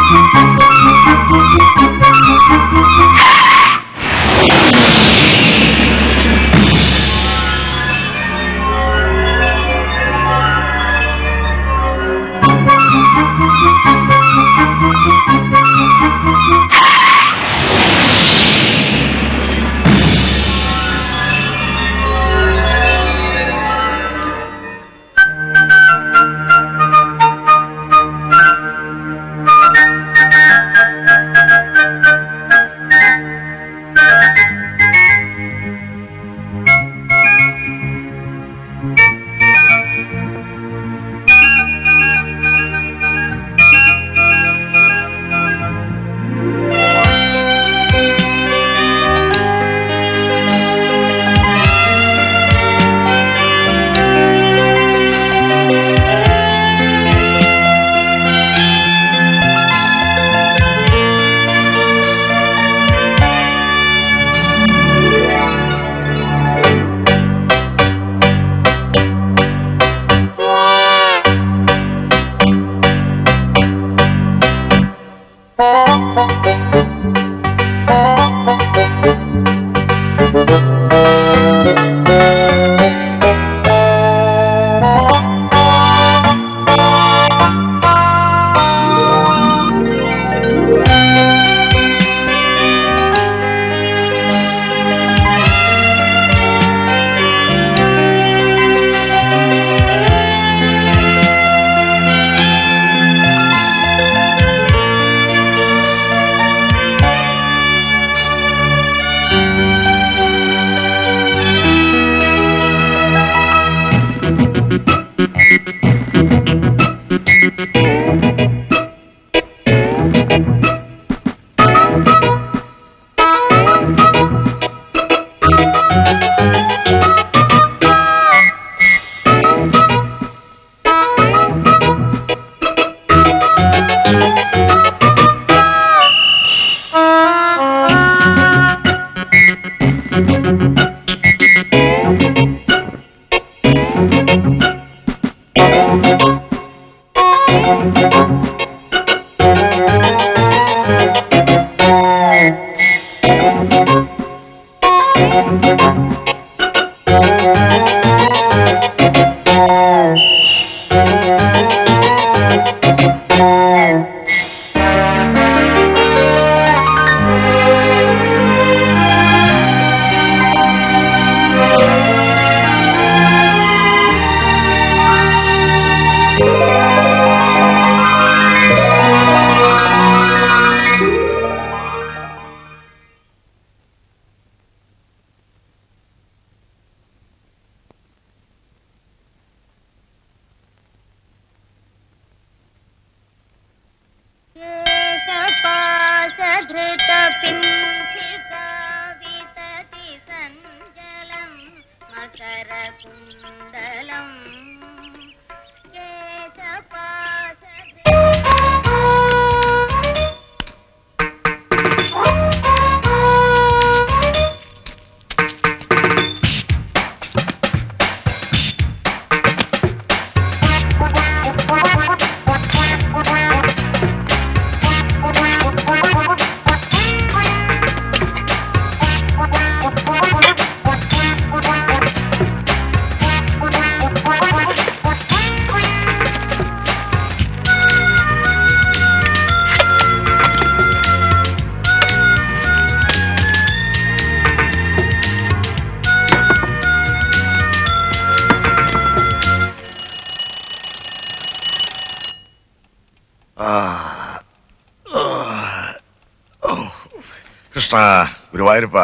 കൃഷ്ണ ഗുരുവായൂരപ്പ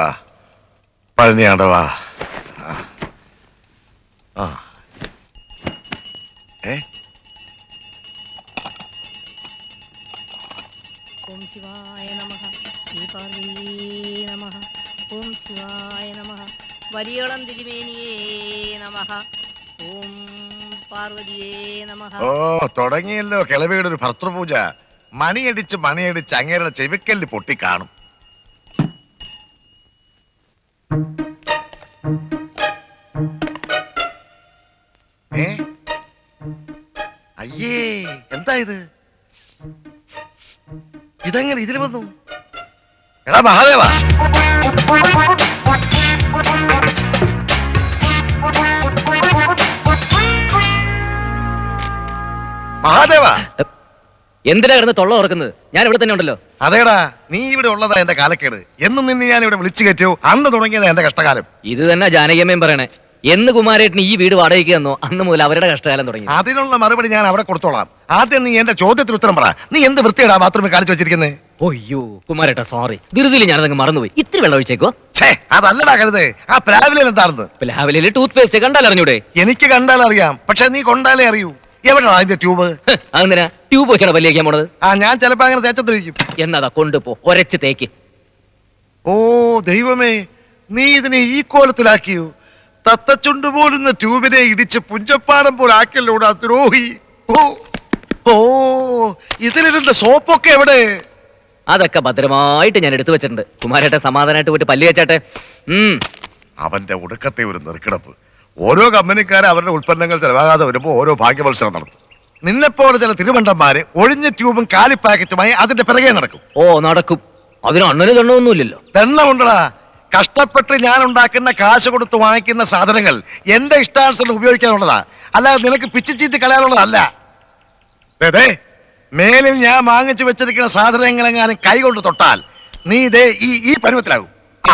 പഴനിയാണ്ടവാ. ഓം ശിവായ നമഃ. ശ്രീപാർവതിയേ നമഃ. ഓം ശിവായ നമഃ. വരിയളം തിരുമേനിയേ നമഃ. ഓം പാർവതിയേ നമഃ. ഓ തുടങ്ങിയല്ലോ കിളവിയുടെ ഒരു ഭർത്തൃപൂജ. മണിയടിച്ച് അങ്ങേരുടെ ചെവിക്കല്ല് പൊട്ടിക്കാണും. അയ്യേ എന്താ ഇത്? ഇതെങ്ങനെ ഇതിൽ വന്നു? എടാ മഹാദേവ, മഹാദേവ, എന്തിനാ കിടന്ന് തൊള്ള ഓർക്കുന്നത്? ഞാൻ ഇവിടെ തന്നെ ഉണ്ടല്ലോ. അതേടാ, നീ ഇവിടെ ഉള്ളതാ എന്റെ കാലക്കേട്. എന്നും നിന്നെ ഞാൻ ഇവിടെ വിളിച്ചു കയറ്റോ അന്ന് തുടങ്ങിയതാ എന്റെ കഷ്ടകാലം. ഇത് തന്നെ ജാനകിയമ്മയും പറയണേ. എന്ന് കുമാരേട്ടന് ഈ വീട് വാടകയ്ക്ക് തന്നോ അന്ന് മുതൽ അവരുടെ കഷ്ടകാലം തുടങ്ങി. അതിനുള്ള മറുപടി ഞാൻ അവിടെ കൊടുത്തോളാം. ആദ്യം നീ എന്റെ ചോദ്യത്തിന് ഉത്തരം പറ. നീ എന്ത് വൃത്തിയാടാ ബാത്റൂമിൽ കാണിച്ചു വെച്ചിരിക്കുന്നത്? ഒയ്യോ കുമാരേട്ട, സോറി, ധൃതിയിൽ ഞാനതങ്ങ് മറന്നുപോയി. ഇത്തിരി വെള്ളം ഒഴിച്ചേക്കോ. ഛേ, അതല്ലടാ കരുത്. ആ പ്ലാവിലെ എന്താണെന്ന്? പ്ലാവിലെ ടൂത്ത് പേസ്റ്റ് കണ്ടാൽ അറിഞ്ഞൂടെ? എനിക്ക് കണ്ടാൽ അറിയാം, പക്ഷെ നീ കൊണ്ടാലേ അറിയൂ. എവിടെയാ അതിന്റെ ട്യൂബ്? അതെന്തിനാ ട്യൂബ് വെച്ചാണ് പല്ലിയേക്കാൻ പോണത്? ഞാൻ ചിലപ്പോ അങ്ങനെ തേച്ചത്തിരിക്കും. എന്നതാ കൊണ്ടുപോ, ഒരച്ച് തേക്ക്. ഓ ദൈവമേ, നീ ഇതിനെ ഈ കോലത്തിലാക്കിയോ? തത്തച്ചുണ്ട് പോലുന്ന ട്യൂബിനെ ഇടിച്ച് പുഞ്ചപ്പാടം പോലെ ആക്കല്ലോടാ ദ്രോഹി. ഓ ഓ, ഇതിലിരുന്ന സോപ്പൊക്കെ എവിടെ? അതൊക്കെ ഭദ്രമായിട്ട് ഞാൻ എടുത്തു വെച്ചിട്ടുണ്ട്. കുമാരേട്ട സമാധാനമായിട്ട് പോയിട്ട് പല്ലി വെച്ചാട്ടെ. അവന്റെ ഒടുക്കത്തെ ഒരു നെറുക്കിടപ്പ്. ഓരോ കമ്പനിക്കാരെ അവരുടെ ഉൽപ്പന്നങ്ങൾ ചെലവാകാതെ വരുമ്പോ ഓരോ ഭാഗ്യമത്സരം നടത്തും. നിന്നെപ്പോലെ ചില തിരുവണ്ടന്മാര് ഒഴിഞ്ഞ ട്യൂബും കാലി പാക്കറ്റുമായി അതിന്റെ പിറകെ നടക്കും. ഓ നടക്കും. അതിന് അണ്ണന് ദണ്ണമൊന്നുമില്ലല്ലോ. ദണ്ണമുണ്ടടാ. കഷ്ടപ്പെട്ട് ഞാൻ ഉണ്ടാക്കുന്ന കാശ് കൊടുത്ത് വാങ്ങിക്കുന്ന സാധനങ്ങൾ എന്റെ ഇഷ്ടാനുസരണം ഉപയോഗിക്കാനുള്ളതാ, അല്ലാതെ നിനക്ക് പിച്ചിച്ചീത്തി കളയാനുള്ളതല്ല. മേലിൽ ഞാൻ വാങ്ങിച്ചു വെച്ചിരിക്കുന്ന സാധനങ്ങളെങ്ങാനും കൈകൊണ്ട് തൊട്ടാൽ നീ ഇതേ ഈ പരുവത്തിലാകും.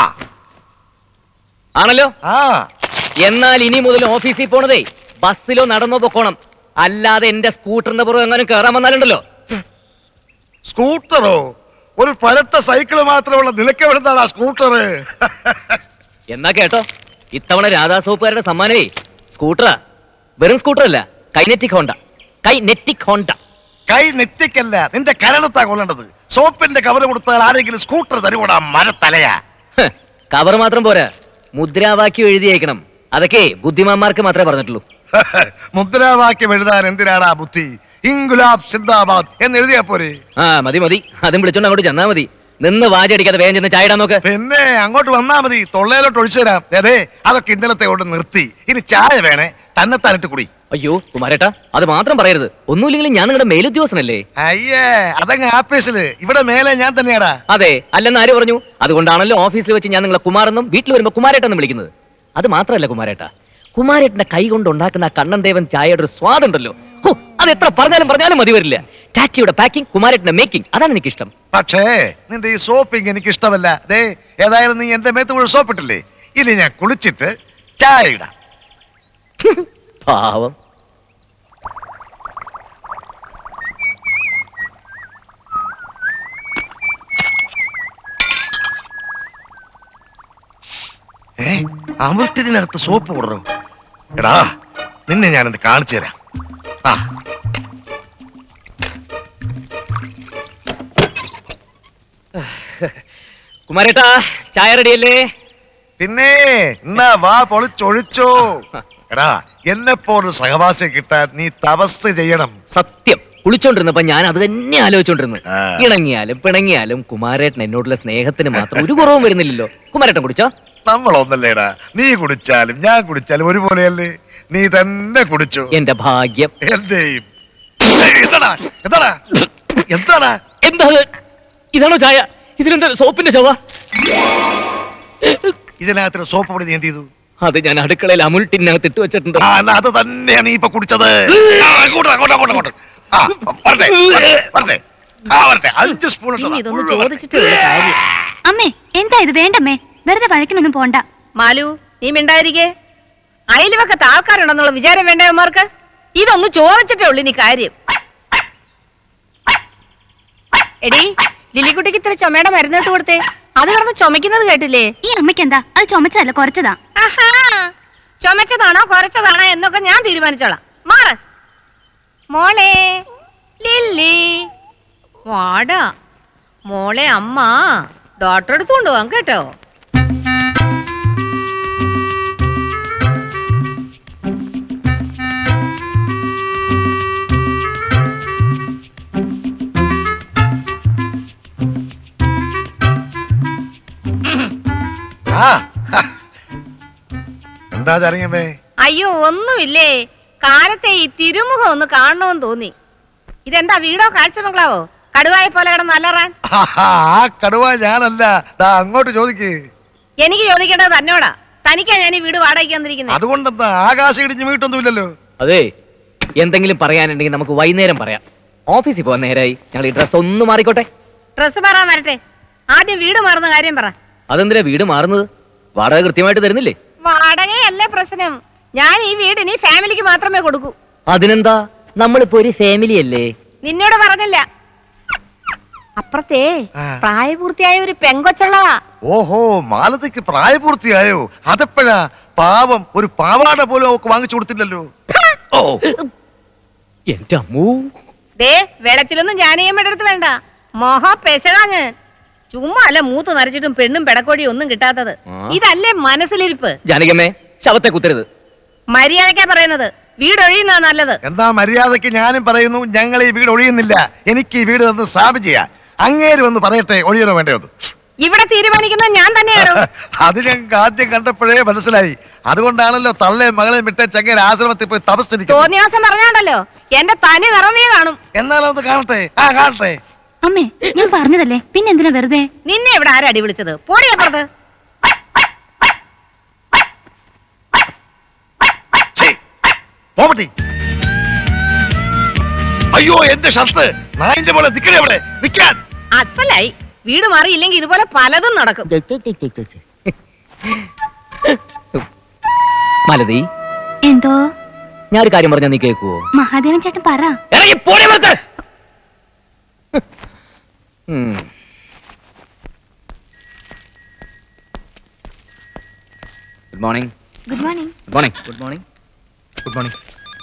ആണല്ലോ. ആ, എന്നാൽ ഇനി മുതൽ ഓഫീസിൽ പോണതേ ബസ്സിലോ നടന്നോ പൊക്കോണം. അല്ലാതെ എന്റെ സ്കൂട്ടറിന്റെ പുറകെ എങ്ങാനും കയറാൻ വന്നാലുണ്ടല്ലോ. സ്കൂട്ടറോ? ഒരു പരട്ട സൈക്കിള് മാത്രമുള്ള നിനക്ക് എവിടുന്നാണ് ആ സ്കൂട്ടർ? എന്നാ കേട്ടോ, ഇത്തവണ രാധാ സോപ്പുകാരുടെ സമ്മാനേ സ്കൂട്ടറാ. വെറും സ്കൂട്ടർ അല്ല, കൈനെറ്റിക് ഹോണ്ട. Kinetic Honda. കൈ നെറ്റിക്കല്ല, നിന്റെ കരണത്താ കൊള്ളേണ്ടത്. സോപ്പിന്റെ കവർ കൊടുത്താൽ ആരെങ്കിലും സ്കൂട്ടർ തരുകൂടാ മരത്തലയാ. കവർ മാത്രം പോരാ, മുദ്രാവാക്യം എഴുതിയേക്കണം. അതൊക്കെ ബുദ്ധിമാന്മാർക്ക് മാത്രമേ പറഞ്ഞിട്ടുള്ളൂ. മുദ്രാവാക്യം എഴുതാൻ എന്തിനാടാ ബുദ്ധി? ഇൻകുലാബ് സിന്ദാബാദ് എന്ന് എഴുതിയാ പോരെ? മതി മതി, അതും വിളിച്ചോണ്ട് അങ്ങോട്ട് ചെന്നാ മതി. നിന്ന് വാചടിക്കാതെ വേഗം ചെന്ന് ചായ ഇടാൻ നോക്ക്. പിന്നെ അങ്ങോട്ട് വന്നാ മതി, തൊള്ളയിലോട്ട് ഒഴിച്ചു തരാം. അതെ, അതൊക്കെ ഇന്നലത്തെ കൊണ്ട് നിർത്തി. ഇനി ചായ വേണേ, തന്നെത്താനിട്ട് കുടി. അയ്യോ കുമാരേട്ടാ, അത് മാത്രം പറയരുത്. ഒന്നുമില്ലെങ്കിലും ഞാൻ നിങ്ങളുടെ മേലുദ്യോഗസ്ഥനല്ലേ. അയ്യേ, അതങ്ങ് ആപ്പീസില്. ഇവിടെ മേലെ ഞാൻ തന്നെയാടാ. അതെ, അല്ലെന്ന് ആര് പറഞ്ഞു? അതുകൊണ്ടാണല്ലോ ഓഫീസിൽ വെച്ച് ഞാൻ നിങ്ങളെ കുമാറെന്നും വീട്ടിൽ വരുമ്പോ കുമാരേട്ടെന്നും വിളിക്കുന്നത്. അത് മാത്രമല്ല കുമാരേട്ടാ, കുമാരേട്ടന്റെ കൈ കൊണ്ട് ഉണ്ടാക്കുന്ന ആ കണ്ണൻ ദേവൻ ചായയുടെ ഒരു സ്വാദുണ്ടല്ലോ. അത് എത്ര പറഞ്ഞാലും മതി വരില്ല. ടാറ്റിയുടെ പാക്കിംഗ്, കുമാരേട്ടന്റെ മേക്കിംഗ്, അതാണ് എനിക്കിഷ്ടം. പക്ഷേ നിന്റെ ഈ സോപ്പിംഗ് എനിക്ക് ഇഷ്ടമല്ല. ദേ, ഏതായാലും നീ എന്റെ മേത്ത് മുഴുവൻ സോപ്പിട്ടില്ലേ? ഇനി ഞാൻ കുളിച്ചിട്ട് ചായ ഇടാം. പാവം. അമൃത്തിനകത്ത് സോപ്പ് കൊടുറോ? എടാ, നിന്നെ ഞാനെന്ത് കാണിച്ചു തരാം. കുമാരേട്ടാ, ചായ റെഡിയല്ലേ? പിന്നെ എന്നാ വാ പൊളിച്ചൊഴിച്ചോ. എടാ, എന്നെ പോലൊരു സഹവാസിയെ കിട്ടാൻ നീ തപസ് ചെയ്യണം. സത്യം, കുളിച്ചോണ്ടിരുന്നപ്പോ ഞാൻ അത് തന്നെ ആലോചിച്ചോണ്ടിരുന്നു. ഇണങ്ങിയാലും പിണങ്ങിയാലും കുമാരേട്ടൻ എന്നോടുള്ള സ്നേഹത്തിന് മാത്രം ഒരു കുറവും വരുന്നില്ലല്ലോ. കുമാരേട്ടൻ കുടിച്ചോ? നമ്മളൊന്നല്ലേടാ, നീ കുടിച്ചാലും ഞാൻ കുടിച്ചാലും ഒരുപോലെയല്ലേ? നീ തന്നെ കുടിച്ചു. എന്റെ ഭാഗ്യം. എന്റെയും. എന്താ ഇതാണോ ചായ? ഇതിലെന്താ സോപ്പിന്റെ ചവ? ഇതിനകത്ത് സോപ്പ് പൊടി നീ എന്ത് ചെയ്തു? അത് ഞാൻ അടുക്കളയിൽ അമുൽ ടിന്നകത്ത് ഇട്ട് വെച്ചിട്ടുണ്ട്. അത് തന്നെയാണ് നീ ഇപ്പൊ കുടിച്ചത്. 5 സ്പൂൺ. അമ്മേ, എന്താ ഇത്? വേണ്ടമ്മേ, വെറുതെ വഴക്കിനൊന്നും പോണ്ട. മാലു, നീ മിണ്ടായിരിക്കേ. അയൽവക്കത്ത് ആൾക്കാരുണ്ടെന്നുള്ള വിചാരം വേണ്ടവന്മാർക്ക്? ഇതൊന്ന് ചോദിച്ചിട്ടേ ഉള്ളു ഇനി കാര്യം. എടി, ലിലിക്കുട്ടിക്ക് ഇത്ര ചുമയുടെ മരുന്നെടുത്ത് കൊടുത്തേ. അത് കിടന്ന് ചുമക്കുന്നത് കേട്ടില്ലേ? ഈ അമ്മയ്ക്ക് എന്താ? അത് ചുമച്ചതല്ല, കുറച്ചതാ. ചുമച്ചതാണോ കുറച്ചതാണോ എന്നൊക്കെ ഞാൻ തീരുമാനിച്ചോളാം. മാറ് മോളെ. ലില്ലി വാടാ മോളെ, അമ്മ ഡോക്ടറെ അടുത്ത് കൊണ്ടുപോകാം കേട്ടോ. എന്താ അറിയാമേ? അയ്യോ ഒന്നുമില്ലേ, കാലത്തെ ഈ തിരുമുഖം ഒന്ന് കാണണമെന്ന് തോന്നി. ഇതെന്താ വീടോ കാഴ്ച ബംഗ്ലാവോ? കടുവായെ പോലെ കിടന്ന് അലറാൻ? ആ കടുവ ഞാനല്ല. അങ്ങോട്ട് ചോദിക്ക്. എനിക്ക് ചോദിക്കേണ്ടത് തന്നോടാ. തനിക്കാ ഞാൻ ഈ വീട് വാടകയ്ക്ക് തന്നിരിക്കുന്നത്. അതുകൊണ്ടെന്താ ആകാശം ഇടിഞ്ഞ് വീട്ടൊന്നുമില്ലല്ലോ. അതെ, എന്തെങ്കിലും പറയാനുണ്ടെങ്കിൽ നമുക്ക് വൈകുന്നേരം പറയാം. ഓഫീസിൽ പോകാൻ നേരായി. ഞങ്ങൾ ഈ ഡ്രസ് ഒന്ന് മാറിക്കോട്ടെ. ഡ്രസ് മാറാൻ വരട്ടെ. ആദ്യം വീട് മാറുന്ന കാര്യം പറ. അതെന്തിനാ വീട് മാറുന്നത്? വാടക കൃത്യമായിട്ട് തരുന്നില്ലേ? വാടകയല്ലേ പ്രശ്നം. ഞാൻ ഈ വീട് ഇനി ഫാമിലിക്ക് മാത്രമേ കൊടുക്കൂ. അതിനെന്താ, നമ്മളിപ്പോ ഒരു ഫാമിലി അല്ലേ? നിന്നോട് പറഞ്ഞില്ല. അപ്പുറത്തെ പ്രായപൂർത്തിയായ ഒരു പെങ്കൊച്ചുള്ളതാ. ഓഹോ, മാലതിക്ക് പ്രായപൂർത്തിയായോ? അതെപ്പോഴാ? പാവം, ഒരു പാവാട പോലും അവക്ക് വാങ്ങിച്ചു കൊടുത്തില്ലല്ലോ. ഓ എന്റെ അമ്മൂ. ദേ, വെളച്ചിലൊന്നും ജാനകിയമ്മയുടെ വേണ്ട. മഹാ പെശകാഞ്ഞ്. ചുമ്മാ അല്ല മൂത്ത് നരച്ചിട്ടും പെണ്ണും പെടക്കോടിയും ഒന്നും കിട്ടാത്തത്. ഇതല്ലേ മനസ്സിലിരിപ്പ്? ജാനകിയമ്മേ, ശവത്തെ കുത്തരുത്. മര്യാദക്കാ പറയുന്നത്. വീട് ഒഴിയുന്ന നല്ലത്. എന്താ മര്യാദക്ക് ഞാനും പറയുന്നു, ഞങ്ങൾ ഈ വീട് ഒഴിയുന്നില്ല. എനിക്ക് ഈ വീട് തന്ന് സ്ഥാപനം ചെയ്യാം. അങ്ങേര് വന്ന് പറയട്ടെ ഒഴിയണോ വേണ്ടയോ? ഇവിടെ തീരുമാനിക്കുന്നത് ഞാൻ തന്നെയാണോ? അത് ഞങ്ങൾക്ക് ആദ്യം കണ്ടപ്പോഴേ മനസ്സിലായി. അതുകൊണ്ടാണല്ലോ തള്ളയും മകളെയും വിട്ട ചങ്ങേര് ആശ്രമത്തിൽ പോയി തപസ്സരിക്കും. തോന്നിയാസം പറഞ്ഞാണ്ടല്ലോ എന്റെ തനി നിറഞ്ഞേ കാണും. എന്നാലൊന്ന് കാണട്ടെ. കാണട്ടെ. അമ്മേ, ഞാൻ പറഞ്ഞതല്ലേ, പിന്നെന്തിനാ വെറുതെ? നിന്നെ ഇവിടെ ആരാ അടി വിളിച്ചത്? പോടിയപ്പുറത്ത്. അയ്യോ, എന്റെ ഷർട്ട്! നായിന്റെ പോലെ നിക്കണേ അവിടെ നിക്കാൻ. അസലായി. വീട് മാറിയില്ലെങ്കിൽ ഇതുപോലെ പലതും നടക്കും. മലതി, എന്തോ? ഞാനൊരു കാര്യം പറഞ്ഞാ നീ കേക്കുവോ? മഹാദേവൻ ചേട്ടൻ പറ. Good morning. Good morning. Good morning. Good morning. Good morning.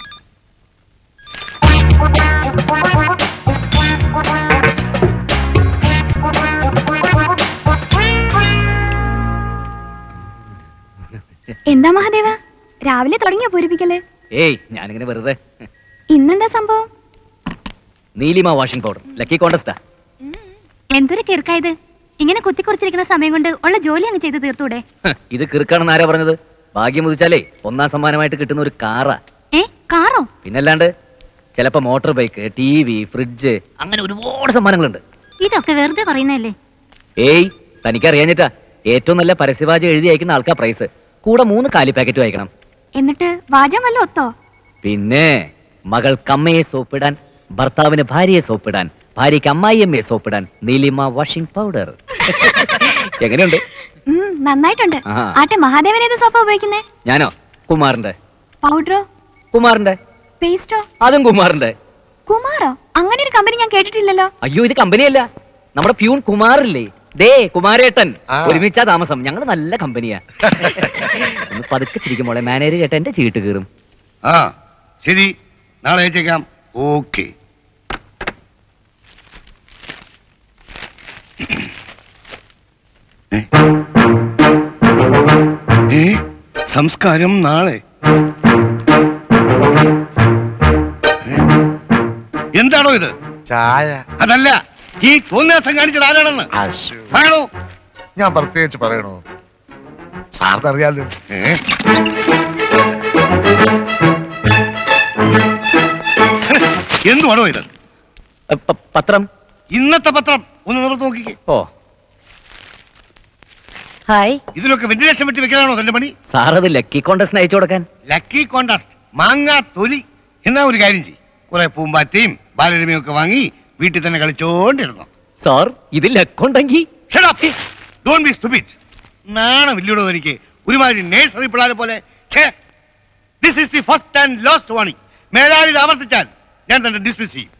എന്താ മഹാദേവ, രാവിലെ തുടങ്ങിയ പൂരിപ്പിക്കല്? ഏയ്, ഞാനിങ്ങനെ വെറുതെ. ഇന്നെന്താ സംഭവം? നീലിമ വാഷിംഗ് പൗഡർ ലക്കി കോണ്ടസ്റ്റാ. എന്തൊരു കിർക്കായത്. ഇങ്ങനെ കുത്തിക്കുറിച്ചിരിക്കുന്ന സമയം കൊണ്ട് ഉള്ള ജോലി അങ്ങ് ചെയ്ത് തീർത്തൂടെ? ഇത് കിറുക്കാണെന്ന് ആരാ പറഞ്ഞത്? ഭാഗ്യം ഉദിച്ചാലേ ഒന്നാം സമ്മാനമായിട്ട് കിട്ടുന്ന ഒരു കാറാ. കാറോ? പിന്നല്ലാണ്ട്. ചിലപ്പോ മോട്ടോർ ബൈക്ക്, TV, ഫ്രിഡ്ജ്, അങ്ങനെ ഒരുപാട് സമ്മാനങ്ങളുണ്ട്. ഇതൊക്കെ വെറുതെ പറയുന്നല്ലേ? ഏയ്, തനിക്കറിയാഞ്ഞിട്ടാ. ഏറ്റവും നല്ല പരസ്യവാചകം എഴുതി അയക്കുന്ന ആൾക്കാ പ്രൈസ്. കൂടെ 3 കാലി പാക്കറ്റ് വായിക്കണം. എന്നിട്ട് വാചകം വല്ല ഒത്തോ? പിന്നെ മകൾക്ക് അമ്മയെ സോപ്പിടാൻ, ഭർത്താവിന് ഭാര്യയെ സോപ്പിടാൻ, ഭാര്യയ്ക്ക് അമ്മായിയമ്മയെ സോപ്പിടാൻ നീലിമ വാഷിംഗ് പൗഡർ. എങ്ങനെയുണ്ട്? നന്നായിട്ടുണ്ട്. ആട്ടെ, മഹാദേവൻ ഏത് സോപ്പാ ഉപയോഗിക്കുന്നേ? ഞാനോ? കുമാറിന്റെ. പൗഡറോ? കുമാറിന്റെ. പേസ്റ്റോ? അതും കുമാറിന്റെ. കുമാറോ? അങ്ങനെ ഒരു കമ്പനി ഞാൻ കേട്ടിട്ടില്ലല്ലോ. അയ്യോ, ഇത് കമ്പനിയല്ല. നമ്മുടെ പ്യൂൺ കുമാറില്ലേ? ദേ, കുമാരേട്ടൻ. ഒരുമിച്ചാ താമസം. ഞങ്ങള് നല്ല കമ്പനിയാ. ഒന്ന് പതുക്കെ ചിരിക്കുമ്പോളെ മാനേജർ കേട്ട എന്റെ ചീട്ട് കീറും. ശരി, നാളെ അയച്ചേക്കാം. ഓക്കെ. സംസ്കാരം നാളെ. എന്താണോ ഇത്? ചായ. അതല്ല, ഈ തോന്നിയാസം കാണിച്ചത് ആരാണെന്ന് പറയണോ? ഞാൻ പ്രത്യേകിച്ച് പറയണോ? സാറിനറിയാലോ. എന്തുവാണോ ഇത്? പത്രം. ഇന്നത്തെ പത്രം ഒന്ന് നിറത്ത് നോക്കിക്കേ. ഓ, ഹായ്. ഇതിലൊക്കെ വെന്റിലേഷൻ വെട്ടി വെക്കലാണോ തന്റെ പണി? സാറത് ലക്കി കോണ്ടസ്റ്റിന് അയച്ചു കൊടുക്കാൻ. Lucky contest? മാങ്ങാ തൊലി. എന്നാ ഒരു കാര്യം ചെയ്യും, കുറെ പൂമ്പാറ്റയും ബാലരമയും ഒക്കെ വാങ്ങി വീട്ടിൽ തന്നെ കളിച്ചോണ്ടിരുന്നു. സാർ, ഇതിൽ ലക്കുണ്ടെങ്കിൽ നാണമില്ലടോ എനിക്ക്. ഒരുമാതിരി നേഴ്സറി പിള്ളേരെ പോലെ. This is the first and last warning. മേലാളി ഇത് ആവർത്തിച്ചാൽ ഞാൻ തന്നെ ഡിസ്മിസ് ചെയ്യും.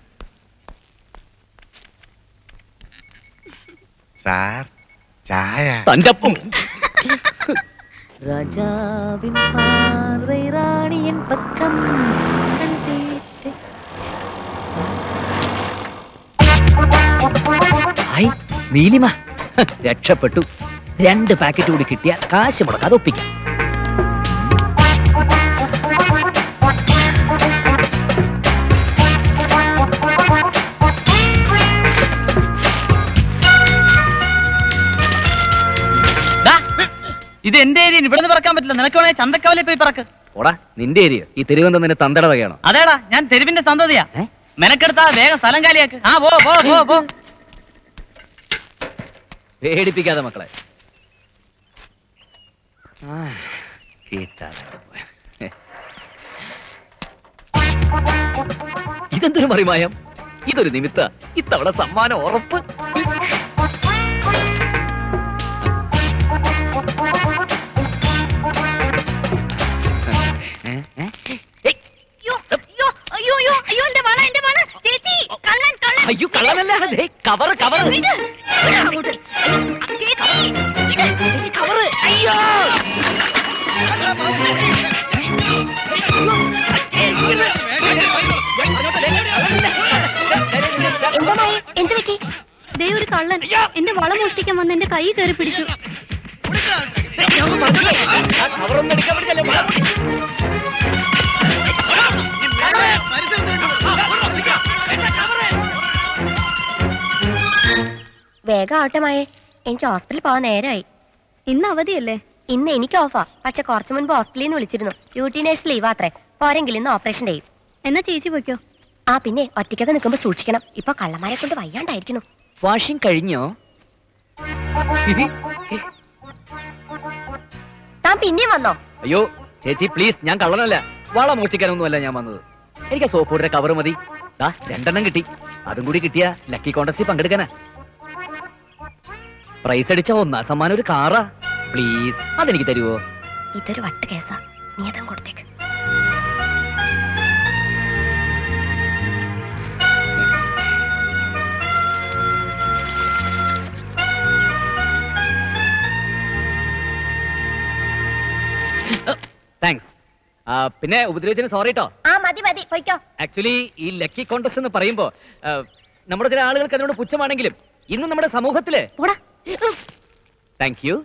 സാർ, ചായ. തഞ്ചപ്പം. രാജാവിൻ പാർവൈ റാണിയൻ പക്കം കണ്ടേറ്റ്. ഹായ് നീലിമ, രക്ഷപ്പെട്ടു. 2 പാക്കറ്റ് കൂടി കിട്ടിയ കാശ് മുടക്കാതെ ഒപ്പിക്കാം. ഇത് എന്റെ ഏരിയ, ഇവിടെ നിന്ന് പറക്കാൻ പറ്റില്ല. നിനക്ക് വേണേ ചന്തക്കവലെ പോയി പറക്ക്. ഓടാ, നിന്റെ ഏരിയ. ഈ തിരുവനന്തപുരം നിന്റെ തന്തട വകയാണോ? അതേടാ, ഞാൻ തെരുവിന്റെ സന്തതിയാ. മെനക്കെടുത്താ വേഗം സ്ഥലം കാലിയാക്ക്. ആ പോ പോ പോ പോ. പേടിപ്പിക്കാതെ മക്കളെ. ഇതെന്തൊരു മറിമായം. ഇതൊരു നിമിത്ത. ഇത്തവണ സമ്മാനം ഉറപ്പ്. അയ്യോ കള്ളനല്ല, കവറ് കവറ് കവറ്. അയ്യോ എന്ത് പറ്റി? ദേ ഒരു കള്ളൻ എന്റെ വള മോഷ്ടിക്കാൻ വന്ന് എന്റെ കൈ കയറി പിടിച്ചു. വേഗം ആവട്ടമായേ, എനിക്ക് ഹോസ്പിറ്റലിൽ പോകാൻ നേരമായി. ഇന്ന് അവധിയല്ലേ? ഇന്ന് എനിക്ക് ഓഫാ. പക്ഷെ കുറച്ചു മുൻപ് ഹോസ്പിറ്റലിൽ നിന്ന് വിളിച്ചിരുന്നു. ഡ്യൂട്ടി നേഴ്സ് ലീവ് അത്രേ. പോരെങ്കിൽ ഇന്ന് ഓപ്പറേഷൻ ചെയ്യും. എന്നാ ചേച്ചി പോയിക്കോ. ആ പിന്നെ ഒറ്റയ്ക്കൊക്കെ നിൽക്കുമ്പോ സൂക്ഷിക്കണം. ഇപ്പൊ കള്ളന്മാരെ കൊണ്ട് വയ്യാണ്ടായിരിക്കുന്നു. വാഷിംഗ് കഴിഞ്ഞോ? താൻ പിന്നെയും വന്നോ? അയ്യോ ചേച്ചി പ്ലീസ്, ഞാൻ കള്ളനല്ല. വള മോഷ്ടിക്കാനൊന്നുമല്ല ഞാൻ വന്നത്. എനിക്ക് സോപ്പ് പൗഡറിന്റെ കവർ മതി. 2 കിട്ടി. അതും കൂടി കിട്ടിയ ലക്കി കോൺടെസ്റ്റിൽ പങ്കെടുക്കാനാ. പ്രൈസ് അടിച്ച 1 സമ്മാനം ഒരു കാറാ. പ്ലീസ് അതെനിക്ക് തരുവോ? ഇതൊരു വട്ട് കേസാ, നീ അതും കൊടുത്തേക്ക്. താങ്ക്സ്. പിന്നെ ഉപദ്രവിച്ചതിന് സോറി കേട്ടോ. ആ മതി മതി, പോയിക്കോ. ആക്ച്വലി ഈ ലക്കി കോൺടെസ്റ്റ് എന്ന് പറയുമ്പോ നമ്മുടെ ചില ആളുകൾക്ക് അതിനോട് പുച്ഛമാണെങ്കിലും ഇന്ന് നമ്മുടെ സമൂഹത്തില് താങ്ക് യു.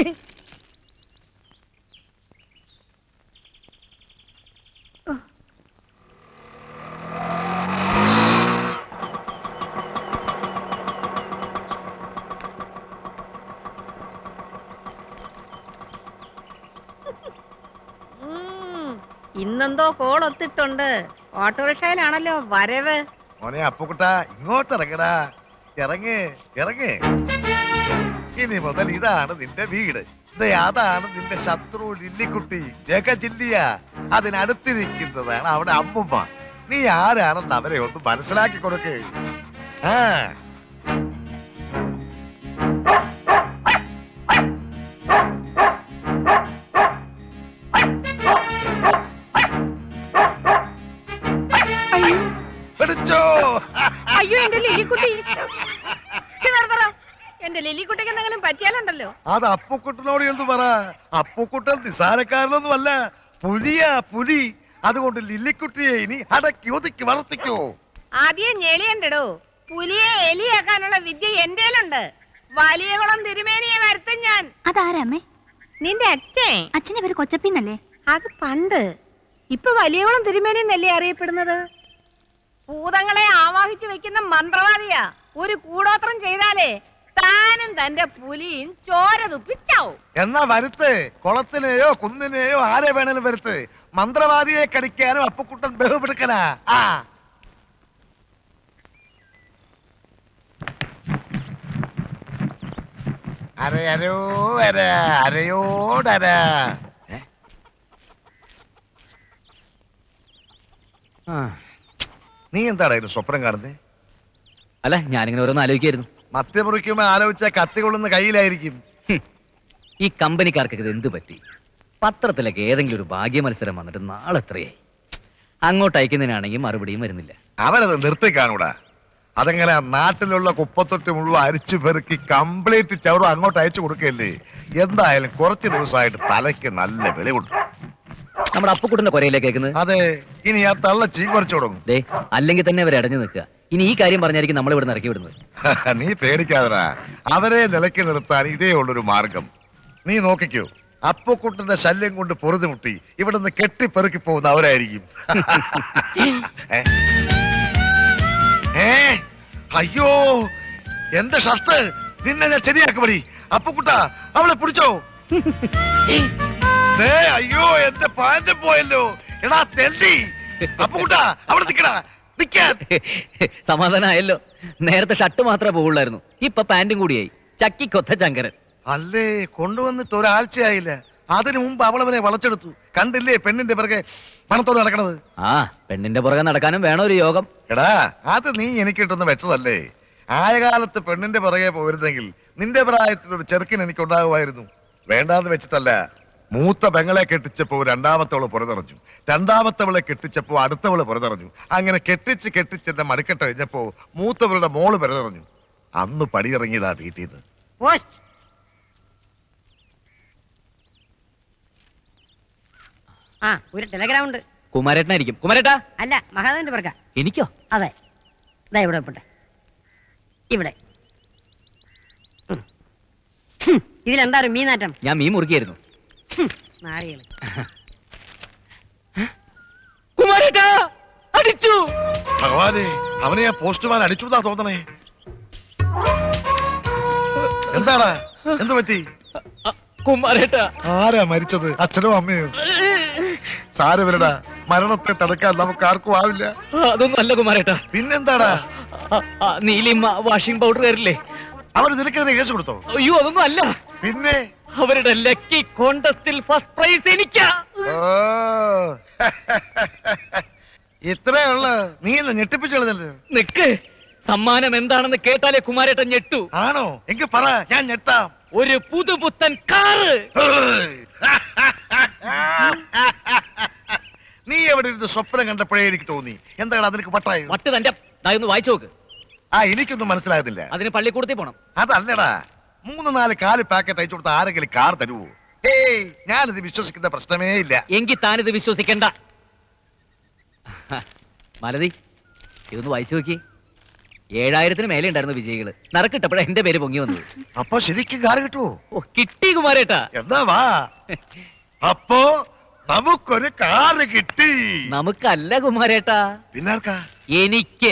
ഇന്നെന്തോ കോൾ ഒത്തിട്ടുണ്ട്. ഓട്ടോറിക്ഷയിലാണല്ലോ വരവ്. മോനെ അപ്പുക്കുട്ട, ഇങ്ങോട്ട് ഇറങ്ങടാ. ഇറങ്ങ് ഇറങ്ങ്. ഇനി മുതൽ ഇതാണ് നിന്റെ വീട്. അതാണ് നിന്റെ ശത്രു ലില്ലിക്കുട്ടി, ജഗജില്ലിയ. അതിനടുത്തിരിക്കുന്നതാണ് അവിടെ അമ്മുമ്മ. നീ ആരാണെന്ന് അവരെ ഒന്ന് മനസ്സിലാക്കി കൊടുക്ക്. ആ അയ്യോ എന്റെ ലില്ലിക്കുട്ടി. എന്റെ ലില്ലിക്കുട്ടിക്ക് എന്തെങ്കിലും പറ്റിയാലുണ്ടല്ലോ. അത് അപ്പുക്കുട്ടനോട് എന്ത് പറ. അപ്പുക്കുട്ടൻ നിസാരക്കാരനൊന്നുമല്ല, പുലിയാ പുലി. അതുകൊണ്ട് ലില്ലിക്കുട്ടിയെ ഇനി അടക്കി ഒതുക്കി വളർത്തിക്കോ. ആദ്യം ഞെളിയണ്ടോ. പുലിയെ എലിയാക്കാനുള്ള വിദ്യ എന്റേലുണ്ട്. വലിയ കുളം തിരുമേനിയെ വരുത്തും ഞാൻ. അതാരാമേ? നിന്റെ അച്ഛൻ. അച്ഛന്റെ പേര് കൊച്ചപ്പിന്നല്ലേ? അത് പണ്ട്. ഇപ്പൊ വലിയ കുളം തിരുമേനി എന്നല്ലേ അറിയപ്പെടുന്നത്. ഭൂതങ്ങളെ ആവാഹിച്ചു വെക്കുന്ന മന്ത്രവാദിയാ. ഒരു കൂടോത്രം ചെയ്താലേ താനും തന്റെ പുലിയും ചോര തുപ്പിച്ചാവും. എന്നാ വരുത്ത്. കുളത്തിനെയോ കുന്നിനെയോ ആരെ വേണേലും വരുത്ത്. മന്ത്രവാദിയെ കടിക്കാനും അപ്പുക്കുട്ടൻ ബഹുപിടുക്കനാ. ആ അരയരോ അര അരയോടര. നീ എന്താടാ ഇത് സ്വപ്നം കാണുന്നേ? അല്ല ഞാനിങ്ങനെ ഓരോന്ന് ആലോചിക്കായിരുന്നു. മത്യമുറിക്കുമ്പോ ആലോചിച്ച കത്തി കൊള്ളുന്ന കയ്യിലായിരിക്കും. ഈ കമ്പനിക്കാർക്ക് ഇത് എന്ത് പറ്റി? പത്രത്തിലൊക്കെ ഏതെങ്കിലും ഒരു ഭാഗ്യ മത്സരം വന്നിട്ട് നാളെ എത്രയായി. അങ്ങോട്ട് അയക്കുന്നതിനാണെങ്കിൽ മറുപടിയും വരുന്നില്ല. അവരത് നിർത്തിക്കാണൂടാ. അതെങ്ങനെ നാട്ടിലുള്ള കുപ്പത്തൊട്ടി മുഴുവൻ അരിച്ചു പെറുക്കി കംപ്ലീറ്റ് ചവറും അങ്ങോട്ട് അയച്ചു കൊടുക്കല്ലേ. എന്തായാലും കുറച്ച് ദിവസമായിട്ട് തലയ്ക്ക് നല്ല വെളിവുണ്ട്. നമ്മുടെ അപ്പുക്കുട്ടന്റെ കൊരയിലേ കേൾക്കുന്നത്. അതെ, ഇനി ആ തള്ള ചീ കുറച്ചു തുടങ്ങും. അല്ലെങ്കിൽ തന്നെ അവർ അടഞ്ഞു നിൽക്കുക. ഇനി ഈ കാര്യം പറഞ്ഞായിരിക്കും നമ്മൾ ഇവിടെ ഇറക്കി വിടുന്നത്. നീ പേടിക്കാതടാ. അവരെ നിലയ്ക്ക് നിർത്താൻ ഇതേ ഉള്ളൊരു മാർഗം. നീ നോക്കിക്കോ, അപ്പുക്കുട്ടന്റെ ശല്യം കൊണ്ട് പൊറുതിമുട്ടി ഇവിടുന്ന് കെട്ടിപ്പെറുക്കി പോകുന്ന അവരായിരിക്കും. അയ്യോ എന്റെ ഷർട്ട്, നിന്നെ ഞാൻ ശരിയാക്കുമടി. അപ്പുക്കുട്ട അവളെ പിടിച്ചോ. അയ്യോ എന്റെ പാന്റ് പോയല്ലോ. എടാ തെണ്ടി. അപ്പുക്കുട്ട അവിടെ നിൽക്കടാ. സമാധാനമായല്ലോ. നേരത്തെ ഷർട്ട് മാത്രമേ പോകുള്ളായിരുന്നു, ഇപ്പൊ പാന്റും കൂടിയായി. ചക്കിക്കൊത്ത ചങ്കരൻ. അല്ലേ, കൊണ്ടുവന്നിട്ട് ഒരാഴ്ചയായില്ല. അതിനു മുമ്പ് അവളവനെ വളച്ചെടുത്തു. കണ്ടില്ലേ പെണ്ണിന്റെ പിറകെ പണത്തോട് നടക്കണത്? ആ, പെണ്ണിന്റെ പുറകെ നടക്കാനും വേണം ഒരു യോഗം. എടാ, അത് നീ എനിക്കിട്ടൊന്ന് വെച്ചതല്ലേ. ആയ കാലത്ത് പെണ്ണിന്റെ പിറകെ പോയിരുന്നെങ്കിൽ നിന്റെ പ്രായത്തിൽ ഒരു ചെറുക്കൻ എനിക്കുണ്ടാകുമായിരുന്നു. വേണ്ടാന്ന് വെച്ചിട്ടല്ല. മൂത്ത പെങ്ങളെ കെട്ടിച്ചപ്പോ രണ്ടാമത്തവള് പുറത്തിറഞ്ഞു, രണ്ടാമത്തവളെ കെട്ടിച്ചപ്പോ അടുത്തവള് പുറത്തിറഞ്ഞു. അങ്ങനെ കെട്ടിച്ച് എന്റെ മടിക്കെട്ട് കഴിഞ്ഞപ്പോ മൂത്തവളുടെ മോള് പുറത്തിറഞ്ഞു. അന്ന് പടിയിറങ്ങിയതാ വീട്ടിൽ നിന്ന്. ഒരു ടെലഗ്രാം ഉണ്ട്. കുമാരേട്ടനായിരിക്കും. കുമാരേട്ടാ അല്ല, മഹാദേവന്റെ പിറക. എനിക്കോ? അതെ, ഇതാ ഇവിടെ പെട്ടെ. ഇവിടെ ഇതിലെന്താ ഒരു മീനാറ്റം? ഞാൻ മീൻ മുറുക്കിയായിരുന്നു. നാളികള്. കുമാരേട്ടാ അടിച്ചു. ഭഗവാനെ, അവനെ ആ പോസ്റ്റ്മാൻ അടിച്ചു എന്നാ തോന്നണേ. എന്താടാ, എന്ത് പറ്റി? കുമാരേട്ടാ, ആരാ മരിച്ചത്? അച്ഛനോ അമ്മയോ? സാരമില്ലടാ, മരണത്തെ തടുക്കാൻ നമുക്ക് ആർക്കും ആവില്ല. അതൊന്നും അല്ല കുമാരേട്ടാ. പിന്നെന്താടാ? നീലിമ വാഷിംഗ് പൗഡർ തരില്ലേ, അവര് നിനക്കെതിരെ കേസ് കൊടുത്തോ? അയ്യോ അതൊന്നും അല്ല. പിന്നെ അവരുടെ ലക്കി കോntestil ഫസ്റ്റ് പ്രൈസ് എനിക്കാ. ഇത്രേ ഉള്ള നീ എന്നെ ഞെട്ടിപ്പിച്ചെഴുതല്ലോ. നിക്ക്, സമ്മാനം എന്താണെന്ന് കേട്ടാലേ കുമാരേട്ടൻ ഞെട്ടു. ആണോ? എങ്കിൽ പറ, ഞാൻ ഞെട്ടാം. ഒരു പുതുപുത്തൻ കാറ്. നീ എവിടെ ഇരുന്ന് സ്വപ്നം കണ്ടപ്പോഴേ എനിക്ക് തോന്നി. എന്താണ് അതിനൊക്കെ പട്ടായോ? മട്ട് തന്റെ ഒന്ന് വായിച്ചു നോക്ക്. എനിക്കൊന്നും മനസ്സിലാകുന്നില്ല. അതിന് പള്ളിക്കൂടത്തിൽ പോണം. അതല്ലടാ, 3-4 കാല് പാക്കറ്റ് അയച്ചു കൊടുത്ത ആരെങ്കിലും കാർ തരുവോ? ഏയ്, ഞാനിത് വിശ്വസിക്കുന്ന പ്രശ്നമേ ഇല്ല. എങ്കിൽ താനിത് വിശ്വസിക്കണ്ട. മലതി, ഇതൊന്ന് വായിച്ചു നോക്കി. 7000-ന് മേലെ ഉണ്ടായിരുന്നു വിജയികള്. നറുക്കിട്ടപ്പോഴാ എന്റെ പേര് പൊങ്ങി വന്നത്. അപ്പൊ ശരിക്കും കാർ കിട്ടുവോ? ഓ, കിട്ടി കുമാരേട്ടാ. എന്നാ വാ. അപ്പോ നമുക്കൊരു കാറ് കിട്ടി. നമുക്കല്ല കുമാരേട്ടാ, പിന്നാർക്കാ? എനിക്ക്.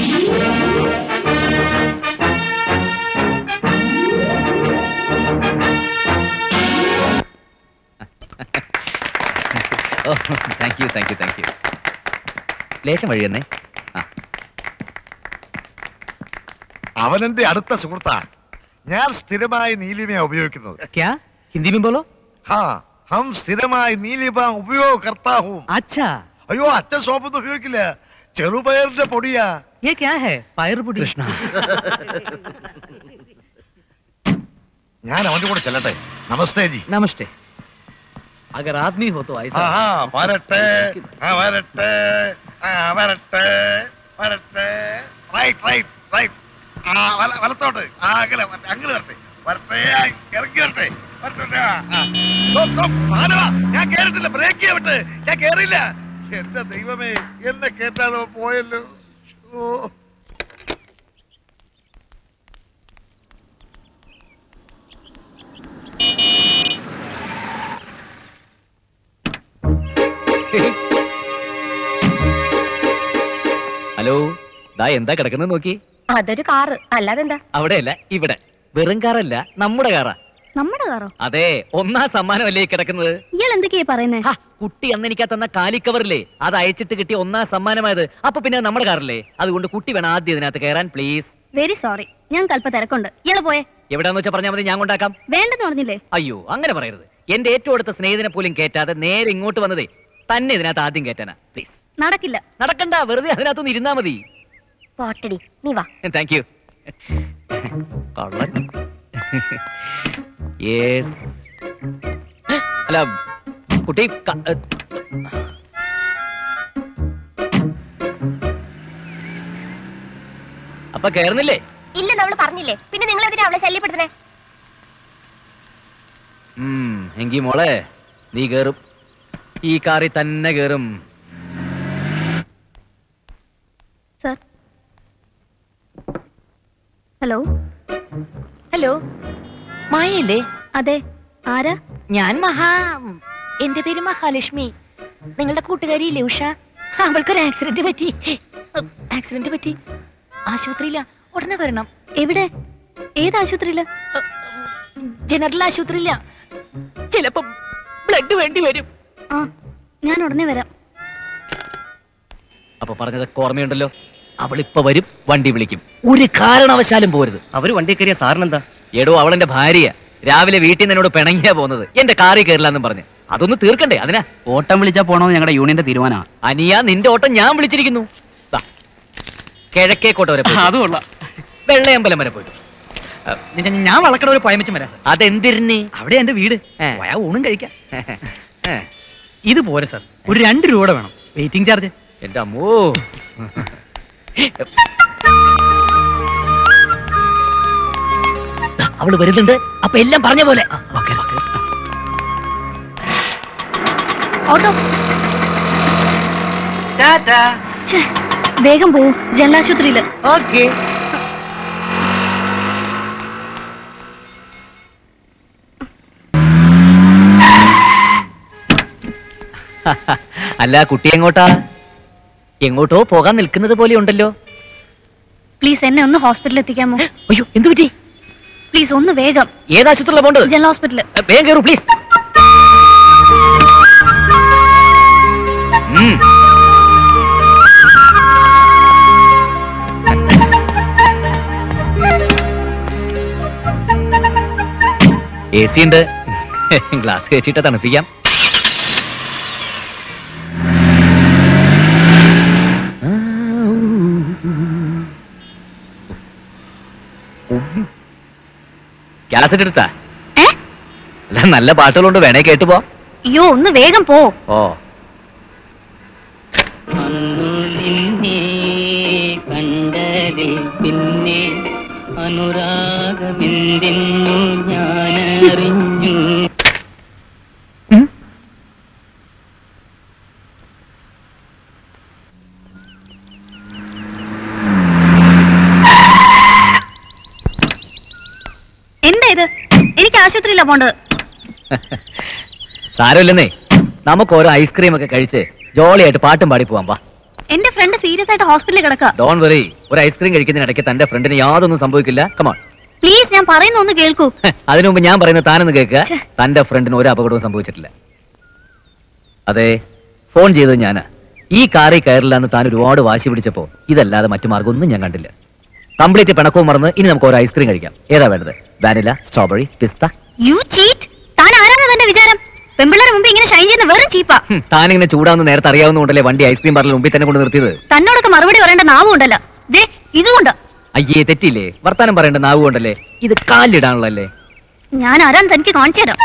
ഓ, thank you thank you thank you. ലേശം വഴി തന്നെ. അവനെന്റെ അടുത്ത സുഹൃത്താ. ഞാൻ സ്ഥിരമായി നീലിമ ഉപയോഗിക്കുന്നത്. क्या हिंदी में बोलो. ഹാ, ഹം സ്ഥിരമായി നീലിമ ഉപയോഗകർത്താവും. अच्छा, അയ്യോ, അച്ഛൻ സോപ്പൊന്നും ഉപയോഗിക്കില്ല. ചെറുപയറിന്റെ പൊടിയാ. ये क्या है? पायर पुड़ी. കൃഷ്ണ, ഞാൻ അവന്റെ കൂടെ ചെല്ലട്ടെ. നമസ്തേ ജി. नमस्ते. अगर आदमी हो तो ऐसा. വരട്ടെ, വരട്ടെ, വരട്ടെ, വരട്ടെ. Right right right. വലത്തോട്ട്. അങ്ങനെ അങ്ങനെ വരട്ടെ, വരട്ടെ, ഇറങ്ങി വരട്ടെ, വരട്ടെ. ഞാൻ കേറിട്ടില്ല, ബ്രേക്ക് ചെയ്യാൻ വിട്ട്. ഞാൻ കേറിയില്ല. എന്റെ ദൈവമേ, എന്നെ കേട്ടാതെ പോയല്ലോ. ഹലോ, ദാ എന്താ കിടക്കുന്നത് നോക്കി. അതൊരു കാറ്, അല്ലാതെന്താ? അവിടെയല്ല, ഇവിടെ. വെറും കാറല്ല, നമ്മുടെ കാറാ. നമ്മുടെ കാറോ? അതെ, 1ാം സമ്മാനമല്ലേ ഈ കിടക്കുന്നത്. ഇയാൾ എന്തൊക്കെയാ പറയുന്നേ? കുട്ടി അന്ന് എനിക്ക് തന്ന കാലിക്കവറില്ലേ, അത് അയച്ചിട്ട് കിട്ടിയ 1ാം സമ്മാനമായത്. അപ്പൊ പിന്നെ നമ്മുടെ കാറല്ലേ, അതുകൊണ്ട് കുട്ടി വേണം ആദ്യം ഇതിനകത്ത് കയറാൻ. പ്ലീസ്. വെരി സോറി, ഞാൻ കൽപ്പ തിരക്കുണ്ട്. ഇയാള് പോയെ. എവിടെയാന്ന് വെച്ചാൽ പറഞ്ഞാൽ മതി, ഞാൻ കൊണ്ടാക്കാം. വേണ്ടെന്ന് പറഞ്ഞില്ലേ? അയ്യോ, അങ്ങനെ പറയരുത്. എന്റെ ഏറ്റവും അടുത്ത സ്നേഹിതനെ പോലും കേറ്റാതെ നേരെ ഇങ്ങോട്ട് വന്നതേ തന്നെ ഇതിനകത്ത് ആദ്യം കേറ്റാനാ. പ്ലീസ്. നടക്കില്ല. നടക്കണ്ട, വെറുതെ അതിനകത്തൊന്ന് ഇരുന്നാ മതി. പോട്ടടി, നീ വാ. Thank you. കള്ളൻ. യെസ്. അല്ല കുട്ടി, അപ്പൊ കേറുന്നില്ലേ? ഇല്ലെന്ന് അവള് പറഞ്ഞില്ലേ, പിന്നെ നിങ്ങൾ എന്തിനാ അവളെ ശല്യപ്പെടുത്തണേ? എങ്കി മോളെ, നീ കേറും. ഈ കാറിൽ തന്നെ കേറും. സർ. ഹലോ. ഹലോ, മായല്ലേ? അതെ, ആരാ? ഞാൻ എന്റെ പേര് മഹാലക്ഷ്മി. നിങ്ങളുടെ കൂട്ടുകാരിയില്ലേ ഉഷ? അവൾക്കൊരു ആക്സിഡന്റ് പറ്റി. ആശുപത്രിയില്ല, ഉടനെ വരണം. എവിടെ? ഏത് ആശുപത്രിയില്? ജനറൽ ആശുപത്രിയില്ല. ചിലപ്പം ബ്ലഡ് വേണ്ടി വരും. ആ, ഞാൻ ഉടനെ വരാം. അപ്പൊ പറഞ്ഞതൊക്കെ ഓർമ്മയുണ്ടല്ലോ. അവളിപ്പോ വരും, വണ്ടി വിളിക്കും. ഒരു കാരണവശാലും പോരുത്. അവര് വണ്ടി കയറിയ സാറിനെന്താ? എടോ, അവളെന്റെ ഭാര്യ. രാവിലെ വീട്ടിൽ നിന്ന് എന്നോട് പിണങ്ങിയാ പോകുന്നത്. എന്റെ കാറിൽ കയറില്ലെന്നും പറഞ്ഞ്. അതൊന്ന് തീർക്കണ്ടേ? അതിനാ ഓട്ടം വിളിച്ചാ പോണോ ഞങ്ങളുടെ യൂണിയന്റെ തീരുമാനമാണ്. അനിയ, നിന്റെ ഓട്ടം ഞാൻ വിളിച്ചിരിക്കുന്നു. കിഴക്കേക്കോട്ട വരെ അതുകൊള്ള വെള്ളയമ്പലം വരെ പോയിട്ട് ഞാൻ വളക്കട ഒരു പോയം വെച്ച് വരാം. അതെന്തിരുന്നേ? അവിടെ എന്റെ വീട്. ഊണും കഴിക്കാം. ഇത് പോരെ സാർ, ഒരു 2 രൂപ വേണം വെയിറ്റിംഗ് ചാർജ്. എന്റെ അമ്മോ. അവള് വരുന്നുണ്ട്. അപ്പൊ എല്ലാം പറഞ്ഞ പോലെ. ഓട്ടോ വേഗം പോവും, ജനലാശുപത്രിയില്. ഓക്കെ. അല്ല, കുട്ടി എങ്ങോട്ടാ? എങ്ങോട്ടോ പോകാൻ നിൽക്കുന്നത് പോലെ ഉണ്ടല്ലോ. പ്ലീസ് എന്നെ ഒന്ന് ഹോസ്പിറ്റലിൽ എത്തിക്കാമോ? അയ്യോ, എന്ത് പറ്റി? പ്ലീസ് ഒന്ന് വേഗം. ഏത് ആശുപത്രിയിലാണ് പോണ്ടത്? General hospital. വേഗം കയറൂ പ്ലീസ്. AC ഉണ്ട്. ഗ്ലാസ് കയറ്റിട്ട് തണുപ്പിക്കാം. കാസറ്റ് എടുത്താ? അല്ല, നല്ല പാട്ടുകളുണ്ട്, വേണേ കേട്ടുപോ. അയ്യോ, ഒന്ന് വേഗം പോ. ഓ, കണ്ടതിൽ പിന്നെ അനുരാഗമെന്തെന്നു ഞാനറിഞ്ഞു. എന്താ ഇത്? എനിക്ക് ആശുപത്രിയിലാ പോണ്ടത്. സാരമില്ലെന്നേ, നമുക്ക് ഓരോ ഐസ്ക്രീം ഒക്കെ കഴിച്ച് ജോളിയായിട്ട് പാട്ടും പാടി പോവാം. വാ. എന്റെ ഫ്രണ്ട് സീരിയസ് ആയിട്ട് ഹോസ്പിറ്റലിൽ കിടക്കുക. ഡോണ്ട് വറി, ഒരു ഐസ്ക്രീം കഴിക്കുന്നതിനിടയ്ക്ക് തന്റെ ഫ്രണ്ടിന് യാതൊന്നും സംഭവിക്കില്ല. കമോൺ പ്ലീസ്, ഞാൻ പറയുന്ന ഒന്ന് കേൾക്കൂ. അതിനു മുമ്പ് ഞാൻ പറയുന്നത് താനൊന്ന് കേൾക്കുക. തന്റെ ഫ്രണ്ടിന് ഒരു അപകടവും സംഭവിച്ചിട്ടില്ല. അതെ, ഫോൺ ചെയ്തത് ഞാനാ. ഈ കാറിൽ കയറില്ല എന്ന് താൻ ഒരുപാട് വാശി പിടിച്ചപ്പോ ഇതല്ലാതെ മറ്റു മാർഗമൊന്നും ഞാൻ കണ്ടില്ല. കംപ്ലീറ്റ് പിണക്കവും മറന്ന് ഇനി നമുക്ക് ഒരു ഐസ്ക്രീം കഴിക്കാം. ഏതാ വേണ്ടത്? വാനില, സ്ട്രോബെറി, പിസ്ത? You cheat. താൻ ആരാണ് തന്റെ വിചാരം? പെമ്പിള്ളേരെ മുമ്പ് ഇങ്ങനെ ഷൈൻ ചെയ്യുന്ന വെറും ചീപ്പാ. താനിങ്ങനെ ചൂടാവുന്ന നേരത്തെ അറിയാവുന്നതുകൊണ്ടല്ലേ വണ്ടി ഐസ്ക്രീം പാർലർ മുമ്പിൽ തന്നെ കൊണ്ട് നിർത്തിയത്. തന്നോടൊക്കെ മറുപടി പറയേണ്ട നാവും ഉണ്ടല്ലോ. ദേ ഇതുകൊണ്ട്. അയ്യേ, തെറ്റില്ലേ? വർത്താനം പറയേണ്ട നാവ് കൊണ്ടല്ലേ. ഇത് കാലിടാനുള്ളല്ലേ. ഞാൻ ആരാന്ന് തനിക്ക് കാണിച്ചു തരാം.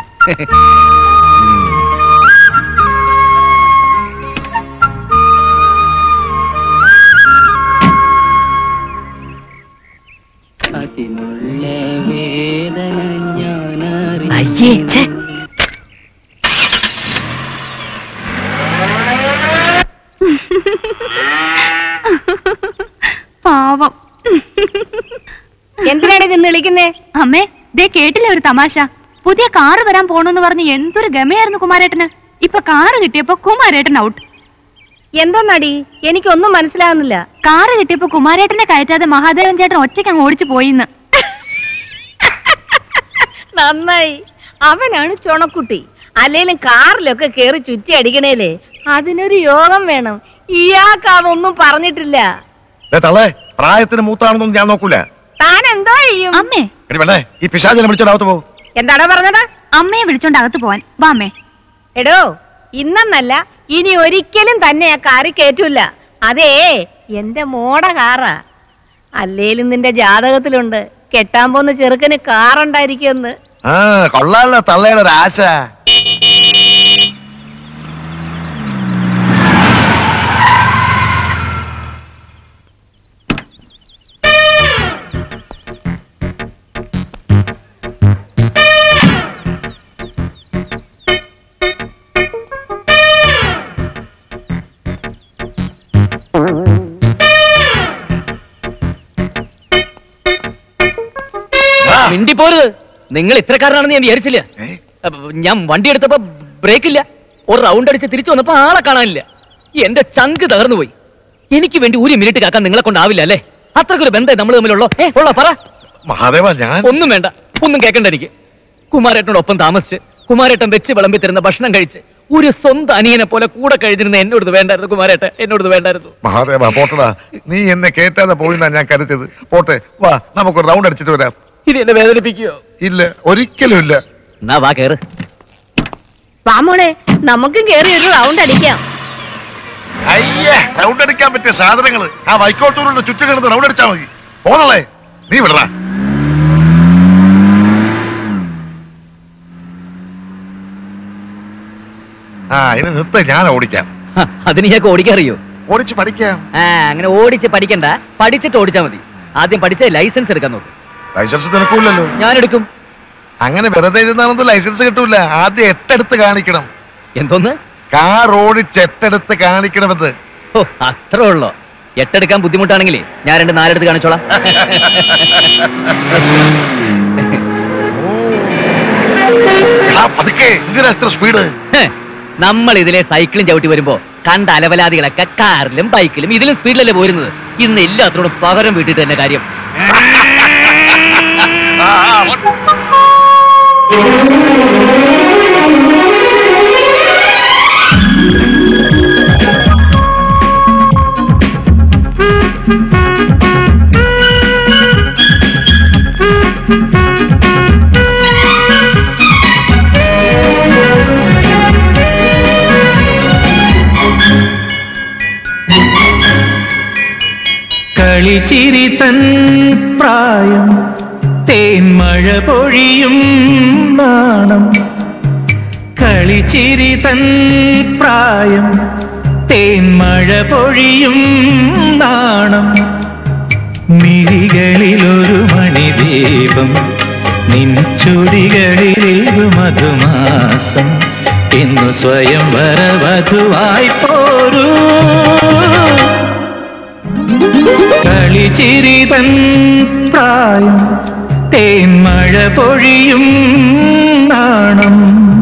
അതിനുള്ള വേദന ഞാനറിഞ്ഞു. അയ്യേ, ഛേ. പാവം. എന്തിനാണ് ഇത് വിളിക്കുന്നേ? അമ്മേ, ദേ കേട്ടില്ലേ ഒരു തമാശ? പുതിയ കാറ് വരാൻ പോണെന്ന് പറഞ്ഞ് എന്തൊരു ഗമയായിരുന്നു കുമാരേട്ടന്. ഇപ്പൊ കാറ് കിട്ടിയപ്പോ കുമാരേട്ടൻ ഔട്ട്. എന്തോന്നടി, എനിക്കൊന്നും മനസ്സിലാകുന്നില്ല. കാറ് കിട്ടിയപ്പോ കുമാരേട്ടനെ കയറ്റാതെ മഹാദേവൻ ചേട്ടൻ ഒറ്റയ്ക്ക് അങ്ങ് ഓടിച്ചു പോയിന്ന്. നന്നായി, അവനാണ് ചുണക്കുട്ടി. അല്ലേലും കാറിലൊക്കെ കേറി ചുറ്റി അടിക്കണേലേ അതിനൊരു യോഗം വേണം. ഇയാൾക്ക് അതൊന്നും പറഞ്ഞിട്ടില്ല. തള്ളേ, പ്രായത്തിന് മൂത്താണെന്നൊന്നും ഞാൻ നോക്കൂല. താൻ എന്തോ ചെയ്യും? അമ്മേ, ഈ പിശാചിനെ വിളിച്ചോണ്ടാവത്ത് പോ. എന്താടാ പറഞ്ഞത്? അമ്മയെ വിളിച്ചോണ്ട് അകത്ത് പോവാൻ. വാ അമ്മേ. എടോ, ഇന്നല്ല ഇനി ഒരിക്കലും തന്നെ ആ കാറി കേറ്റൂല. അതേ എന്റെ മോടെ കാറാ. അല്ലേലും നിന്റെ ജാതകത്തിലുണ്ട് കെട്ടാൻ പോന്ന ചെറുക്കന് കാറുണ്ടായിരിക്കുമെന്ന്. ആ, കൊള്ളാലോ തള്ളയുടെ ഒരു ആശ. മിണ്ടിപ്പോരുത്. നിങ്ങൾ ഇത്രക്കാരനാണെന്ന് ഞാൻ വിചാരിച്ചില്ല. ഞാൻ വണ്ടി എടുത്തപ്പോ ബ്രേക്ക് ഇല്ല. ഒരു റൗണ്ട് അടിച്ച് തിരിച്ചു വന്നപ്പോ ആളെ കാണാനില്ല. എന്റെ ചങ്ക് തകർന്നു പോയി. എനിക്ക് വേണ്ടി 1 മിനിറ്റ് കാക്കാൻ നിങ്ങളെ കൊണ്ടാവില്ല അല്ലേ? അത്രക്കൊരു ബന്ധം നമ്മൾ തമ്മിലുള്ളോ? ഉള്ളോ പറ. മഹാദേവ, ഞാൻ ഒന്നും വേണ്ട, ഒന്നും കേൾക്കണ്ട എനിക്ക്. കുമാരേട്ടനോടൊപ്പം താമസിച്ച് കുമാരേട്ടൻ വെച്ച് വിളമ്പി തരുന്ന ഭക്ഷണം കഴിച്ച് ഒരു സ്വന്തം അനിയനെ പോലെ കൂടെ കഴിഞ്ഞിരുന്ന എന്നോട് വേണ്ടായിരുന്നു കുമാരേട്ട, എന്നോട് വേണ്ടായിരുന്നു. മഹാദേവ പോട്ടടാ, നീ എന്നെ കേറ്റാതെ പോയിന്നാ ഞാൻ കരുതിയത്. പോട്ടെ, വാ നമുക്കൊരു റൗണ്ട് അടിച്ചിട്ട് വരാം. ഇത് എന്നെ വേദനിപ്പിക്കോ? ഇല്ല, ഒരിക്കലും ഇല്ല. എന്നാ വാ കേറ്. വാ മോളെ, നമുക്കും കേറി ഒരു റൗണ്ട് അടിക്കാം. അയ്യേ, റൗണ്ട് അടിക്കാൻ പറ്റിയ സാധനങ്ങള് ആ വൈക്കോട്ടൂരിന്റെ ചുറ്റും കിടന്ന് റൗണ്ട് അടിച്ചാ മതി. പോണല്ലേ, നീ വിടറാ. ആ ഇനി നിർത്ത, ഞാൻ ഓടിക്കാം. അതിന് ഞാൻ ഓടിക്കാറിയോ? ഓടിച്ച് പഠിക്കാം. അങ്ങനെ ഓടിച്ച് പഠിക്കണ്ട, പഠിച്ചിട്ട് ഓടിച്ചാ മതി. ആദ്യം പഠിച്ച ലൈസൻസ് എടുക്കാൻ നോക്ക്. ലൈസൻസ് നിനക്കൂല്ലല്ലോ. ഞാൻ എടുക്കും. അങ്ങനെ വെറുതെ ഇരുന്നാണെന്ന് ലൈസൻസ് കിട്ടൂല. ആദ്യം 8 എടുത്ത് കാണിക്കണം. എന്തോന്ന്? കാർ ഓടിച്ച് 8 എടുത്ത് കാണിക്കണമെന്ന്. ഓ, അത്രേ ഉള്ളോ? 8 എടുക്കാൻ ബുദ്ധിമുട്ടാണെങ്കിലേ ഞാൻ 2 4 എടുത്ത് കാണിച്ചോളാം. പതുക്കെ, എന്തിനാ എത്ര സ്പീഡ്? നമ്മൾ ഇതിലെ സൈക്കിളും ചവിട്ടി വരുമ്പോ കണ്ട അലവലാദികളൊക്കെ കാറിലും ബൈക്കിലും ഇതിലും സ്പീഡിലല്ലേ പോരുന്നത്. ഇന്ന് എല്ലാത്തിനോടും പകരം വീട്ടിട്ട് തന്നെ കാര്യം. കളിച്ചിരി തൻ പ്രായം തേന്മഴ പൊഴിയും നാണം. കളിച്ചിരി തൻ പ്രായം തേന്മഴ പൊഴിയും നാണം. മിഴികളിലൊരു മണിദീപം നിൻ ചുടികളിലേതു മധുമാസം. ഇന്നു സ്വയം വരവധുവായി പോരൂ. കളിച്ചിരി തൻ പ്രായം തേന്മഴ പൊഴിയും നാണം.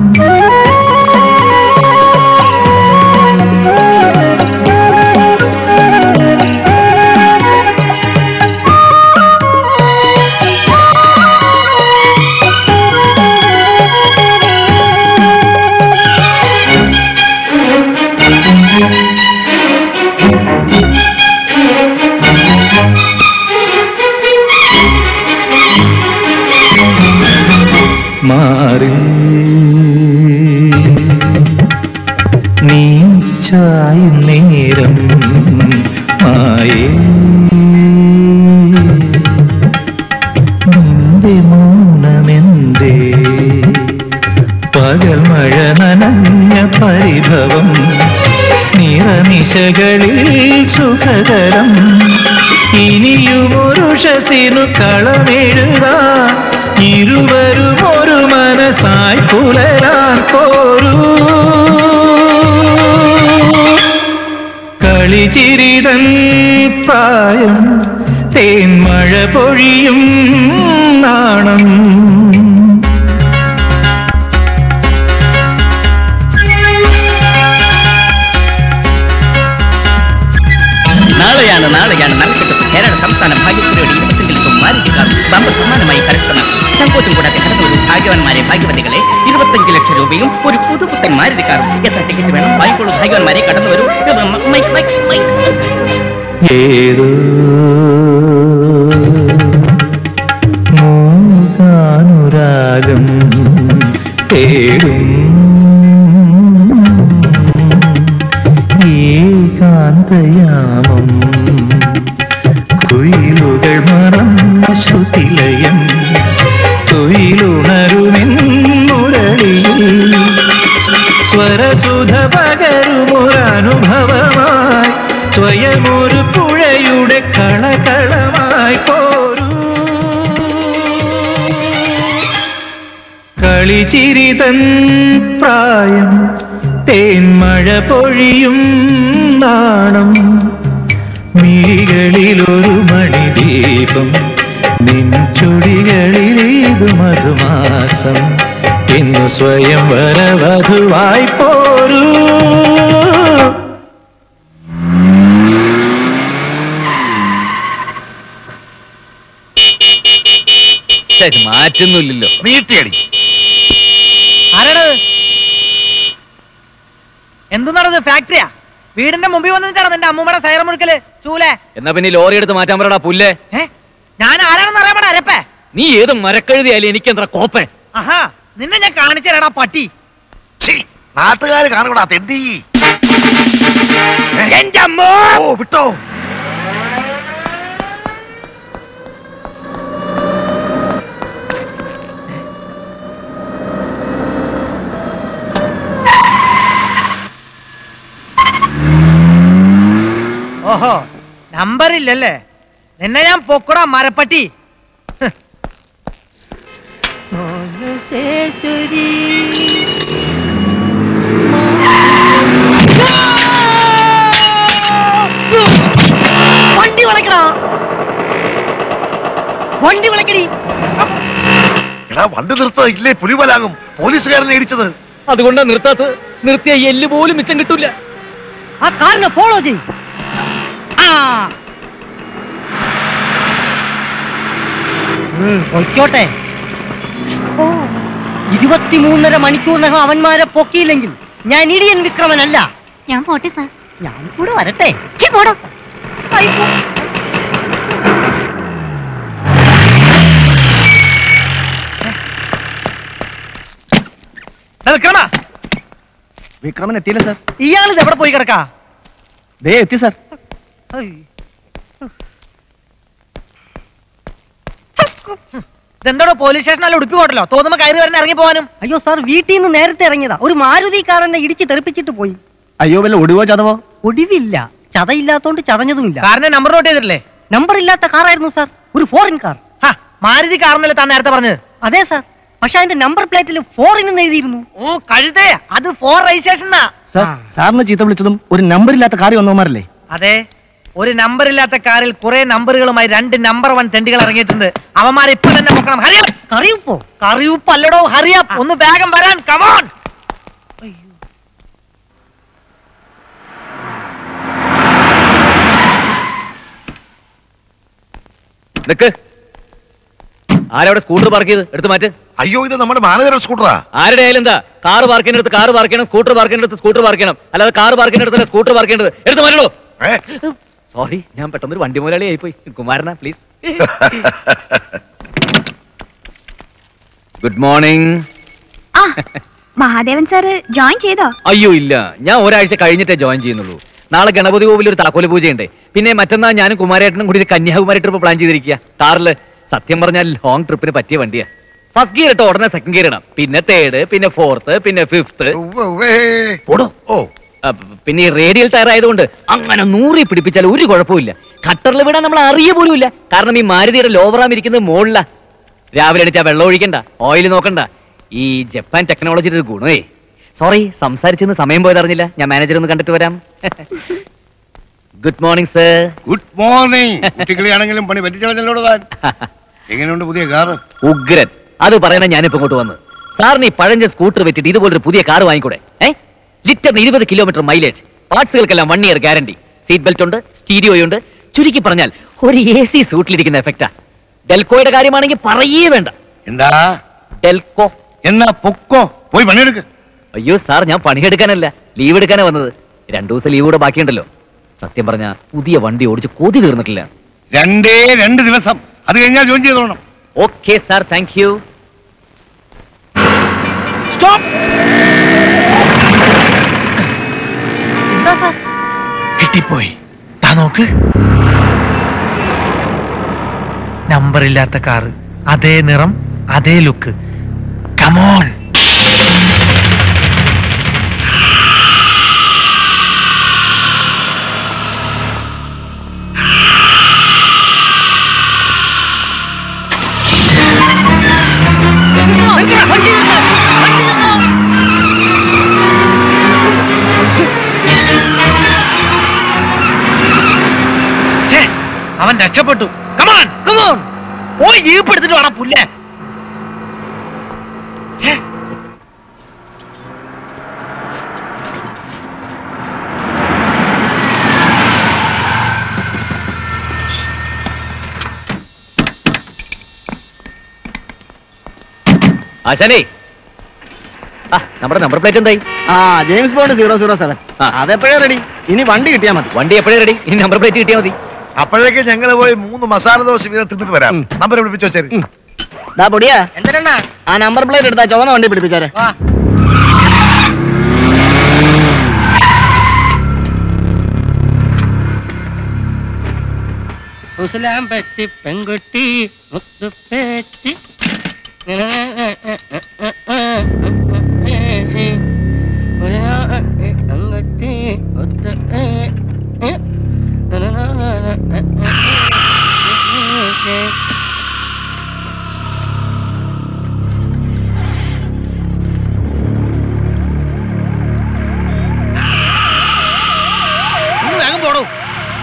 മാറി നീ ചായും നേരം മായേ നിന്റെ മൗനമെന്തേ? പകൽ മഴ നനഞ്ഞ പരിഭവം നിറനിശകളിൽ സുഖകരം. ഇനിയുമൊരുഷസിനു കളമെഴുതാൻ ഇരുവരും ഒരു മനസ്സായി പുലരാൻ പോരൂ. കളിച്ചിരി തൻ പ്രായം തേന്മഴ പൊഴിയും നാണം. നാളെയാണ് നറുക്കെടുപ്പ്. കേരള സംസ്ഥാന ഭാഗ്യക്കുറിയുടെ 25 കുമാരിക്കാർ ബമ്പർ സമ്മാനമായി കരസ്ഥമാക്കി. സങ്കോചം കൂടാതെ കടന്നൊരു ഭാഗ്യവാന്മാരെ ഭാഗ്യവതികളെ 25 ലക്ഷം രൂപയും ഒരു പുതുപുത്തൻ മാരുതിക്കാറും. എത്ര ടിക്കറ്റ് വേണം? വാങ്ങിക്കോളൂ ഭാഗ്യവാന്മാരെ, കടന്നു വരൂ. ഏതോ മൂകാനുരാഗം തേടും ഏകാന്തയാമം. കുയിലുകൾ മറന്ന ശ്രുതിലയം തൊയിലുണരുമെൻ മുരളിയിൽ സ്വരസുധ പകരുമൊരനുഭവമായി സ്വയമൊരു പുഴയുടെ കളകളമായി പോരൂ. കളിച്ചിരി തൻ പ്രായം തേന്മഴ പൊഴിയും നാണം. മിഴികളിലൊരു മണിദീപം നിൻ ചുടികളിലേതു മധുമാസം. ഇന്നു സ്വയം വരവധുവായി പോരൂ. മാറ്റുന്നില്ലല്ലോ. നീട്ടിയടി. ആരാണത്? എന്തെന്നാണത്? ഫാക്ടറിയാ? വീടിന്റെ മുമ്പിൽ വന്നിട്ടാണ് നിന്റെ അമ്മൂമ്മയുടെ സൈറ മുഴുക്കല് ചൂലേ. എന്നാ പിന്നെ ലോറി എടുത്ത് മാറ്റാൻ പറയടാ പുല്ലേ. ഞാൻ ആരാണെന്ന് അറിയാൻ അരപ്പേ. നീ ഏത് മരക്കഴുതിയാലും എനിക്ക് എന്താ കോപ്പേ. ആഹാ, നിന്നെ ഞാൻ കാണിച്ചു തരാടാ പട്ടി. നാട്ടുകാര് കാണൂടാ തെണ്ടി. എന്റെ അമ്മോ വിട്ടോ. ഓഹോ, നമ്പറില്ലല്ലേ? നിന്നെ ഞാൻ പൊക്കടാ മരപ്പട്ടി. വണ്ടി വിളക്കടാ, വണ്ടി വിളക്കടി. എടാ വണ്ടി നിർത്ത, ഇല്ലേ പുലിവലാകും. പോലീസുകാരനെ ഇടിച്ചത്. അതുകൊണ്ടാ നിർത്താത്ത. നിർത്തിയ എല്ല് പോലും മിച്ചം കിട്ടൂല. ആ കാറിനെ ഫോളോ ചെയ്യും. പൊയ്ക്കോട്ടെ. 23.5 മണിക്കൂറിനകം അവന്മാരെ പൊക്കിയില്ലെങ്കിൽ ഞാൻ ഇടിയൻ വിക്രമനല്ല. ഞാൻ പോട്ടെ സാർ. ഞാൻ കൂടെ വരട്ടെ. പോടോ. വിക്രമ, വിക്രമൻ എത്തിയില്ല സാർ. ഇയാളിത് എവിടെ പോയി കിടക്കാ? ദേ എത്തി സാർ. ഇതെന്തോടോ പോലീസ് സ്റ്റേഷനല്ല ഉടുപ്പി പോട്ടല്ലോ, തോന്നുമ്പോ കയറി വരാൻ ഇറങ്ങി പോവാനും. അയ്യോ സാർ, വീട്ടിൽ നിന്ന് നേരത്തെ ഇറങ്ങിയതാ. ഒരു മാരുതി കാരനെ ഇടിച്ച് തെറിപ്പിച്ചിട്ട് പോയി. അയ്യോ വല്ല ഒടിവോ ചതവോ? ഒടിവില്ല, ചതയില്ലാത്തോണ്ട് ചതഞ്ഞതുമില്ല. കാറിന്റെ നമ്പർ നോട്ട് ചെയ്തിട്ടില്ലേ? നമ്പർ ഇല്ലാത്ത കാറായിരുന്നു സാർ, ഒരു ഫോറിൻ കാർ. മാരുതി കാറിനല്ലേ താൻ നേരത്തെ പറഞ്ഞത്? അതെ സാർ, പക്ഷെ അതിന്റെ നമ്പർ പ്ലേറ്റിൽ ഫോറിൻ എന്ന് എഴുതിയിരുന്നു. ഓ കഴുതേ, അത് ഫോർ രജിസ്ട്രേഷൻ. സാർ, സാറിന് ചീത്ത വിളിച്ചതും ഒരു നമ്പർ ഇല്ലാത്ത കാറി വന്നോമാരല്ലേ? അതെ, ഒരു നമ്പർ ഇല്ലാത്ത കാറിൽ കുറെ നമ്പറുകളുമായി 2 നമ്പർ 1 തെണ്ടികൾ ഇറങ്ങിയിട്ടുണ്ട്. അവന്മാരെ ഇപ്പൊ തന്നെ നോക്കണം. ഹറിയപ്പ്. കറിയുപ്പോ? കറിയുപ്പ് അല്ലടോ, ഹറിയപ്പ്. ഒന്ന് വേഗം വരാൻ. കമോൺ. ആരവിടെ സ്കൂട്ടർ പാർക്ക് ചെയ്ത് എടുത്ത് മാറ്റ്. അയ്യോ, ഇത് നമ്മുടെ മാനേജറുടെ സ്കൂട്ടറാ. ആരുടെ ആയാലും എന്താ? കാർ പാർക്ക് ചെയ്യുന്നിടത്ത് കാർ പാർക്ക് ചെയ്യണം, സ്കൂട്ടർ പാർക്ക് ചെയ്യുന്നിടത്ത് സ്കൂട്ടർ പാർക്ക് ചെയ്യണം. അല്ലാതെ കാർ പാർക്ക് ചെയ്യുന്നിടത്തല്ല സ്കൂട്ടർ പാർക്ക് ചെയ്യേണ്ടത്. എടുത്ത് മാറ്റണോ? സോറി, ഞാൻ പെട്ടെന്നൊരു വണ്ടി മുതലാളി ആയിപ്പോയി. കുമാരനാ please. Good morning. Mahadevan sir join ചെയ്തോ? അയ്യോ ഇല്ല, ഞാൻ ഒരാഴ്ച കഴിഞ്ഞിട്ടേ ജോയിൻ ചെയ്യുന്നുള്ളൂ. നാളെ ഗണപതി കോവിൽ ഒരു താക്കോല് പൂജയുണ്ട്. പിന്നെ മറ്റന്നാൾ ഞാനും കുമാരേട്ടനും കൂടി കന്യാകുമാരി ട്രിപ്പ് പ്ലാൻ ചെയ്തിരിക്കുക കാറില്. സത്യം പറഞ്ഞാൽ ലോങ് ട്രിപ്പിന് പറ്റിയ വണ്ടിയാ. ഫസ്റ്റ് ഗിയർ ഇട്ടോ ഉടനെ സെക്കൻഡ് ഗിയർ ഇടാം, പിന്നെ തേർഡ്, പിന്നെ ഫോർത്ത്, പിന്നെ ഫിഫ്ത്ത്. പിന്നെ ഈ റേഡിയൽ ടയർ ആയതുകൊണ്ട് അങ്ങനെ 100 പിടിപ്പിച്ചാൽ ഒരു കുഴപ്പമില്ല. കട്ടറിൽ വിടാൻ നമ്മൾ അറിയ പോലും ഇല്ല. കാരണം ഈ മാരുതിയുടെ ലോവറാം ഇരിക്കുന്നത് മുകളിലാ. രാവിലെ എണീറ്റാ വെള്ളം ഒഴിക്കണ്ട, ഓയിൽ നോക്കണ്ട. ഈ ജപ്പാൻ ടെക്നോളജിയുടെ ഒരു ഗുണമേ. സോറി, സംസാരിച്ചെന്ന് സമയം പോയതറിഞ്ഞില്ല. ഞാൻ മാനേജർ ഒന്ന് കണ്ടിട്ട് വരാം. Good morning sir. Good morning. കുട്ടികളാണെങ്കിലും പണി പറ്റിച്ചോട് താൻ. എങ്ങനെയുണ്ട് പുതിയ കാർ? ഉഗ്രൻ. അത് പറയണ ഞാനിപ്പോ ഇങ്ങോട്ട് വന്ന്. സാറിന് ഈ പഴഞ്ച സ്കൂട്ടർ വെച്ചിട്ട് ഇതുപോലൊരു പുതിയ കാർ വാങ്ങിക്കൂടെ? ലിറ്ററിന് 20 കിലോമീറ്റർ മൈലേജ്, പാർട്സുകൾക്കെല്ലാം 1 ഇയർ ഗ്യാരണ്ടി, സീറ്റ് ബെൽറ്റ് ഉണ്ട്, സ്റ്റീരിയോയുണ്ട്. ചുരുക്കി പറഞ്ഞാൽ ഒരു AC സൂട്ടിലിരിക്കുന്ന എഫക്റ്റാ. ഡെൽക്കോയുടെ കാര്യമാണെങ്കിൽ പറയേ വേണ്ട. എന്താ ഡെൽക്കോ? എന്നാ പൊക്കോ, പോയി പണിയെടുക്ക്. അയ്യോ സാർ, ഞാൻ പണിയെടുക്കാനല്ല, ലീവ് എടുക്കാനാ വന്നത്. 2 ദിവസം ലീവ് കൂടെ ബാക്കിയുണ്ടല്ലോ. സത്യം പറഞ്ഞ പുതിയ വണ്ടി ഓടിച്ച് കൊതി തീർന്നിട്ടില്ല. 2 ദിവസം, അത് കഴിഞ്ഞാൽ ജോയിൻ ചെയ്തോണം. Okay sir, thank you. Stop. എന്താ സാർ? കിട്ടിപ്പോയി. താ നോക്ക്. നമ്പർ ഇല്ലാത്ത കാറ്, അതേ നിറം, അതേ ലുക്ക്. കമോൺ. അവൻ രക്ഷപ്പെട്ടു. കമോൺ കമോൺ, പോയി ജീപ്പ് എടുത്തിട്ട് വേണം പുല്ലേ. ആശാനേ, നമ്മുടെ നമ്പർ പ്ലേറ്റ് എന്തായി? James Bond 007. അതെപ്പോഴേ റെഡി. ഇനി വണ്ടി കിട്ടിയാൽ മതി. വണ്ടി എപ്പോഴേ റെഡി. ഇനി നമ്പർ പ്ലേറ്റ് കിട്ടിയാൽ മതി. അപ്പോഴേക്ക് ഞങ്ങൾ പോയി 3 മസാല ദോശ വീതം തിന്നിട്ട് വരാം. നമ്പർ പിടിപ്പിച്ചു വെച്ചേര്. പൊടിയാ ആ നമ്പർ പ്ലേറ്റ് എടുത്താ ചുവന്ന വണ്ടി പിടിപ്പിച്ചാരെ. ഉസ്ലാം പറ്റി പെൺകുട്ടി മുത്തുപേച്ചി പെൺകുട്ടി ഒത്ത് വേഗം പോടൂ.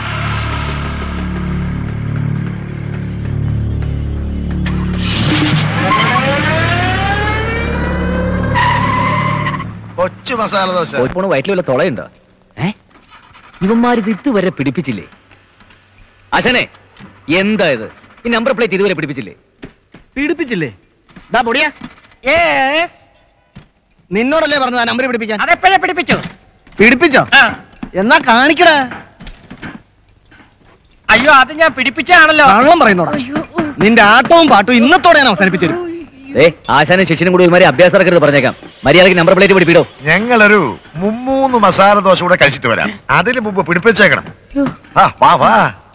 കൊച്ചു മസാല ദോശ. വയറ്റിൽ വല്ല തുളയുണ്ടോ? ഇവന്മാരിത് ഇതുവരെ പിടിപ്പിച്ചില്ലേ? അശനെ, എന്താ ഇത്? ഈ നമ്പർ പ്ലേറ്റ് ഇതുവരെ പിടിപ്പിച്ചില്ലേ? പിടിപ്പിച്ചില്ലേ? പൊടിയാ നിന്നോടല്ലേ പറഞ്ഞത് ആ നമ്പർ പിടിപ്പിക്കാൻ? അതെപ്പോഴേ പിടിപ്പിച്ചു. പിടിപ്പിച്ചോ? എന്നാ കാണിക്കടാ. അയ്യോ, അത് ഞാൻ പിടിപ്പിച്ചാണല്ലോ. കള്ളം പറയുന്നോടാ. നിന്റെ ആട്ടവും പാട്ടും ഇന്നത്തോടെ ഞാൻ അവസാനിപ്പിച്ചു. ആശാനും ശിഷ്യനും കൂടി ഒരുമാതിരി അഭ്യാസം ഇറക്കരുത് പറഞ്ഞേക്കാം. മര്യാദയ്ക്ക് നമ്പർ പ്ലേറ്റ് പിടിപ്പിടോ. ഞങ്ങളൊരു 3 മസാല ദോശ കൂടെ കഴിച്ചിട്ട് വരാം. അതിന് മുമ്പ് പിടിപ്പിച്ചേക്കണം. വാ വാ.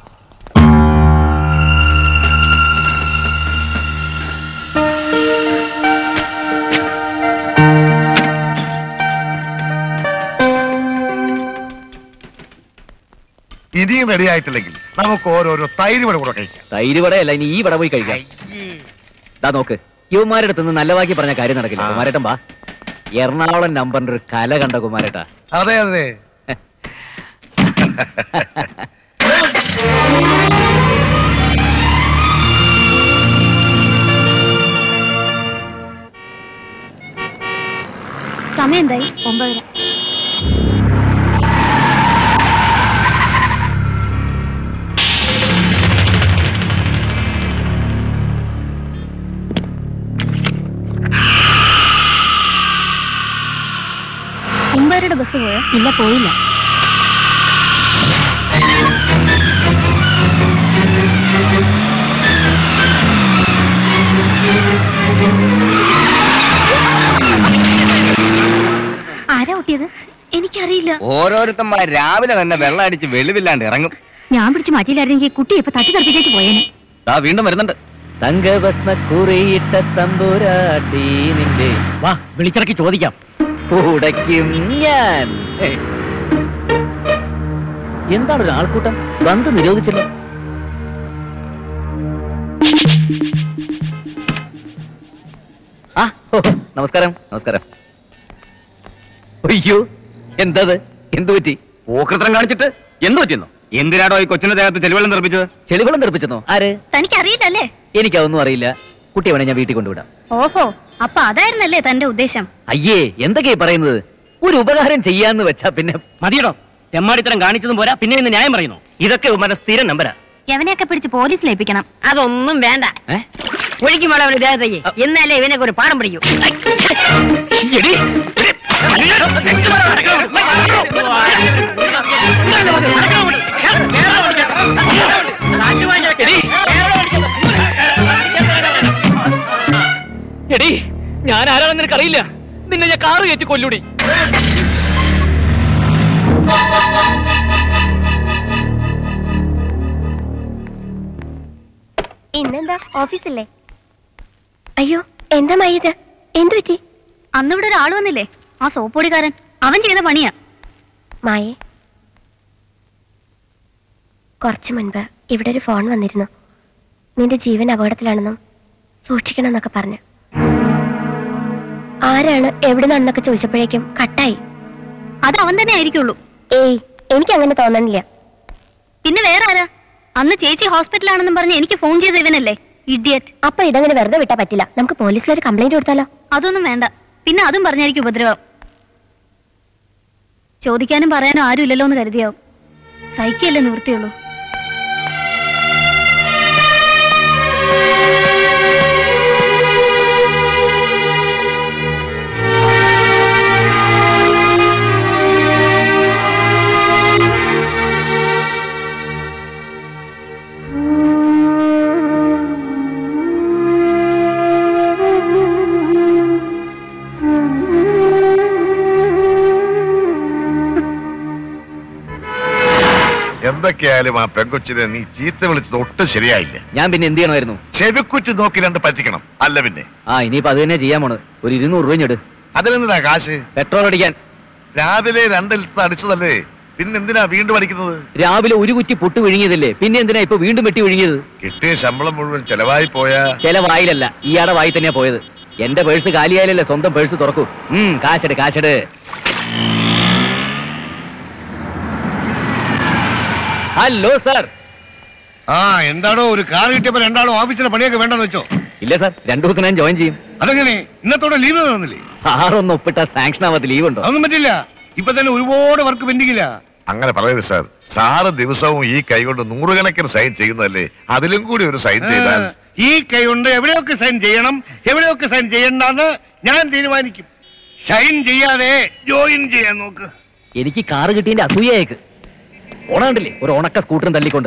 ഇനിയും റെഡി ആയിട്ടില്ലെങ്കിൽ നമുക്ക് ഓരോരോ തൈര് വട കൂടെ കഴിക്കാം. തൈര് വടയല്ല, ഇനി ഈ വട പോയി കഴിക്കാം. നോക്ക്, യുവമാരുടെ അടുത്ത് നല്ല വാക്കി പറഞ്ഞ കാര്യം നടക്കില്ല. കുമാരേട്ടൻ വാ. എറണാകുളം നമ്പറിന്റെ ഒരു കല കണ്ട കുമാരേട്ടാ. അതെ അതെ. സമയം എന്തായി? 9:30. കുമ്പാരുടെ ബസ് പോയോ? ഇല്ല, പോയില്ല. ആരാ ഒട്ടിയത്? എനിക്കറിയില്ല. ഓരോരുത്തന്മാർ രാവിലെ തന്നെ വെള്ളം അടിച്ച് വെളിവില്ലാണ്ട് ഇറങ്ങും. ഞാൻ പിടിച്ച് മാറ്റിയില്ലായിരുന്നെങ്കിൽ കുട്ടി ഇപ്പൊ തട്ടി തെറിപ്പിച്ചു പോയേനെ. വീണ്ടും വരുന്നുണ്ട്. തങ്കഭസ്മ കുറിയിട്ട തമ്പുരാട്ടി നിന്റെ വാ, വിളിച്ചിറക്കി ചോദിക്കാം. ഉടയ്ക്കും ഞാൻ. എന്താണ് ഒരു ആൾക്കൂട്ടം? ബന്ധു നിരോധിച്ചല്ലോ. നമസ്കാരം. നമസ്കാരം. അയ്യോ, എന്തത്? എന്തു പറ്റി? ഓക്രത്രം കാണിച്ചിട്ട് എന്ത് പറ്റിയെന്നോ? എന്തിനാടോ ഈ കൊച്ചിന്റെ ദേഹത്ത് ചെളിവെള്ളം തെറിപ്പിച്ചത്? ചെളിവെള്ളം തെറിപ്പിച്ചെന്നോ? ആര്? തനിക്കറിയില്ലല്ലേ? എനിക്കതൊന്നും അറിയില്ല. കുട്ടിയെ വേണേ ഞാൻ വീട്ടിൽ കൊണ്ടുവിടാം. ഓഹോ, അപ്പൊ അതായിരുന്നല്ലേ തന്റെ ഉദ്ദേശം? അയ്യേ, എന്തൊക്കെയാ പറയുന്നത്? ഒരു ഉപകാരം ചെയ്യാന്ന് വെച്ചാ പിന്നെ മതിയടോ. തെമ്മാടിത്തരം കാണിച്ചതും പോരാ, പിന്നെ ഇന്ന് ന്യായം പറയുന്നു. ഇതൊക്കെ ഉമ്മന്റെ സ്ഥിരം നമ്പരാ. എവനെയൊക്കെ പിടിച്ച് പോലീസിലേൽപ്പിക്കണം. അതൊന്നും വേണ്ട. ഒഴുക്കിമോളെ അവന് ദേഹത്തേക്ക്. എന്നാലേ ഇവനൊക്കെ ഒരു പാഠം പഠിക്കൂ. എടി, ഞാൻ ആരാണെന്ന് നിനക്കറിയില്ല. നിന്നെ ഞാൻ കാറ് കയറ്റി കൊല്ലൂടി. ഇന്നെന്താ ഓഫീസില്ലേ? അയ്യോ, എന്താ മയ്യത്? എന്തു പറ്റി? അന്നിവിടെ ഒരാൾ വന്നില്ലേ, ആ സോപ്പൊടിക്കാരൻ. അവൻ ചെയ്ത പണിയാ. മായേ, കുറച്ചു മുൻപ് ഇവിടെ ഒരു ഫോൺ വന്നിരുന്നു. നിന്റെ ജീവൻ അപകടത്തിലാണെന്നും സൂക്ഷിക്കണം എന്നൊക്കെ പറഞ്ഞു. ആരാണ് എവിടെ നിന്നൊക്കെ ചോദിച്ചപ്പോഴേക്കും കട്ടായി. അത് അവൻ തന്നെ ആയിരിക്കുള്ളൂ. ഏയ്, എനിക്ക് അങ്ങനെ തോന്നണില്ല. പിന്നെ വേറെ ആരാ? അന്ന് ചേച്ചി ഹോസ്പിറ്റലാണെന്നും പറഞ്ഞ് എനിക്ക് ഫോൺ ചെയ്ത ഇവനല്ലേ, ഇഡിയറ്റ്. അപ്പൊ ഇതങ്ങനെ വെറുതെ വിട്ടാ പറ്റില്ല. നമുക്ക് പോലീസിലൊരു കംപ്ലൈന്റ് കൊടുത്താലോ? അതൊന്നും വേണ്ട. പിന്നെ അതും പറഞ്ഞായിരിക്കും ഉപദ്രവം. ചോദിക്കാനും പറയാനും ആരും ഇല്ലല്ലോ എന്ന് കരുതിയാവും. സഹിക്കല്ലേ നിവൃത്തിയുള്ളൂ. എന്തൊക്കെയായാലും ആ പെങ്കൊച്ചിനെ നീ ചീത്ത വിളിച്ചത് ഒട്ടും ശരിയായില്ല. ഞാൻ പിന്നെ എന്ത് ചെയ്യണമായിരുന്നു? ചെവിക്കുറ്റി നോക്കി രണ്ട് പറ്റിക്കണം, അല്ല പിന്നെ. ഇനിയിപ്പോ അത് തന്നെ ചെയ്യാൻ പോണ്. ഒരു 200 രൂപ ഞെട്. അതിനെന്താ കാശ്? പെട്രോൾ അടിക്കാൻ. രാവിലെ 2 ലിറ്റർ അടിച്ചതല്ലേ, പിന്നെ എന്തിനാ വീണ്ടും അടിക്കുന്നത്? രാവിലെ ഒരു കുറ്റി പൊട്ട് വിഴുങ്ങിയതല്ലേ, പിന്നെ എന്തിനാ ഇപ്പൊ വീണ്ടും വെട്ടി വിഴുങ്ങിയത്? കിട്ടിയ ശമ്പളം മുഴുവൻ ചെലവായി പോയാ? ചെലവായില്ലല്ല, ഇയാളുടെ വായി തന്നെയാ പോയത്. എന്റെ പേഴ്സ് കാലിയായാലല്ലേ സ്വന്തം പേഴ്സ് തുറക്കൂ. കാശെട് കാശെട്. Hello sir. എന്താണോ ഒരു കാർ കിട്ടിയപ്പോ രണ്ടാളും ഓഫീസിലെ പണിയൊക്കെ വേണ്ടെന്ന് വെച്ചോ? ഇല്ല സാർ, 2 ദിവസം ഞാൻ ജോയിൻ ചെയ്യും. അതെങ്ങനെ ഇന്നത്തോടെ ലീവ് തന്നില്ലേ? സാറൊന്ന് ഒപ്പിട്ട സാങ്ഷൻ ആവാത്ത ലീവ് ഉണ്ടോ? അതൊന്നും പറ്റില്ല, ഇപ്പൊ തന്നെ ഒരുപാട് വർക്ക് പെൻഡിങ്ങില്ല. അങ്ങനെ പറയരുത് സാർ. സാറ് ദിവസവും ഈ കൈ കൊണ്ട് 100 കണക്കിന് സൈൻ ചെയ്യുന്നതല്ലേ, അതിലും കൂടി ഒരു സൈൻ ചെയ്താൽ. ഈ കൈ കൊണ്ട് എവിടെയൊക്കെ സൈൻ ചെയ്യണം, എവിടെയൊക്കെ സൈൻ ചെയ്യണ്ടെന്ന് ഞാൻ തീരുമാനിക്കും. സൈൻ ചെയ്യാതെ ജോയിൻ ചെയ്യാൻ നോക്ക്. എനിക്ക് കാറ് കിട്ടിയതിന്റെ അസൂയക്ക് ഓണാണ്ടില്ലേ ഒരു ഉണക്ക സ്കൂട്ടറും തള്ളിക്കൊണ്ട്.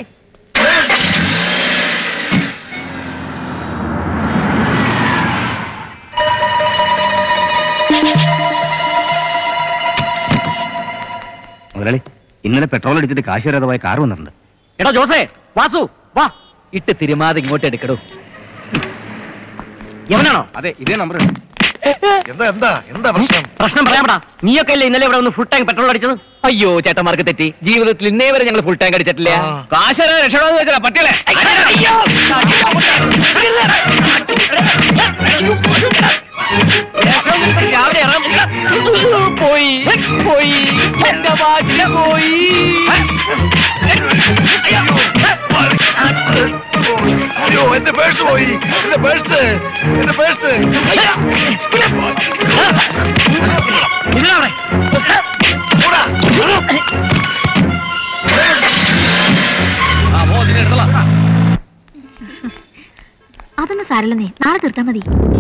മുതലാളി, ഇന്നലെ പെട്രോൾ അടിച്ചിട്ട് കാശ് വരാതെ പോയ കാർ വന്നിട്ടുണ്ട്. എടാ ജോസേ, വാസു വാ. ഇട്ട് തിരുമാതെ ഇങ്ങോട്ട് എടുക്കടൂ. എവനാണോ? അതെ, ഇതേ നമ്പർ. എന്താ പ്രശ്നം പറയാമടാ. നീയൊക്കെ അല്ലേ ഇന്നലെ ഇവിടെ ഒന്ന് ഫുൾ ടാങ്ക് പെട്രോൾ അടിച്ചത്? അയ്യോ ചേട്ടന്മാർക്ക് തെറ്റി. ജീവിതത്തിൽ ഇന്നേ വരെ ഞങ്ങൾ ഫുൾ ടാങ്ക് അടിച്ചിട്ടില്ല. കാശ് രക്ഷപ്പെടാന്ന് വെച്ചാ പട്ടിയല്ലേ? പോയി പോയി എന്റെ ബാക്കി പോയി. അയ്യോ, എന്റെ പേഴ്സ് പോയി. എന്റെ പേഴ്സ്. അതൊന്നും സാരല്ലെന്നേ, നാളെ തീർത്താ മതി.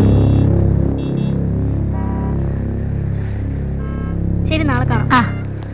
ശരി, നാളെ കാണാം.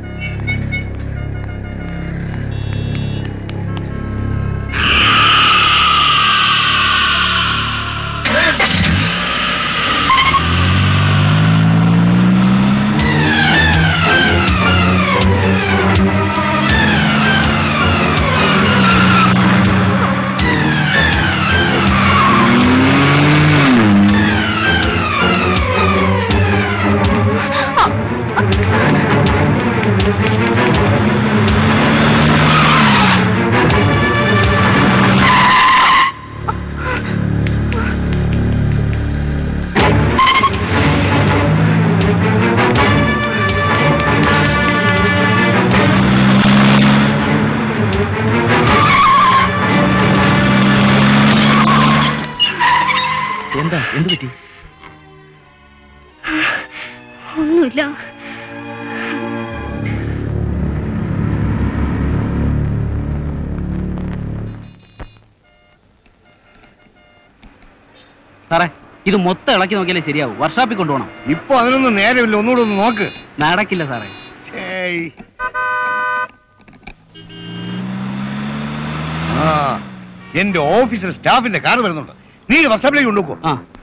എന്ത് പറ്റി? ഒന്നുമില്ല. സാറേ, ഇത് മൊത്തം ഇളക്കി നോക്കിയാലേ ശരിയാവും. വർക്ക്ഷോപ്പിൽ കൊണ്ടുപോകണം. ഇപ്പൊ അതിനൊന്നും നേരമില്ല, ഒന്നുകൂടെ ഒന്ന് നോക്ക്. നടക്കില്ല സാറേ. എന്റെ ഓഫീസിൽ സ്റ്റാഫിന്റെ കാർ വരുന്നുണ്ട്, നീ വർക്ക്ഷോപ്പിലേക്ക് കൊണ്ടുപോക്കോ.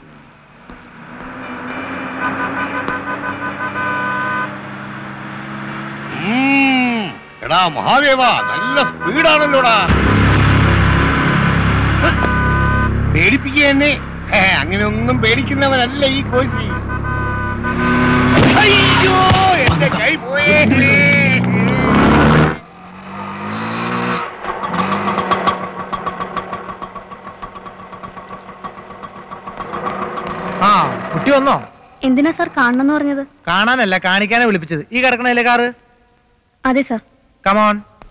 എടാ മഹാദേവ, നല്ല സ്പീഡാണല്ലോടാ. പേടിപ്പിക്കുക എന്നെ? അങ്ങനെ ഒന്നും പേടിക്കുന്നവനല്ല ഈ കോശി. അയ്യോ, എന്റെ കൈ പോയേ. കുട്ടി വന്നോ? എന്തിനാ സാർ കാണണമെന്ന് പറഞ്ഞത്? കാണാനല്ല, കാണിക്കാനാ വിളിപ്പിച്ചത്. ഈ കിടക്കണല്ലേ കാറ്? അതെ സാർ. കമോൺ.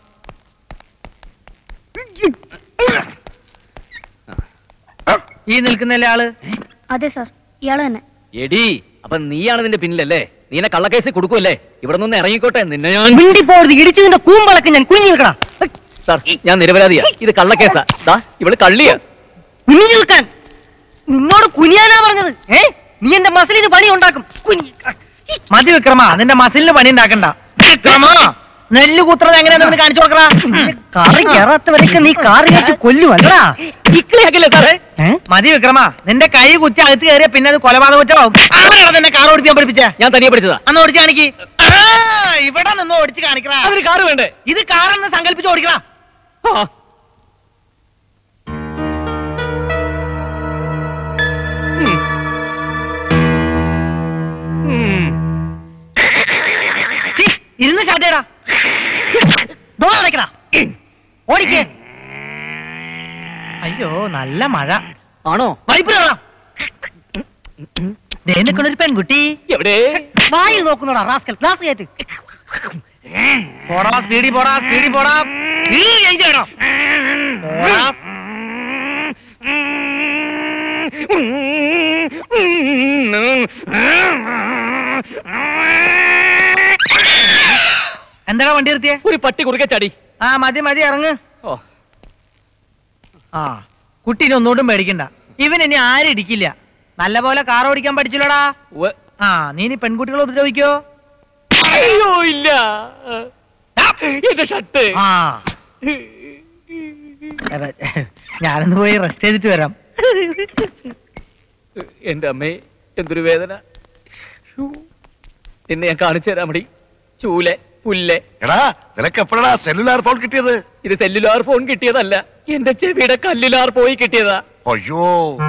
ഈ നിൽക്കുന്നല്ലേ ആള്? അതെ സാർ, ഇയാള് തന്നെ. എടി, അപ്പൊ നീയാണ് നിന്റെ പിന്നിലല്ലേ? നീനെ കള്ളക്കേസ് കൊടുക്കുമല്ലേ? ഇവിടെ നിന്ന് ഇറങ്ങിക്കോട്ടെ. നിന്നെ ഞാൻ ഇടിച്ചതിന്റെ കൂമ്പളക്ക് ഞാൻ കുഞ്ഞു നിൽക്കണ. സാർ, ഞാൻ നിരപരാധിയാ. ഇത് കള്ളക്കേസാ. ഇവള് കള്ളിയാ. കുഞ്ഞു നിൽക്കാൻ നിന്നോട് കുനിയാനാ പറഞ്ഞത്. നീ എന്റെ മസിലിന് പണി ഉണ്ടാക്കും. മതി വിക്രമ, നിന്റെ മസിലിന് പണി ഉണ്ടാക്കണ്ട. വിക്രമ, നെല്ല് കൂത്തുന്നത് എങ്ങനെയാ കാണിച്ചു കൊടുക്കറാ. കാറ് കയറാത്തവരൊക്കെ നീ കാറ് കയറ്റി കൊല്ലുവല്ലടാ. ഇക്കളിയാക്കില്ലേ സാറേ? മതി വിക്രമ, നിന്റെ കൈ കുത്തി അകത്ത് കയറിയ പിന്നെ അത് കൊലപാതക കുറ്റമാവും. നിന്നെ കാർ ഓടിക്കാൻ പഠിപ്പിച്ചേ? ഞാൻ തനിയെ പഠിച്ചതാ. അന്ന് ഓടിച്ച് കാണിക്ക്. ഇവിടെ നിന്ന് ഓടിച്ച് കാണിക്കടാ. അതിന് കാറ് വേണ്ടേ? ഇത് കാറെന്ന് സങ്കല്പിച്ച് ഓടിക്കടാ. ഇരുന്ന് ചാട്ടേടാ. ഡോർ അടയ്ക്കടാ. ഓടിക്കേ. അയ്യോ നല്ല മഴ ആണോ? ഒരു പെൺകുട്ടി എവിടെ? വായി നോക്കുന്നോടാ റാസ്കൽ. ക്ലാസ് കേട്ട് പോടാ. സ്പീഡി പോടാ, സ്പീഡി പോടാ. എന്താടാ വണ്ടി നിർത്തിയേ? ഒരു പട്ടി കുറുക്കെ ചാടി. ആ മതി മതി, ഇറങ്ങ്. ആ കുട്ടീനെ ഒന്നുകൊണ്ടും പേടിക്കണ്ട. ഇവൻ ഇനി ആരും ഇടിക്കില്ല. നല്ല പോലെ കാർ ഓടിക്കാൻ പഠിച്ചില്ലടാ. ആ നീ ഇനി പെൺകുട്ടികളെ ഉപദ്രവിക്കോ? അയ്യോ ഇല്ല. എന്റെ ഷർട്ട്. ആ ഞാനൊന്ന് പോയി റെസ്റ്റ് ചെയ്തിട്ട് വരാം. എന്റെ അമ്മേ, എന്തൊരു വേദന. നിന്നെ ഞാൻ കാണിച്ചു തരാം മടി. ചൂലെ പുല്ലെ. എടാ നിനക്ക് എപ്പോഴാ സെല്ലുലാർ ഫോൺ കിട്ടിയത്? ഇത് സെല്ലുലാർ ഫോൺ കിട്ടിയതല്ല, എന്റെ ചെവിയുടെ കല്ലുലാർ പോയി കിട്ടിയതാ. അയ്യോ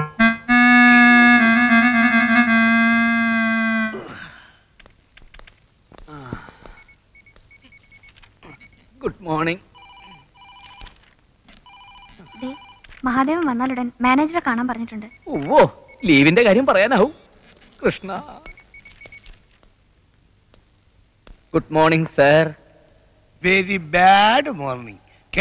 ഗുഡ് മോർണിംഗ്. മഹാദേവൻ വന്നാലുടൻ മാനേജറെ കാണാൻ പറഞ്ഞിട്ടുണ്ട്. ഓ ലീവിന്റെ കാര്യം പറയാനാവും. Krishna. Good morning sir. Very bad morning.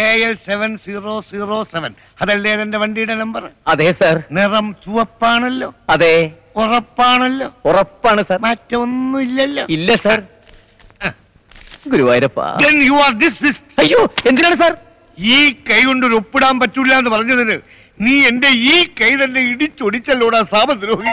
KL7007 അതല്ലേ എന്റെ വണ്ടിയുടെ നമ്പർ? അതെ സർ. നിറം ചുവപ്പാണല്ലോ? അതെ. ഉറപ്പാണല്ലോ? ഉറപ്പാണ് സർ. മറ്റൊന്നും ഇല്ലല്ലോ? ഇല്ല sir. Guruvayurappa. Then you are dismissed. അയ്യോ എന്തിനാണ് സാർ? ഈ കൈ കൊണ്ട് ഒരു ഒപ്പിടാൻ പറ്റൂല എന്ന് പറഞ്ഞതിന് നീ എന്റെ ഈ കൈ തന്നെ ഇടിച്ചൊടിച്ചല്ലോടാ സാമദ്രോഹി.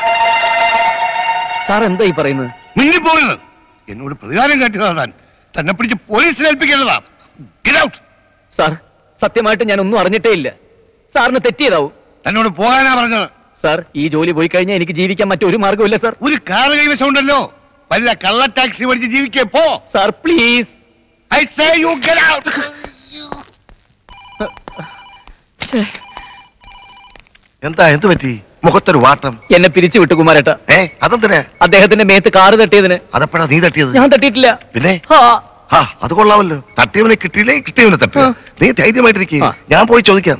സാർ എന്താ ഈ പറയുന്നത്? മിന്നിപ്പോകുന്നത്. എന്നോട് പ്രതികാരം കാട്ടിയതാ. താൻ തന്നെ പിടിച്ച് പോലീസിൽ ഏൽപ്പിക്കേണ്ടതാ. Get out. സാർ സത്യമായിട്ട് ഞാൻ ഒന്നും അറിഞ്ഞിട്ടേ ഇല്ല. സാറിന് തെറ്റിയതാവും. തന്നോട് പോകാനാ പറഞ്ഞത്. സാർ ഈ ജോലി പോയി കഴിഞ്ഞാൽ എനിക്ക് ജീവിക്കാൻ മറ്റൊരു മാർഗമില്ല സാർ. ഒരു കാർ കൈവശം ഉണ്ടല്ലോ, വല്ല കള്ള ടാക്സി പഠിച്ച് ജീവിക്കേ പോ. Sir please. I say you get out. എന്താ എന്ത് പറ്റി? മുഖത്തൊരു വാട്ടം. എന്നെ പിരിച്ചു വിട്ടു കുമാരേട്ട. അതെന്തിനാ? അദ്ദേഹത്തിന്റെ മേത്ത് കാറ് തട്ടിയതിന്. അതെപ്പോഴാ നീ തട്ടിയത്? ഞാൻ തട്ടിയിട്ടില്ല. പിന്നെ അത് കൊള്ളാമല്ലോ. തട്ടിയവനെ കിട്ടിയില്ലേ, കിട്ടിയവനെ തട്ടുക. നീ ധൈര്യമായിട്ടിരിക്കുക, ഞാൻ പോയി ചോദിക്കാം.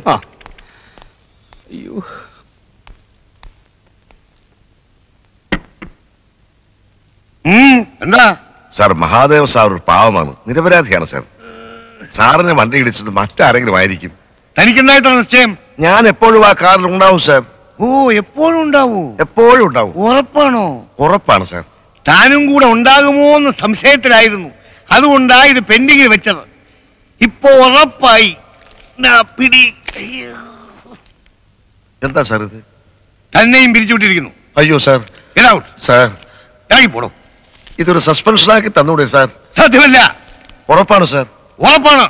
എന്താ സാർ? മഹാദേവ് സാർ ഒരു പാവമാണ്, നിരപരാധിയാണ് സാർ. സാറിന് വണ്ടി ഇടിച്ചത് മറ്റാരെങ്കിലും ആയിരിക്കും. തനിക്കെന്തായിട്ടാണ് നിശ്ചയം? ഞാൻ എപ്പോഴും ആ കാറിൽ ഉണ്ടാവും സാർ. ഓ എപ്പോഴും ഉണ്ടാവൂ? എപ്പോഴും ഉണ്ടാവും. ഉറപ്പാണോ? ഉറപ്പാണ് സാർ. താനും കൂടെ ഉണ്ടാകുമോ എന്ന് സംശയത്തിലായിരുന്നു, അതുകൊണ്ടാ ഇത് പെൻഡിങ്ങിൽ വെച്ചത്. ഇപ്പൊ ഉറപ്പായി. പിടി. എന്താ സാർ ഇത്? തന്നെയും പിരിച്ചുവിട്ടിരിക്കുന്നു. അയ്യോ സാർ. സാർ ഇറങ്ങിപ്പോടും. ഇതൊരു സസ്പെൻഷനാക്കി തന്നൂടെ സാർ? സാധ്യമല്ല. ഉറപ്പാണ് സാർ? ഉറപ്പാണ്.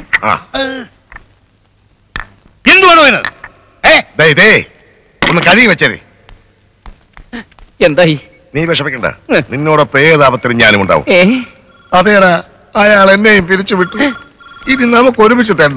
എന്തുവാണോ ഇത്? ഒന്ന് കഴുകി വെച്ചേ. എന്തായി? നീ വിഷമിക്കണ്ട, നിന്നോടൊപ്പം ഏതാപത്തിനും ഞാനും ഉണ്ടാവും. അതേടാ, അയാൾ എന്നെയും പിരിച്ചു വിട്ടു. ഇനി നമുക്ക് ഒരുമിച്ച് തേണ്ട.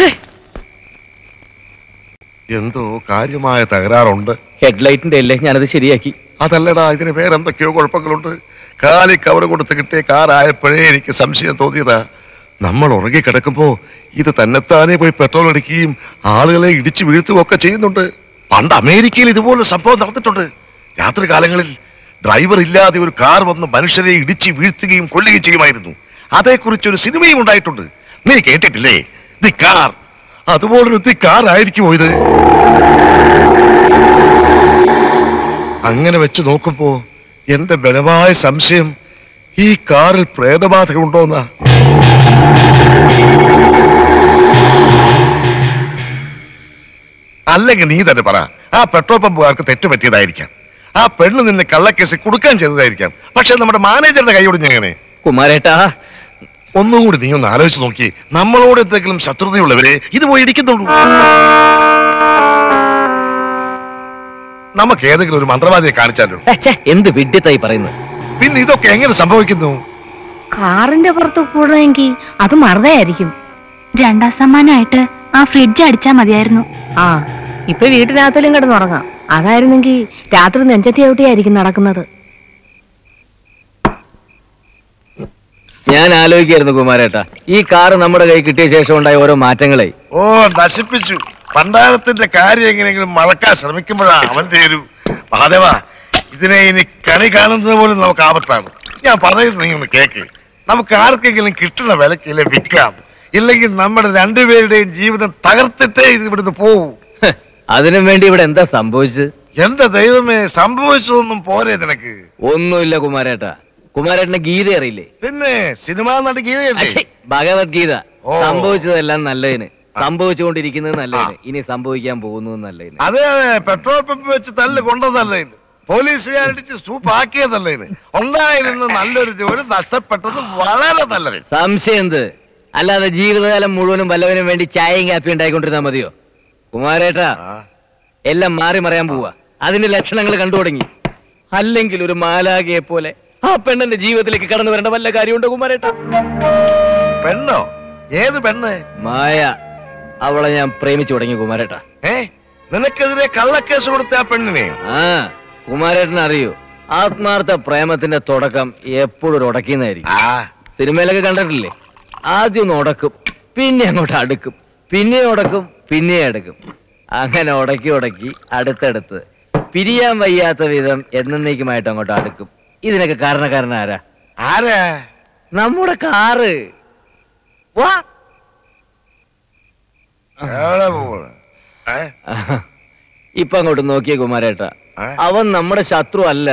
എന്തോ കാര്യമായ തകരാറുണ്ട്. ഹെഡ്ലൈറ്റിന്റെ അല്ലേ, ഞാനത് ശരിയാക്കി. അതല്ലടാ, ഇതിന് വേറെന്തൊക്കെയോ കുഴപ്പങ്ങളുണ്ട്. കാലി കവർ കൊടുത്ത് കിട്ടിയ കാറായപ്പോഴേ എനിക്ക് സംശയം തോന്നിയതാ. നമ്മൾ ഉറങ്ങി കിടക്കുമ്പോ ഇത് തന്നെത്താനെ പോയി പെട്രോൾ അടിക്കുകയും ആളുകളെ ഇടിച്ചു വീഴ്ത്തുകയും ഒക്കെ ചെയ്യുന്നുണ്ട്. പണ്ട് അമേരിക്കയിൽ ഇതുപോലെ സംഭവം നടന്നിട്ടുണ്ട്. രാത്രി കാലങ്ങളിൽ ഡ്രൈവർ ഇല്ലാതെ ഒരു കാർ വന്ന് മനുഷ്യരെ ഇടിച്ച് വീഴ്ത്തുകയും കൊല്ലുകയും ചെയ്യുമായിരുന്നു. അതേക്കുറിച്ചൊരു സിനിമയും ഉണ്ടായിട്ടുണ്ട്. നീ കേട്ടിട്ടില്ലേ? The car. അതുപോലൊരു ദി കാർ ആയിരിക്കുമോ ഇത്? അങ്ങനെ വെച്ച് നോക്കുമ്പോ എന്റെ ബലമായ സംശയം ഈ കാറിൽ പ്രേതബാധ ഉണ്ടോന്നാ. അല്ലെങ്കിൽ നീ തന്നെ പറ, ആ പെട്രോൾ പമ്പുകാർക്ക് തെറ്റുപറ്റിയതായിരിക്കാം. ആ പെണ്ണ് നിന്നെ കള്ളക്കേസ് കൊടുക്കാൻ ചെയ്തതായിരിക്കാം. പക്ഷെ നമ്മുടെ മാനേജറുടെ കൈയൊടിഞ്ഞ എങ്ങനെ? കുമാരേട്ടാ, ഒന്നുകൂടി നീ ഒന്ന് ആലോചിച്ച് നോക്കി. നമ്മളോട് എന്തെങ്കിലും ശത്രുതയുള്ളവരെ ഇത് പോയി ഇടിക്കുന്നുള്ളൂ. നമുക്ക് ഏതെങ്കിലും ഒരു മന്ത്രവാദിയെ കാണിച്ചാലോ? എന്ത് വിഡ്ഢിത്തായി പറയുന്നത്? പിന്നെ ഇതൊക്കെ എങ്ങനെ സംഭവിക്കുന്നു? കാറിന്റെ പുറത്ത് കൂടണമെങ്കിൽ അത് മറുതായിരിക്കും. 2ാം സമ്മാനമായിട്ട് ആ ഫ്രിഡ്ജ് അടിച്ചാ മതിയായിരുന്നു. ആ, ഇപ്പൊ വീട്ടിനകത്തിലും കിടന്നുറങ്ങാം. അതായിരുന്നെങ്കിൽ രാത്രി നെഞ്ചത്തി ഔട്ടിയായിരിക്കും നടക്കുന്നത്. ഞാൻ ആലോചിക്കായിരുന്നു കുമാരേട്ടാ, ഈ കാറ് നമ്മുടെ കൈ കിട്ടിയ ശേഷം ഉണ്ടായ ഓരോ മാറ്റങ്ങളെ. ഓ, നശിപ്പിച്ചു. പണ്ടാരത്തിന്റെ കാര്യം എങ്ങനെയെങ്കിലും മറക്കാൻ ശ്രമിക്കുമ്പോഴാണ് അവൻ തീരൂ. മഹാദേവ, ഇതിനെ ഇനി കണി കാണുന്നത് പോലും നമുക്ക് ആപത്താണ്. ഞാൻ പറയുന്നത് നീ ഒന്ന് കേക്ക്. നമുക്ക് ആർക്കെങ്കിലും കിട്ടുന്ന വിലക്കില്ല വിൽക്കാം. ഇല്ലെങ്കിൽ നമ്മുടെ രണ്ടുപേരുടെയും ജീവിതം തകർത്തിട്ടേ ഇത് ഇവിടുന്ന് പോവും. അതിനു വേണ്ടി ഇവിടെ എന്താ സംഭവിച്ചത്? എന്റെ ദൈവമേ, സംഭവിച്ചതൊന്നും പോരെ നിനക്ക്? ഒന്നുമില്ല കുമാരേട്ടാ. കുമാരേട്ടന് ഗീത അറിയില്ലേ? പിന്നെ സിനിമാ നടി ഗീതയല്ലേ? ഭഗവത്ഗീത. സംഭവിച്ചതെല്ലാം നല്ലതിന്, സംഭവിച്ചുകൊണ്ടിരിക്കുന്നത് നല്ലതിന്, ഇനി സംഭവിക്കാൻ പോകുന്നത് നല്ലതിന്. അതെ അതെ, പെട്രോൾ പമ്പ് വെച്ച് തല്ല് കൊണ്ടതല്ലേന്, പോലീസുകാരടിച്ച് സൂപ്പാക്കിയതല്ലേന്, ഉണ്ടായിരുന്ന നല്ലൊരു ജോലി നഷ്ടപ്പെട്ടത് വളരെ നല്ലത്. സംശയം എന്ത്? അല്ലാതെ ജീവിതകാലം മുഴുവനും വല്ലവനും വേണ്ടി ചായയും കാപ്പി ഉണ്ടായിക്കൊണ്ടിരുന്നാ മതിയോ? കുമാരേട്ടാ, എല്ലാം മാറി മറിയാൻ പോവാ. അതിന്റെ ലക്ഷണങ്ങൾ കണ്ടു തുടങ്ങി. അല്ലെങ്കിൽ ഒരു മാലാഖയെ പോലെ ആ പെണ്ണിന്റെ ജീവിതത്തിലേക്ക് കടന്നു വരേണ്ട വല്ല കാര്യമുണ്ടോ കുമാരേട്ടാ? പെണ്ണോ? ഏത് പെണ്ണ്? മായ. അവളെ ഞാൻ പ്രേമിച്ചു തുടങ്ങി കുമാരേട്ടാ. നിനക്കെതിരെ കള്ളക്കേസ് കൊടുത്ത ആ പെണ്ണിനെ? ആ, കുമാരേട്ടൻ അറിയൂ, ആത്മാർത്ഥ പ്രേമത്തിന്റെ തുടക്കം എപ്പോഴും ഒരു ഉടക്കിന്നായിരിക്കും. സിനിമയിലൊക്കെ കണ്ടിട്ടില്ലേ? ആദ്യം ഒന്ന് ഉടക്കും, പിന്നെ അങ്ങോട്ട് അടുക്കും, പിന്നെ ഉടക്കും, പിന്നെ അടുക്കും. അങ്ങനെ ഉടക്കി ഉടക്കി അടുത്തടുത്ത് പിരിയാൻ വയ്യാത്ത വിധം എന്നേക്കുമായിട്ട് അങ്ങോട്ട് അടുക്കും. ഇതിനൊക്കെ കാരണക്കാരനാരാ? ആരാ? നമ്മുടെ കാറ്. വാ, ഇപ്പൊ അങ്ങോട്ട് നോക്കിയേ കുമാരേട്ടാ, അവൻ നമ്മുടെ ശത്രു അല്ല.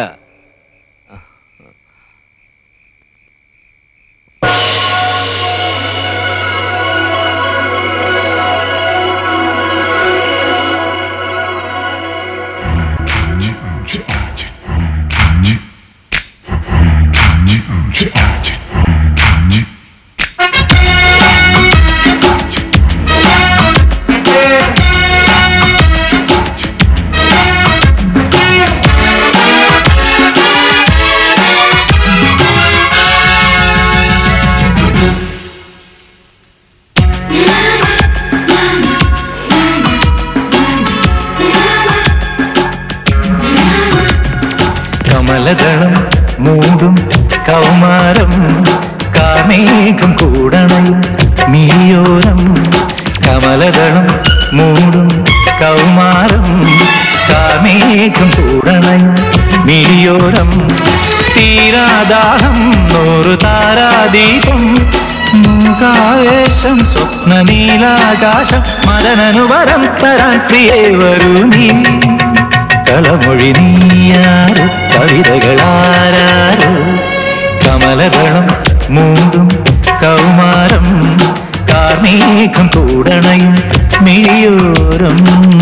കമലദളം മൂടും കൗമാരം കാർമേഘം കൂടണയും മിഴിയോരം. കമലദളം മൂടും കൗമാരം കാർമേഘം കൂടണയും മിഴിയോരം. തീരാദാഹം 100 താരാദീപം മൂകാവേശം സ്വപ്ന നീലാകാശം. മദനനുവരം തരാൻ പ്രിയേ വരൂ നീ. കളമൊഴി നീയാറ് കവിതകളാരോ. കമലദളം മൂടും കൗമാരം കാർമേഘം കൂടണയും മിഴിയോരം.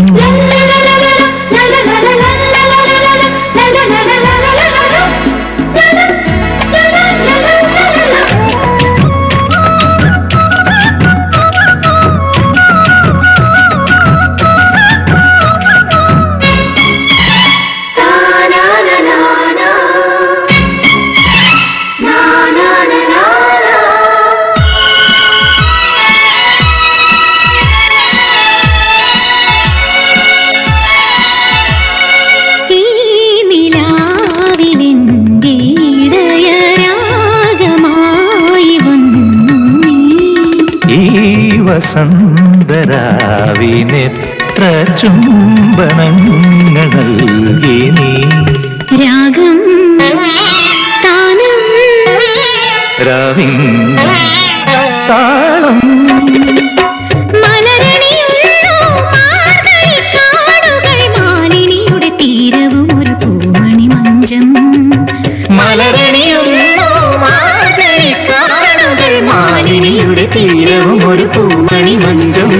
വസന്തരാവിനെത്ര ചുംബനങ്ങൾ നൽകി നീ. രാഗം താനം രാവിൻ താളം മാലിനിയുടെ തീരവും ഒരു പൂമണി മഞ്ചം. മാലിനിയുടെ തീരവും ഒരു പൂമണി മഞ്ചം.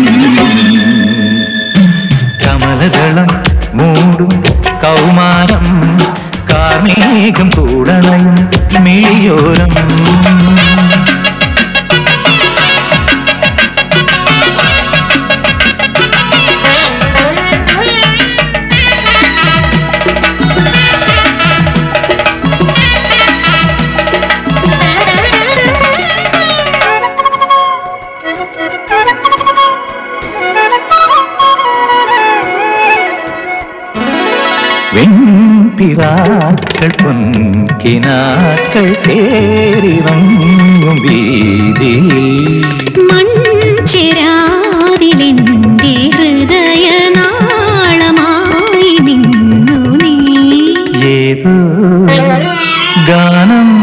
കമലദളം മൂടും കൗമാരം കാർമേഘം കൂടണയും മിഴിയോരം. വെൺപിറാക്കൾ പൊൻകിനാക്കൾ തേരിറങ്ങും വീതിയിൽ മൺചിരാതിലെന്റെ ഹൃദയനാളമായി നിന്നു നീ. ഏതോ ഗാനം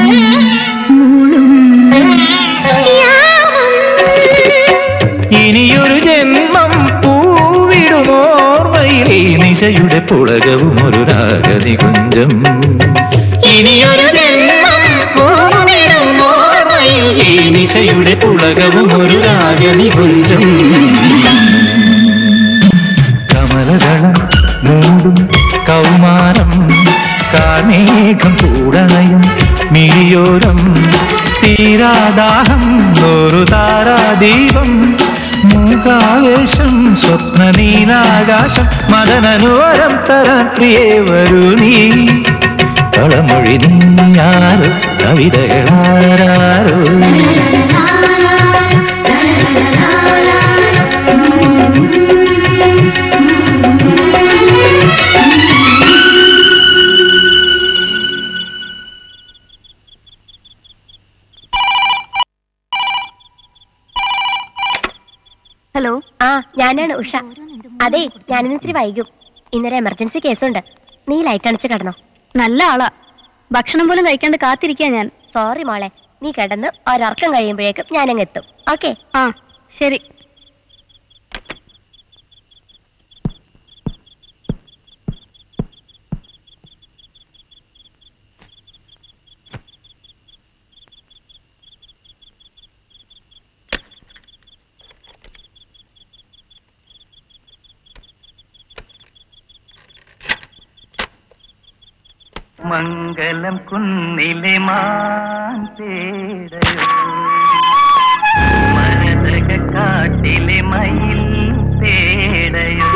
ഇനിയൊരു ജന്മം പൂവിടുമോർമ്മയിൽ നിശയുടെ പുളകവും ഒരു രാഗനികുഞ്ചം. ഇനിയൊരു ജന്മം പൂവിടുമോർമ്മയിൽ നിശയുടെ പുളകവും ഒരു രാഗനികുഞ്ചം. കമലദളം മൂടും കൗമാരം കാർമേഘം കൂടണയും മിഴിയോരം തീരാദാഹം ഒരു താരാദീപം മൂകാവേശം സ്വപ്നനീലാകാശം മദനനുവരം തരാൻ പ്രിയേ വരൂ നീ. കളമൊഴി നീയാരോ കവിതകളാരോ ഹലോ. ആ, ഞാനാണ് ഉഷ. അതെ, ഞാനിന്ന് ഇത്തിരി വൈകും. ഇന്നൊരു എമർജൻസി കേസുണ്ട്. നീ ലൈറ്റ് അണച്ച് കിടന്നോ. നല്ല ആളാ. ഭക്ഷണം പോലും കഴിക്കാണ്ട് കാത്തിരിക്കാ ഞാൻ. സോറി മോളെ, നീ കിടന്ന് ഒരർക്കം കഴിയുമ്പോഴേക്കും ഞാനങ്ങ് എത്തും. ഓക്കെ? ആ ശരി. മംഗലം കുന്നിലെ മാൻ തേടയോ മരതക കാട്ടിലെ മയിൽ തേടയോ.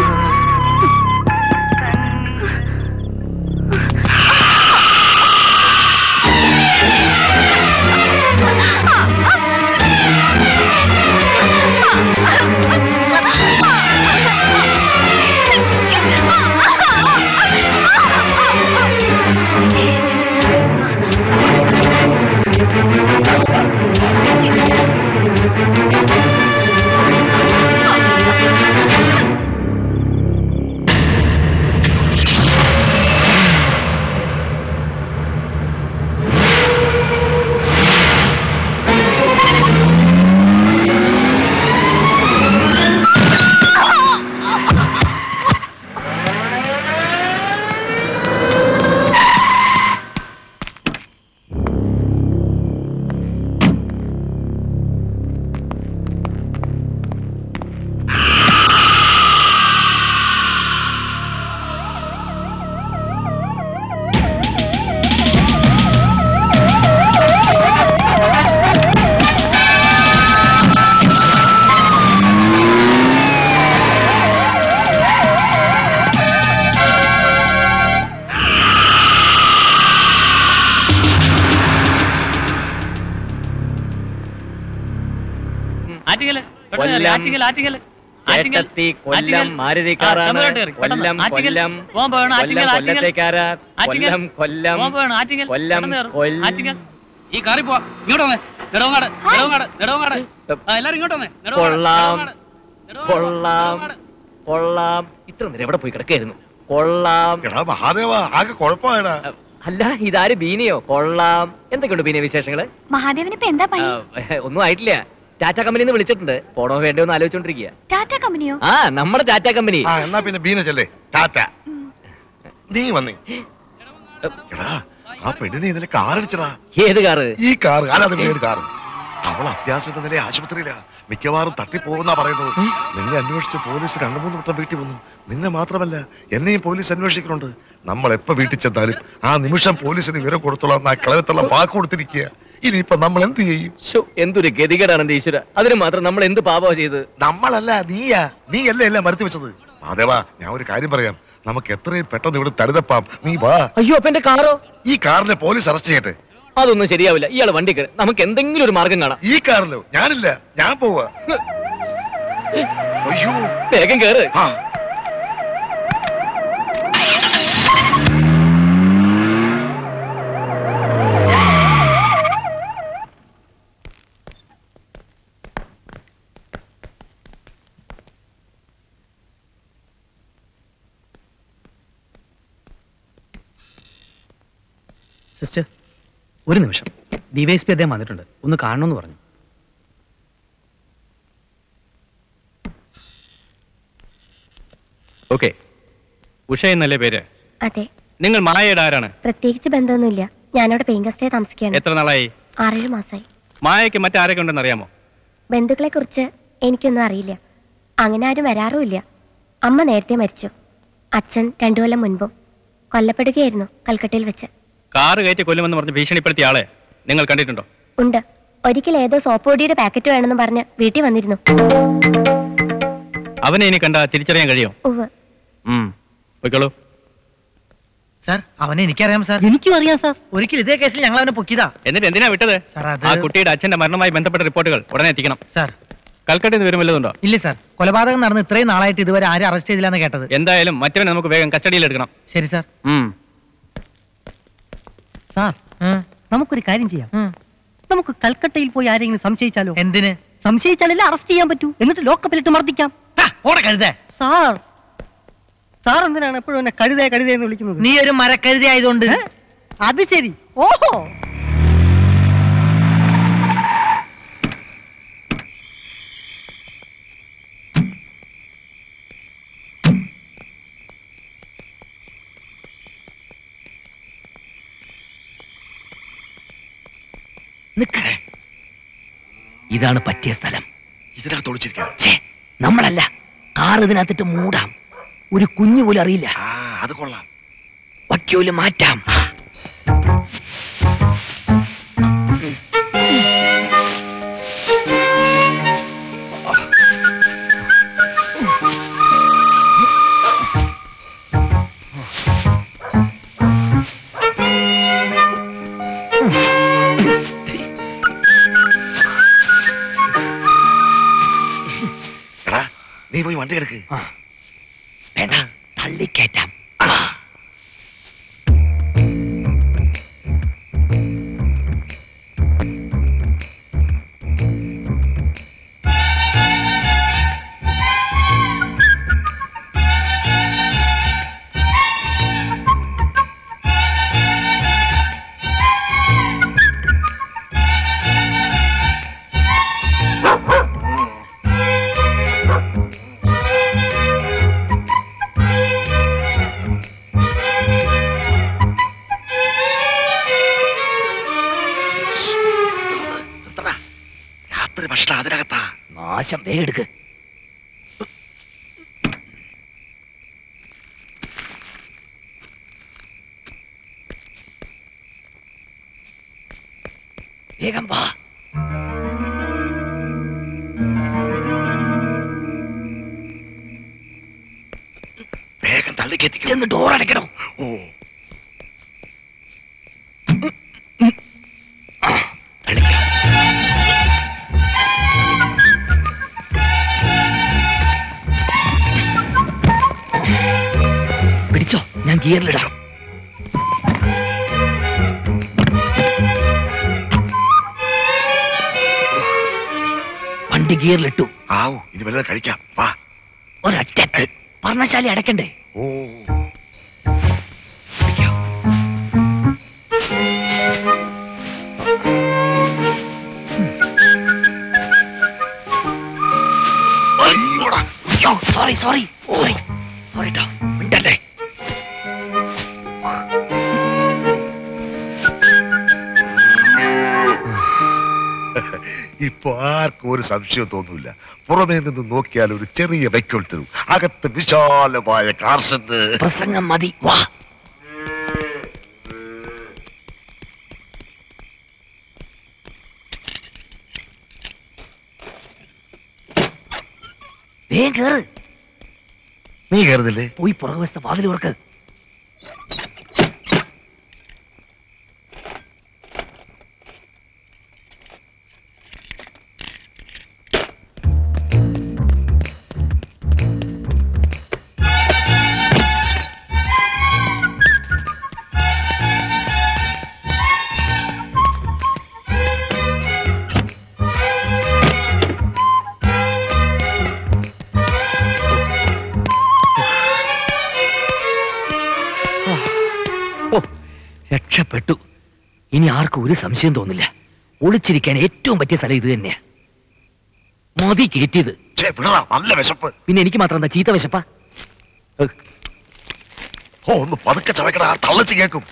ഇത്ര നേരം എവിടെ പോയി കിടക്കായിരുന്നു? കൊള്ളാം. അല്ല, ഇതാര് ബീനയോ? കൊള്ളാം. എന്തൊക്കെയുണ്ട് ബീന വിശേഷങ്ങള്? മഹാദേവന് ഇപ്പൊ എന്താ പണി? ഒന്നും ആയിട്ടില്ല. ടാറ്റ കമ്പനിന്ന് വിളിച്ചിട്ടുണ്ട്. പോണോ വേണ്ടോ എന്ന് ആലോചിച്ചോണ്ടിരിക്കുക. ടാറ്റ കമ്പനിയോ? ആ, നമ്മുടെ ടാറ്റ കമ്പനി. എന്നാ പിന്നെ ബീന ചെല്ലേ. ടാറ്റ. നീ വന്നേ. ആ പെണ്ണിനെ ഇന്നലെ കാറടിച്ചടാ. ഏത് കാറ്? ഈ കാറ്. അല്ലാതെ വേറെ കാറ്. അവൾ അത്യാവശ്യത്തെ നില ആശുപത്രിയിലാ. മിക്കവാറും തട്ടിപ്പോകുന്നാ പറയുന്നത്. നിന്നെ അന്വേഷിച്ച് പോലീസ് 2-3 വട്ടം വീട്ടിൽ വന്നു. നിന്നെ മാത്രമല്ല, എന്നെയും പോലീസ് അന്വേഷിക്കുന്നുണ്ട്. നമ്മൾ എപ്പോ വീട്ടിൽ ചെന്നാലും ആ നിമിഷം പോലീസിന് വിവരം കൊടുത്തോളാം. ആ കളയത്തുള്ള വാക്ക് കൊടുത്തിരിക്കുക. ഇനിയിപ്പൊ നമ്മൾ എന്ത് ചെയ്യും? എന്തൊരു ഗതികേടാണ് ഈശ്വര. അതിന് മാത്രം നമ്മൾ എന്ത് പാപം ചെയ്ത്? നമ്മളല്ല, നീയാ. നീയല്ലേ എല്ലാം മരത്തി വെച്ചത്. മാധവ, ഞാൻ ഒരു കാര്യം പറയാം. നമുക്ക് എത്രയും പെട്ടെന്ന് ഇവിടെ തടുതപ്പാം. നീ വാ. അയ്യോ, അപ്പൊ എന്റെ കാറോ? ഈ കാറിനെ പോലീസ് അറസ്റ്റ് ചെയ്യട്ടെ. അതൊന്നും ശരിയാവില്ല. ഇയാളെ വണ്ടി കയറി നമുക്ക് എന്തെങ്കിലും ഒരു മാർഗം കാണാം. ഈ കാറിലോ? ഞാനില്ല, ഞാൻ പോവാ. അയ്യോ, വേഗം കേറ്. സിസ്റ്റർ, ഒരു നിമിഷം. ഡിവൈഎസ്പി അദ്ദേഹം വന്നിട്ടുണ്ട്, ഒന്ന് കാണണമെന്ന് പറഞ്ഞു. ഓക്കെ. ഉഷ എന്നല്ലേ പേര്? അതെ. നിങ്ങൾ മായയുടെ ആരാണ്? പ്രത്യേകിച്ച് ബന്ധമൊന്നുമില്ല. ഞാനവിടെ പെയിൻ ഗസ്റ്റേ താമസിക്കുകയാണ്. എത്ര നാളായി? 6-7 മാസമായി. മായയ്ക്ക് മറ്റാരൊക്കെ ഉണ്ടെന്ന് അറിയാമോ? ബന്ധുക്കളെ കുറിച്ച് എനിക്കൊന്നും അറിയില്ല. അങ്ങനെ ആരും വരാറുമില്ല. അമ്മ നേരത്തെ മരിച്ചു. അച്ഛൻ 2 കൊല്ലം മുൻപും കൊല്ലപ്പെടുകയായിരുന്നു കൽക്കട്ടയിൽ വെച്ച്. കാറ് കയറ്റി കൊല്ലുമെന്ന് പറഞ്ഞ് ഭീഷണിപ്പെടുത്തിയ ആളെ നിങ്ങൾ കണ്ടിട്ടുണ്ടോ? ഉണ്ട്. ഒരിക്കൽ ഏതോ സോപ്പ് പൊടിയുടെ പാക്കറ്റ് വേണമെന്ന് പറഞ്ഞ് വീട്ടിൽ വന്നിരുന്നു. അവനെ ഇനി കണ്ടാ തിരിച്ചറിയാൻ കഴിയോ? ഉവ്വ്. പോയിക്കോളൂ. സാർ, അവനെ എനിക്കറിയാം സാർ. എനിക്കും അറിയാം സാർ. ഒരിക്കൽ ഇതേ കേസിൽ ഞങ്ങൾ അവനെ പൊക്കിയതാ. എന്നിട്ട് എന്തിനാ വിട്ടത്? ആ കുട്ടിയുടെ അച്ഛന്റെ മരണവുമായി ബന്ധപ്പെട്ട റിപ്പോർട്ടുകൾ ഉടനെ എത്തിക്കണം. സാർ, കൽക്കട്ടയിൽ നിന്ന് വരും വല്ലതുണ്ടോ? ഇല്ല സാർ. കൊലപാതകം നടന്ന് ഇത്രയും നാളായിട്ട് ഇതുവരെ ആരും അറസ്റ്റ് ചെയ്തില്ലെന്ന് കേട്ടത്. എന്തായാലും മറ്റവനെ നമുക്ക് വേഗം കസ്റ്റഡിയിൽ എടുക്കണം. ശരി സാർ. സാർ, നമുക്കൊരു കാര്യം ചെയ്യാം. നമുക്ക് കൽക്കട്ടയിൽ പോയി ആരെങ്കിലും സംശയിച്ചാലോ? എന്തിന്? സംശയിച്ചാലല്ലേ അറസ്റ്റ് ചെയ്യാൻ പറ്റൂ. എന്നിട്ട് ലോക്കപ്പിലിട്ട് മർദ്ദിക്കാം. സാർ, സാർ എന്തിനാണ് എപ്പോഴും എന്നെ കഴുതയെന്ന് വിളിക്കുന്നത്? നീ ഒരു മരക്കഴുത ആയതുകൊണ്ട്. അത് ശരി. ഓഹോ. ഇതാണ് പറ്റിയ സ്ഥലം. ഇതിനകത്ത് ഒളിച്ചിരിക്കാം. നമ്മളല്ല, കാർ ഇതിനകത്തിട്ട് മൂടാം. ഒരു കുഞ്ഞു പോലും അറിയില്ല. അത് കൊള്ളാം. വക്യോല് മാറ്റാം. നീ പോയി വണ്ടി കിടക്ക്. വേണ്ട, തള്ളിക്കയറ്റാം. നാശം വേഗം എടുക്ക്. വേഗം വാ. വേഗം തള്ളിക്കെത്തിക്കും. ചെന്ന് ഡോർ അടയ്ക്കണം. പിടിച്ചോ, ഞാൻ ഗിയറിലിടാം. വണ്ടി ഗിയറിലിട്ടു. ആവൂ, ഇനി വല്ലതും കഴിക്കാം. വാ. ഒരൊറ്റ പർണശാലി അടക്കണ്ടേ? സോറി സോറി സോറി സോറി ട്ടോ, മിണ്ടല്ലേ. ഇപ്പൊ ആർക്കും ഒരു സംശയം തോന്നൂല. പുറമേ നിന്ന് നോക്കിയാൽ ഒരു ചെറിയ വൈക്കോൽ തരും, അകത്ത് വിശാലമായ കാർഷത്ത്. പ്രസംഗം മതി, വാ. വേഗം കേറ്. നീ കയറുന്നില്ലേ? പോയി പുറകുവശത്തെ വാതിൽ തുറക്ക്. രക്ഷപ്പെട്ടു. ഇനി ആർക്കും ഒരു സംശയം തോന്നില്ല. ഒളിച്ചിരിക്കാൻ ഏറ്റവും പറ്റിയ സ്ഥലം ഇത് തന്നെയാ. മതി കയറ്റിയത്. നല്ല വിശപ്പ്. പിന്നെ എനിക്ക് മാത്രം എന്താ ചീത്ത വിശപ്പാ? ഒന്ന് പതുക്കെ ചവയ്ക്കടാ, തള്ളച്ച് കേക്കും.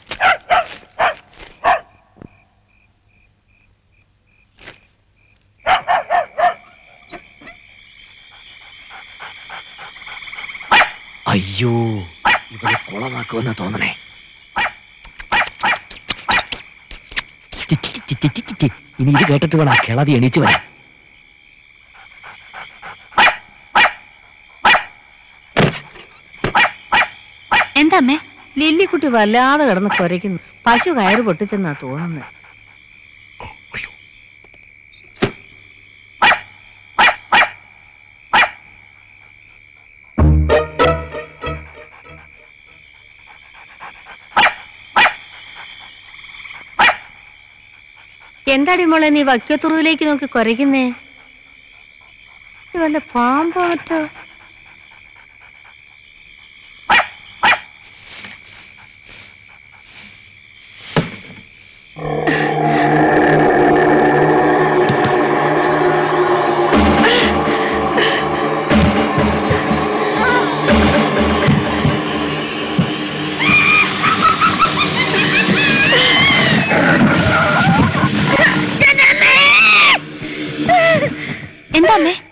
അയ്യോ, ഇവിടെ കുളമാക്കുമെന്നാ തോന്നണേ. ഇനി ഇത് കേട്ടിട്ട് വേണം കിളവി എണീച്ചു വരാൻ. എന്താ അമ്മേ? ലില്ലിക്കുട്ടി വല്ലാതെ കിടന്ന് കുരയ്ക്കുന്നു. പശു കയറ് പൊട്ടിച്ചെന്നാ തോന്നുന്നത്. എന്താടി മോളെ നീ വക്യത്തുറുവിലേക്ക് നോക്കി കുരയ്ക്കുന്നേ? വല്ല പാമ്പോ മറ്റോ? എന്താ?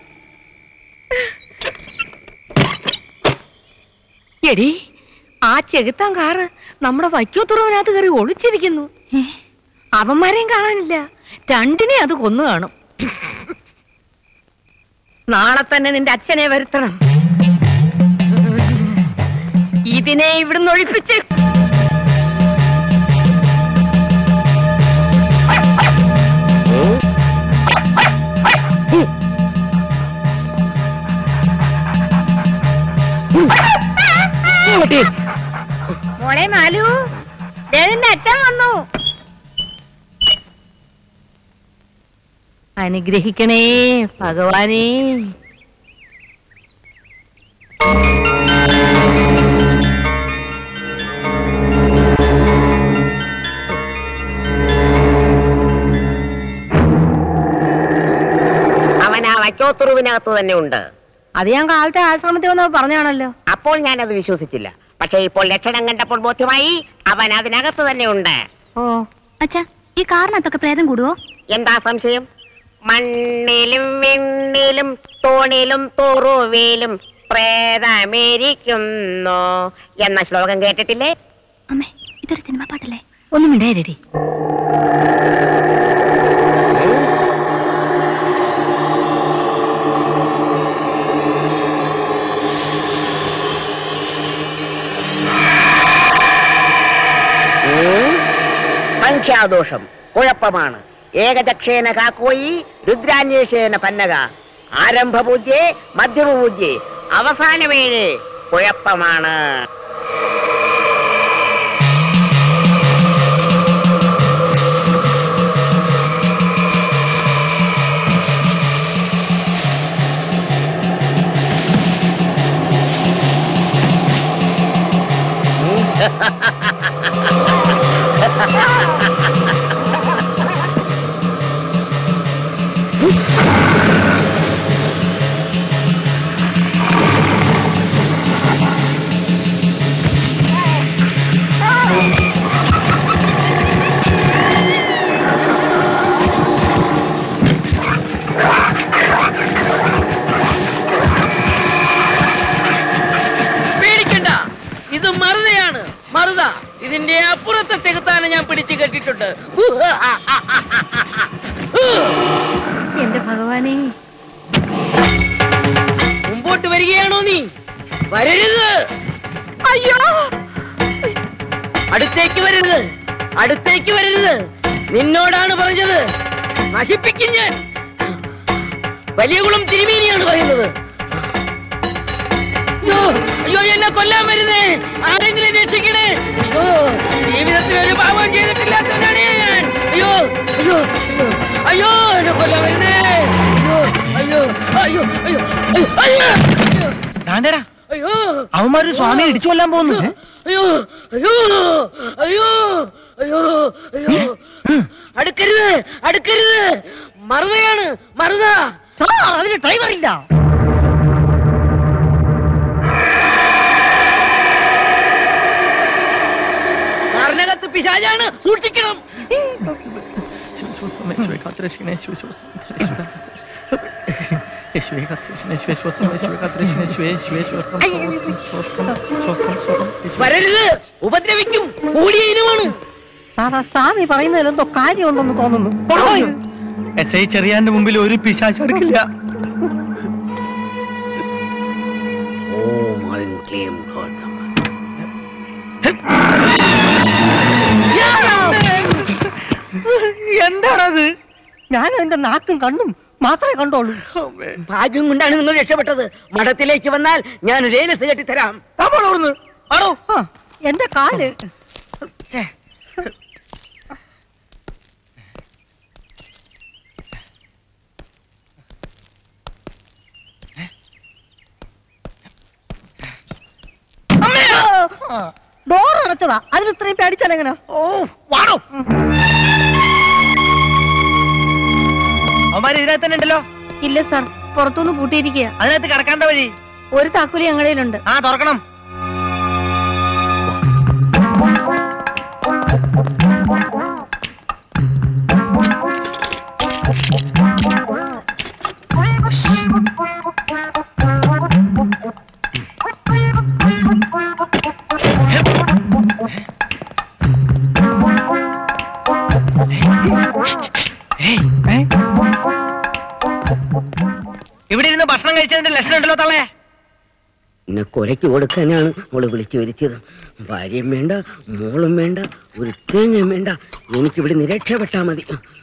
എടി, ആ ചെകുത്താൻ കാറ് നമ്മുടെ വൈക്കോത്തുറവിനകത്ത് കയറി ഒളിച്ചിരിക്കുന്നു. അവന്മാരെയും കാണാനില്ല. രണ്ടിനെ അത് കൊന്നു കാണും. നാളെ തന്നെ നിന്റെ അച്ഛനെ വരുത്തണം. ഇതിനെ ഇവിടുന്ന് ഒഴിപ്പിച്ച് മോളെ മാലു, നിന്റെ അച്ഛൻ വന്നു. അനുഗ്രഹിക്കണേ ഭഗവാനേ. അവൻ ആ വൈക്കോത്തുറുവിനകത്ത് തന്നെ ഉണ്ട്. അത് ഞാൻ കാലത്തെ ആശ്രമത്തിൽ വന്നപ്പോ പറഞ്ഞാണല്ലോ. അപ്പോൾ ഞാനത് വിശ്വസിച്ചില്ല. പക്ഷേ ഇപ്പോൾ ലക്ഷണം കണ്ടപ്പോൾ ബോധ്യമായി അവൻ അതിനകത്ത് തന്നെ ഉണ്ട്. ഓ അച്ഛാ, ഈ കാറിനകത്തൊക്കെ പ്രേതം കൂടുവോ? എന്താ സംശയം? മണ്ണിലും വെണ്ണിലും തോണിലും തോറുവേലും പ്രേതമേരിക്കുന്നു എന്ന ശ്ലോകം കേട്ടിട്ടില്ലേ? അമ്മേ, ഇതൊരു സിനിമ പാട്ടല്ലേ? ഒന്നും മിണ്ടായിരടി. സംഖ്യാദോഷം കുഴപ്പമാണ്. ഏകദക്ഷേന കാക്കോയി രുദ്രാന്വേഷേന പന്നക. ആരംഭപൂജ്യേ മധ്യമപൂജ്യേ അവസാനമേഴ് കുഴപ്പമാണ്. പേടിക്കണ്ട, ഇത് മറുതയാണ്. മറുത ഇതിന്റെ അപ്പുറത്തെ തെകുത്താനെ ഞാൻ പിടിച്ചു കെട്ടിട്ടുണ്ട്. എന്റെ ഭഗവാനേ, മുമ്പോട്ട് വരികയാണോ നീ? വരരുത്. അയ്യോ, അടുത്തേക്ക് വരരുത്, അടുത്തേക്ക് വരരുത്. നിന്നോടാണ് പറഞ്ഞത്. നശിപ്പിക്കും ഞാൻ. വലിയ കുളം തിരുമേനിയാണ് പറയുന്നത്. അയ്യോ അയ്യോ, എന്നെ കൊല്ലാൻ വരുന്നേ. ആരെങ്കിലും രക്ഷിക്കണേ. അയ്യോ, ജീവിതത്തിൽ ഒരു പാപം ചെയ്തിട്ടില്ലാത്തവനാണ് ഞാൻ. അയ്യോ അയ്യോ അയ്യോ, എന്നെ കൊല്ലാൻ വരുന്നേ. അയ്യോ അയ്യോ അയ്യോ അയ്യോ അയ്യോ. അയ്യോ അവന്മാര് സ്വാമി ഇടിച്ചു കൊല്ലാൻ പോകുന്നു. അയ്യോ അയ്യോ അയ്യോ അയ്യോ അയ്യോ അടുക്കരുത് അടുക്കരുത് മറുതയാണ് മറുത. അതിന് ഡ്രൈവർ ഇല്ല. കാറിനകത്ത് പിശാചാണ്, സൂക്ഷിക്കണം. വരരുത്, ഉപദ്രവിക്കും, കൂടിയ ഇനമാണ്. സ്വാമി പറയുന്നതിൽ എന്തോ കാര്യമുണ്ടെന്ന് തോന്നുന്നു. എസ് ഐ ചെറിയാന്റെ മുമ്പിൽ ഒരു പിശാച് അടുക്കില്ല. എന്താണത്? ഞാൻ എന്റെ നാക്കും കണ്ണും മാത്രമേ കണ്ടോളൂ. ഭാഗ്യം കൊണ്ടാണ് നിങ്ങൾ രക്ഷപ്പെട്ടത്. മഠത്തിലേക്ക് വന്നാൽ ഞാൻ ഒരു ഏലസ് കെട്ടിത്തരാം. ആണോ? എന്റെ കാല്. ഡോർ അടച്ചതാ, അതിന് ഇത്രയും പേടിച്ചാലെങ്ങനാ? ഓ വാടോ. അവന്മാര് ഇതിനകത്ത് തന്നെ ഉണ്ടല്ലോ. ഇല്ല സാർ, പുറത്തുനിന്ന് പൂട്ടിയിരിക്കുക. അതിനകത്ത് കിടക്കാണ്ട വഴി? ഒരു താക്കോലി ഞങ്ങളിലുണ്ട്. ആ തുറക്കണം. ഇവിടെ ഇരുന്ന് ഭക്ഷണം കഴിച്ചതിന്റെ ലക്ഷണം ഉണ്ടല്ലോ തള്ളേ. എന്നെ കൊലയ്ക്ക് കൊടുക്കാനാണ് മോള് വിളിച്ചു വരുത്തിയത്. ഭാര്യയും വേണ്ട, മോളും വേണ്ട, ഒരു തേങ്ങയും വേണ്ട. എനിക്കിവിടെ നിരക്ഷപ്പെട്ടാ മതി.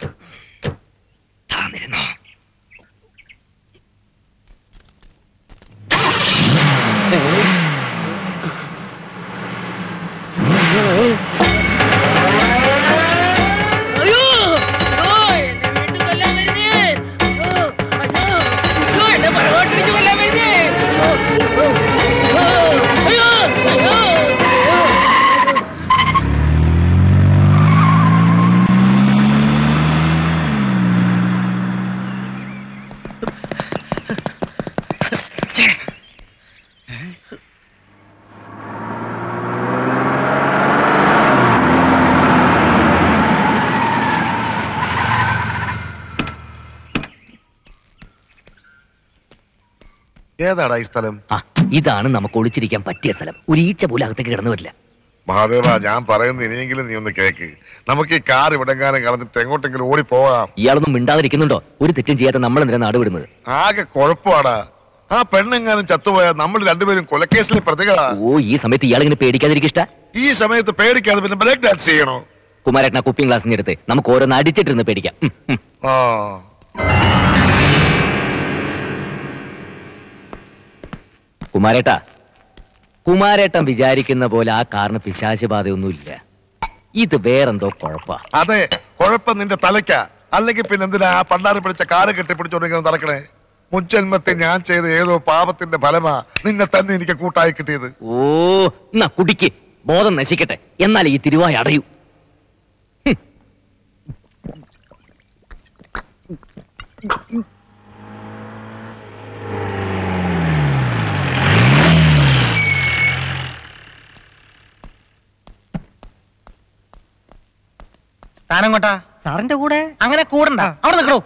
ഏതാടാ ഈ സ്ഥലം? ഇതാണ് നമുക്ക് ഒളിച്ചിരിക്കാൻ പറ്റിയ സ്ഥലം. ഒരു ഈച്ച പോലും അകത്തേക്ക് കിടന്നു വരില്ല. മഹാദേവ, ഞാൻ പറയുന്നത് ഇനിയെങ്കിലും നീ ഒന്ന് കേക്ക്. നമുക്ക് ഈ കാർ ഇവിടെങ്ങാനും കളഞ്ഞിട്ട് എങ്ങോട്ടെങ്കിലും ഓടി പോവാം. ഇയാളൊന്നും മിണ്ടാതിരിക്കുന്നുണ്ടോ? ഒരു തെറ്റും ചെയ്യാത്ത നമ്മൾ എന്തിനാ നാടുവിടുന്നത്? ആകെ കുഴപ്പമാടാ. ആ പെണ്ണെങ്ങാനും ചത്തുപോയാൽ നമ്മൾ രണ്ടുപേരും കൊലക്കേസിലെ പ്രതികളാ. ഓ, ഈ സമയത്ത് ഇയാളിങ്ങനെ പേടിക്കാതിരിക്കഷ്ട. ഈ സമയത്ത് പേടിക്കാതെ പിന്നെ ബ്രേക്ക് ഡാൻസ് ചെയ്യണോ? കുമാരേട്ടന കുപ്പിയും ഗ്ലാസ് എടുത്ത് നമുക്ക് ഓരോന്ന് അടിച്ചിട്ടിരുന്ന് പേടിക്കാം. കുമാരേട്ടൻ വിചാരിക്കുന്ന പോലെ ആ കാറിന് പിശാച് ബാധയൊന്നുമില്ല. ഇത് വേറെന്തോ കുഴപ്പാ. അതെ, കുഴപ്പം നിന്റെ തലയ്ക്കാ. അല്ലെങ്കിൽ പിന്നെ എന്തിനാ ആ പണ്ടാറ് പിടിച്ച കാറ് കെട്ടിപ്പിടിച്ചോണ്ടിങ്ങനെ നടക്കണേ? മുൻജന്മത്തെ ഞാൻ ചെയ്ത ഏതോ പാപത്തിന്റെ ഫലമാ നിന്നെ തന്നെ എനിക്ക് കൂട്ടായി കിട്ടിയത്. ഓ, എന്നാ കുടിക്ക്, ബോധം നശിക്കട്ടെ. എന്നാൽ ഈ തിരുവായി അടയൂ. താനങ്ങോട്ടാ? സാറിന്റെ കൂടെ. അങ്ങനെ കൂടണ്ട, അവിടെ നിൽക്കണോ?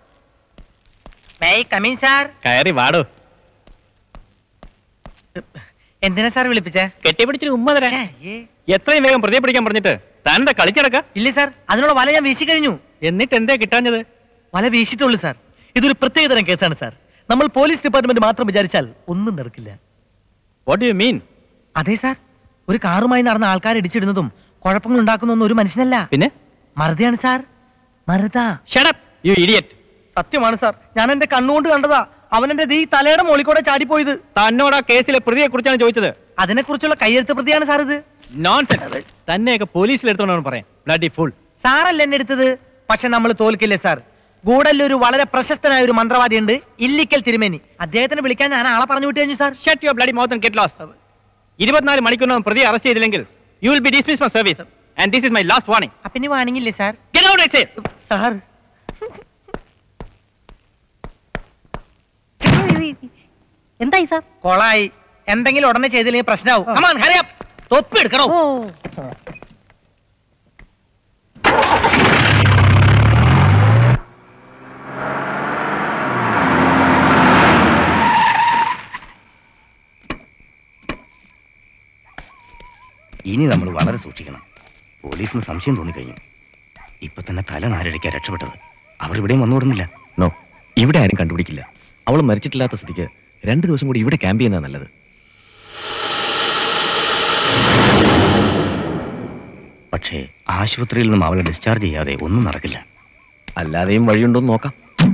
കയറി വാടോ. എന്തിനാ സാർ വിളിപ്പിച്ചേ? കെട്ടിപ്പിടിച്ചിട്ട് ഉമ്മ തരാ. എത്രയും വേഗം പ്രതിയെ പിടിക്കാൻ പറഞ്ഞിട്ട് താനെന്താ കളിച്ചടക്ക? ഇല്ല സാർ, അതിനുള്ള വല ഞാൻ വീശി കഴിഞ്ഞു. എന്നിട്ട് എന്താ കിട്ടാഞ്ഞത്? വല വീശിട്ടുള്ളൂ സാർ. ഇതൊരു പ്രത്യേകതരം കേസാണ് സാർ. നമ്മൾ പോലീസ് ഡിപ്പാർട്ട്മെന്റ് മാത്രം വിചാരിച്ചാൽ ഒന്നും നടക്കില്ല. What do you mean? അതെ സാർ, ഒരു കാറുമായി നടന്ന ആൾക്കാരെ ഇടിച്ചിടുന്നതും കുഴപ്പങ്ങൾ ഉണ്ടാക്കുന്നൊന്നും ഒരു മനുഷ്യനല്ല, പിന്നെ മറുതയാണ് സാർ. മറുത. Shut up you idiot. സത്യമാണ് സാർ, ഞാൻ എന്റെ കണ്ണുകൊണ്ട് കണ്ടതാ. അവൻ എന്റെ തലയുടെ മോളിക്കൂടെ ചാടിപ്പോയത്. തന്നോട് ആ കേസിലെ പ്രതിയെ കുറിച്ചാണ് ചോദിച്ചത്. അതിനെ കുറിച്ചുള്ള കയ്യെഴുത്ത് പ്രതിയാണ് സാർ ഇത്. നോൺസെൻസ്. തന്നെയൊക്കെ പോലീസിൽ എടുത്തോണ്ടാണ് പറയാം. Bloody full. സാറല്ല എന്നെ എടുത്തത്. പക്ഷെ നമ്മൾ തോൽക്കില്ലേ സാർ. ഗൂഡല്ലൊരു വളരെ പ്രശസ്തനായ ഒരു മന്ത്രവാദിയുണ്ട്, ഇല്ലിക്കൽ തിരുമേനി. അദ്ദേഹത്തിന് വിളിക്കാൻ ഞാൻ ആളെ പറഞ്ഞു വിട്ടു കഴിഞ്ഞു sir. Shut your bloody mouth and get lost. 24 മണിക്കൂറിനകം പ്രതി അറസ്റ്റ് ചെയ്തില്ലെങ്കിൽ you will be dismissed from service and this is my last warning. അപ്പിനി വാർണിംഗ് ഇല്ലേ sir? Get out I say. Sir എന്തായി സാർ? കൊളായി. എന്തെങ്കിലും ഉടനെ ചെയ്തില്ലെങ്കിൽ പ്രശ്നമാവും. Come on, hurry up. തൊപ്പി എടുക്കണോ? ഇനി നമ്മൾ വളരെ സൂക്ഷിക്കണം. പോലീസിന് സംശയം തോന്നിക്കഴിഞ്ഞു. ഇപ്പൊ തന്നെ തല നാരടിക്കാൻ രക്ഷപ്പെട്ടത്. അവർ ഇവിടെയും വന്നുവിടുന്നില്ല. നോ, ഇവിടെ ആരും കണ്ടുപിടിക്കില്ല. അവൾ മരിച്ചിട്ടില്ലാത്ത സ്ഥിതിക്ക് 2 ദിവസം കൂടി ഇവിടെ ക്യാമ്പ് ചെയ്യുന്നതാണ് നല്ലത്. പക്ഷേ ആശുപത്രിയിൽ നിന്നും അവളെ ഡിസ്ചാർജ് ചെയ്യാതെ ഒന്നും നടക്കില്ല. അല്ലാതെയും വഴിയുണ്ടോന്ന് നോക്കാം.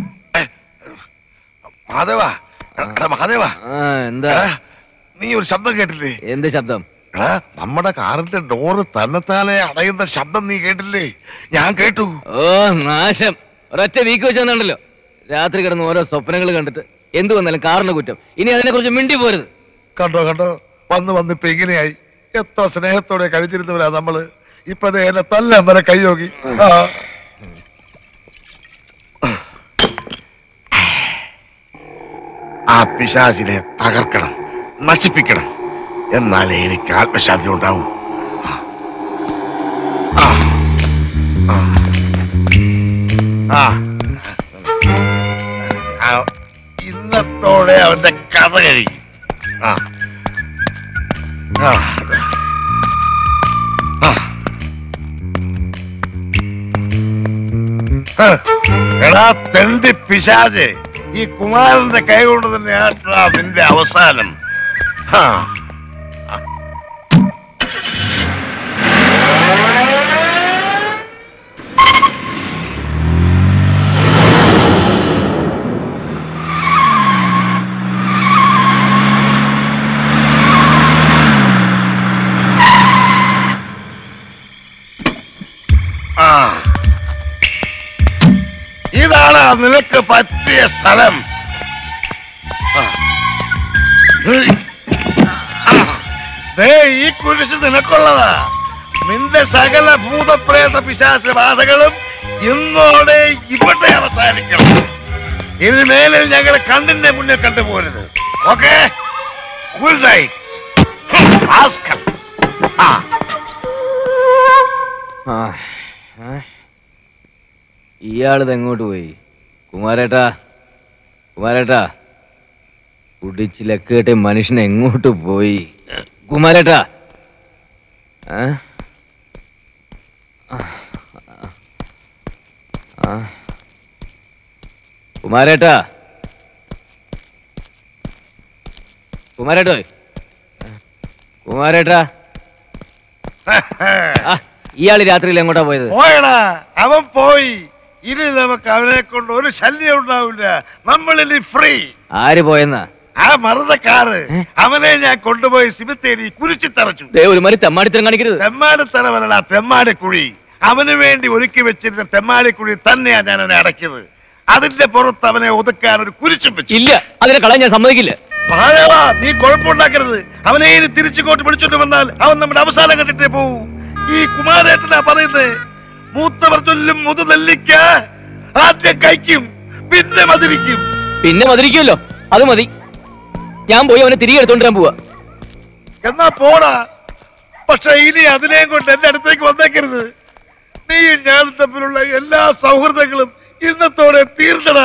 എന്താ നീ ഒരു ശബ്ദം കേട്ടില്ലേ? എന്ത് ശബ്ദം? നമ്മുടെ കാറിന്റെ ഡോറ് തന്നെത്താനെ അടയുന്ന ശബ്ദം നീ കേട്ടില്ലേ? ഞാൻ കേട്ടു. ഓ നാശം! ഒരൊറ്റ വീക്ക് വെച്ചെന്നുണ്ടല്ലോ. രാത്രി കിടന്ന് ഓരോ സ്വപ്നങ്ങൾ കണ്ടിട്ട് എന്ത് വന്നാലും കാറിന് കുറ്റം. ഇനി അതിനെ കുറിച്ച് മിണ്ടി പോരുത്. കണ്ടോ വന്ന് ഇപ്പൊ ഇങ്ങനെയായി. എത്ര സ്നേഹത്തോടെ കഴിച്ചിരുന്നവരാ നമ്മള്. ഇപ്പൊ എന്നെ തല്ലാൻ വരെ കൈയോഗി. ആ പിശാചിനെ തകർക്കണം, നശിപ്പിക്കണം. എന്നാലേ എനിക്ക് ആത്മശാന്തി ഉണ്ടാവും. ഇന്നത്തോടെ അവന്റെ കഥ കഴിക്കും. എടാ തെണ്ടി പിശാച്, ഈ കുമാരന്റെ കൈ കൊണ്ട് തന്നെയാ നിന്റെ അവസാനം. ഇതാണ് നിനക്ക് പറ്റിയ സ്ഥലം. ഈ കുരിശ് നിനക്കുള്ളതാ. നിന്റെ സകല ഭൂതപ്രേത പിശാച ബാധകളും ഇന്നോടെ ഇവിടെ അവസാനിക്കണം. ഇനിമേലിൽ ഞങ്ങളെ കണ്ണിന്റെ മുന്നിൽ കണ്ടുപോരുത്. ഓക്കെ? Good night. ഇയാളിത് എങ്ങോട്ട് പോയി? കുമാരേട്ടാ കുടിച്ച് ലക്കേട്ടെ മനുഷ്യൻ എങ്ങോട്ട് പോയി? കുമാരേട്ടാ കുമാരേട്ടാ ഇയാള് രാത്രിയിൽ എങ്ങോട്ടാ പോയത്? പോയടാ, അവൻ പോയി. ഇനി നമുക്ക് അവനെ കൊണ്ട് ഒരു ശല്യം ഉണ്ടാവില്ല. നമ്മളിൽ ഫ്രീ. ആര് പോയെന്നാ? ആ മറുത കാറ്. അവനെ ഞാൻ കൊണ്ടുപോയി സിമിത്തേരി കുരിശി തറച്ചു. ഒരുമാതിരി തെമ്മാടിത്തരം കാണിക്കരുത്. തെമ്മാടിത്തരമല്ല, തെമ്മാടിക്കുഴി. അവന് വേണ്ടി ഒരുക്കി വെച്ചിരുന്ന തെമ്മാടിക്കുഴി തന്നെയാ ഞാൻ അവനെ അടക്കിയത്. അതിന്റെ പുറത്ത് അവനെ ഒതുക്കാൻ ഒരു കുരിശും വെച്ചു. ഇല്ല, അതിനെ കളയാൻ ഞാൻ സമ്മതിക്കില്ല. നീ കുഴപ്പമുണ്ടാക്കരുത്. അവനെ ഇനി തിരിച്ചുകൊണ്ട് പിടിച്ചോണ്ട് വന്നാൽ അവൻ നമ്മുടെ അവസാനം കണ്ടിട്ടേ പോവും. ഈ കുമാരേട്ടനാ പറയുന്നത്. മൂത്തവർ ചൊല്ലും മുതു നെല്ലിക്ക ആദ്യം കഴിക്കും, പിന്നെ മധുരിക്കും. പിന്നെ മധുരിക്കുമല്ലോ, അത് മതി. ഞാൻ പോയി അവനെ തിരികെ എടുത്തോണ്ടിരാൻ പോവാ. എന്നാ പോടാ. പക്ഷെ ഇനി അതിനെയും കൊണ്ട് എന്റെ അടുത്തേക്ക് വന്നേക്കരുത്. നീയും ഞാനും തമ്മിലുള്ള എല്ലാ സൗഹൃദങ്ങളും ഇന്നത്തോടെ തീർന്നടാ.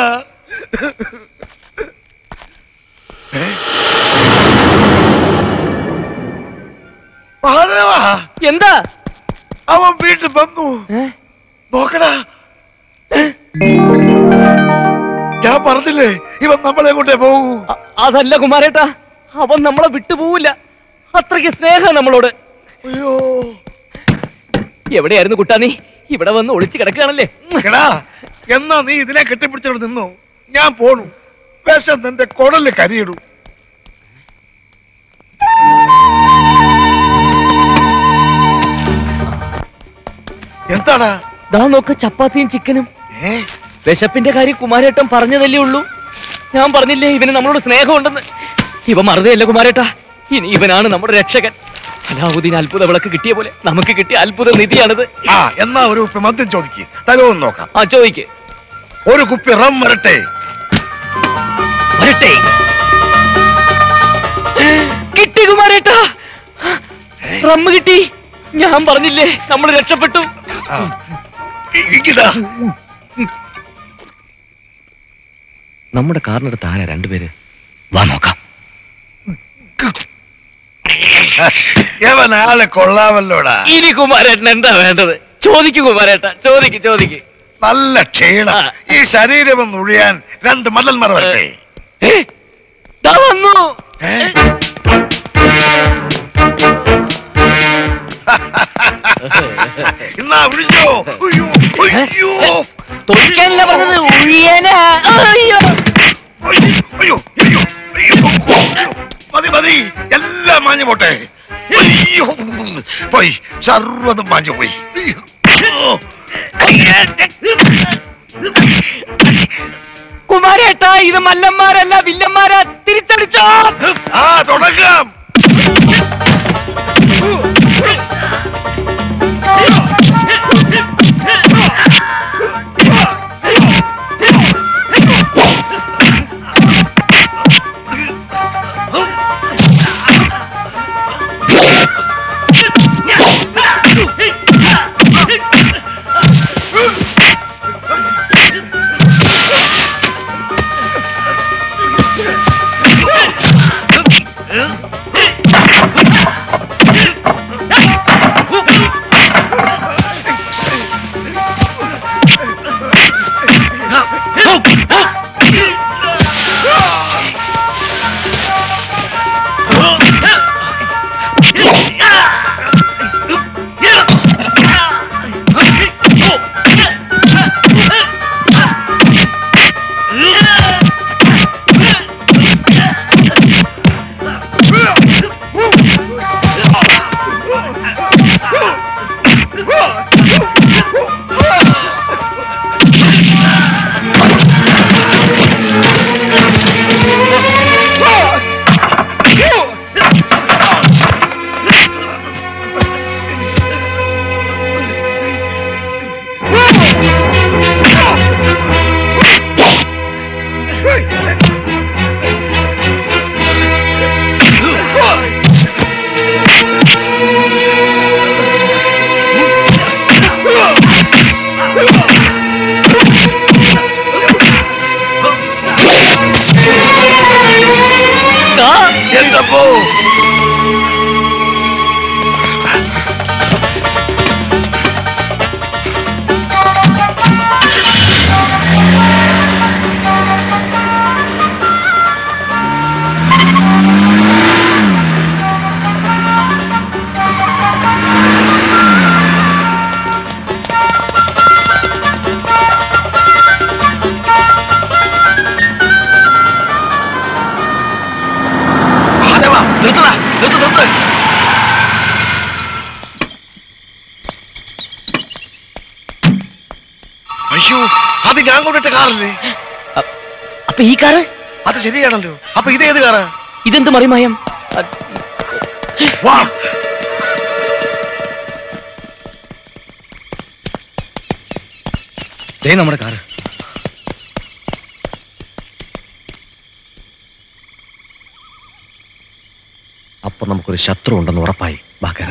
എന്താ? അവൻ വീട്ടിൽ വന്നു. നോക്കടാ, ഞാൻ പറഞ്ഞില്ലേ ഇവൻ നമ്മളെ കൊണ്ടേ പോകൂ. അതല്ല കുമാരേട്ടാ, അവൻ നമ്മളെ വിട്ടുപോവില്ല. അത്രയ്ക്ക് സ്നേഹം നമ്മളോട്. അയ്യോ, എവിടെയായിരുന്നു കുട്ടാ നീ? ഇവിടെ വന്ന് ഒളിച്ചു കിടക്കുകയാണല്ലേ? എന്നാ നീ ഇതിനെ കെട്ടിപ്പിടിച്ചോട് നിന്നു. ഞാൻ പോണു. വിഷം നിന്റെ കുടല് കരിയിടൂ. എന്താടാ? ദാ നോക്ക്, ചപ്പാത്തിയും ചിക്കനും. വിശപ്പിന്റെ കാര്യം കുമാരേട്ടൻ പറഞ്ഞതല്ലേ ഉള്ളൂ. ഞാൻ പറഞ്ഞില്ലേ ഇവന് നമ്മളോട് സ്നേഹമുണ്ടെന്ന്. ഇവ മറുതയല്ല കുമാരേട്ടാ, ഇനി ഇവനാണ് നമ്മുടെ രക്ഷകൻ. അലാവുദ്ദീൻ അത്ഭുത വിളക്ക് കിട്ടിയ പോലെ നമുക്ക് കിട്ടിയ അത്ഭുത നിധിയാണിത്. എന്നാ ഒരു കുപ്പി മദ്യം ചോദിക്ക്, തരുമെന്ന് നോക്കാം. ചോദിക്ക്. ഒരു കുപ്പി റം വരട്ടെ. വരട്ടെ. കിട്ടി കുമാരേട്ടാ, റമ്മ് കിട്ടി. ഞാൻ പറഞ്ഞില്ലേ നമ്മൾ രക്ഷപ്പെട്ടു. നമ്മുടെ കാറിനടുത്ത് ആരാ രണ്ടുപേര്? വാ നോക്കാം. ആളെ കൊള്ളാമല്ലോടാ. ഇനി കുമാരേട്ടൻ എന്താ വേണ്ടത്? ചോദിക്കു കുമാരേട്ട, ചോദിക്ക്. നല്ല ക്ഷീണ. ഈ ശരീരം ഒന്ന് ഒഴിയാൻ 2 മല്ലന്മാർ വരട്ടെ. വന്നു. എന്നാ ഒഴിഞ്ഞോ? തൊഴിക്കാനല്ല പറഞ്ഞത്, ഒഴിയാനാ. മതി, എല്ലാം മാഞ്ഞു പോട്ടെ. പോയി, സർവ്വതും മാഞ്ഞു പോയി. കുമാരേട്ടാ, ഇത് മല്ലന്മാരല്ല വില്ലന്മാരാ. തിരിച്ചടിച്ചോ. തുടങ്ങാം. അയ്യോ, അത് ഞാൻ കൊണ്ടിട്ട കാറല്ലേ? അപ്പൊ ഈ കാറ്? അത് ശരിയാണല്ലോ. അപ്പൊ ഇതേത് കാറാ? ഇതെന്ത് മറിമായം? വാ. നമ്മുടെ കാറ്. അപ്പൊ നമുക്കൊരു ശത്രു ഉണ്ടെന്ന് ഉറപ്പായി. ബാക്കര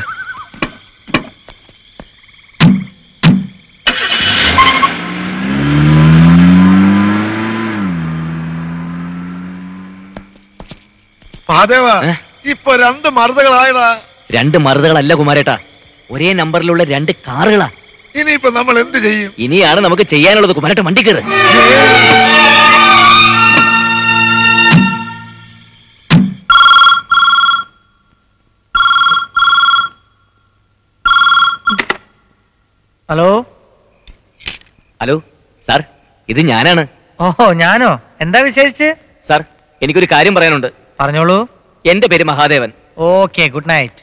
ഇപ്പൊ 2 മറുതകളായടാ. 2 മറുതകളല്ല കുമാരേട്ടാ, ഒരേ നമ്പറിലുള്ള 2 കാറുകളാ. ഇനിയിപ്പോ നമ്മൾ എന്ത് ചെയ്യും? ഇനിയാണ് നമുക്ക് ചെയ്യാനുള്ളത്. കുമാരേട്ട വണ്ടി കയറ്. ഹലോ ഹലോ സാർ, ഇത് ഞാനാണ്. ഓഹോ, ഞാനോ? എന്താ വിശേഷിച്ച്? സാർ, എനിക്കൊരു കാര്യം പറയാനുണ്ട്. പറഞ്ഞോളൂ. എന്റെ പേര് മഹാദേവൻ. Okay, good night.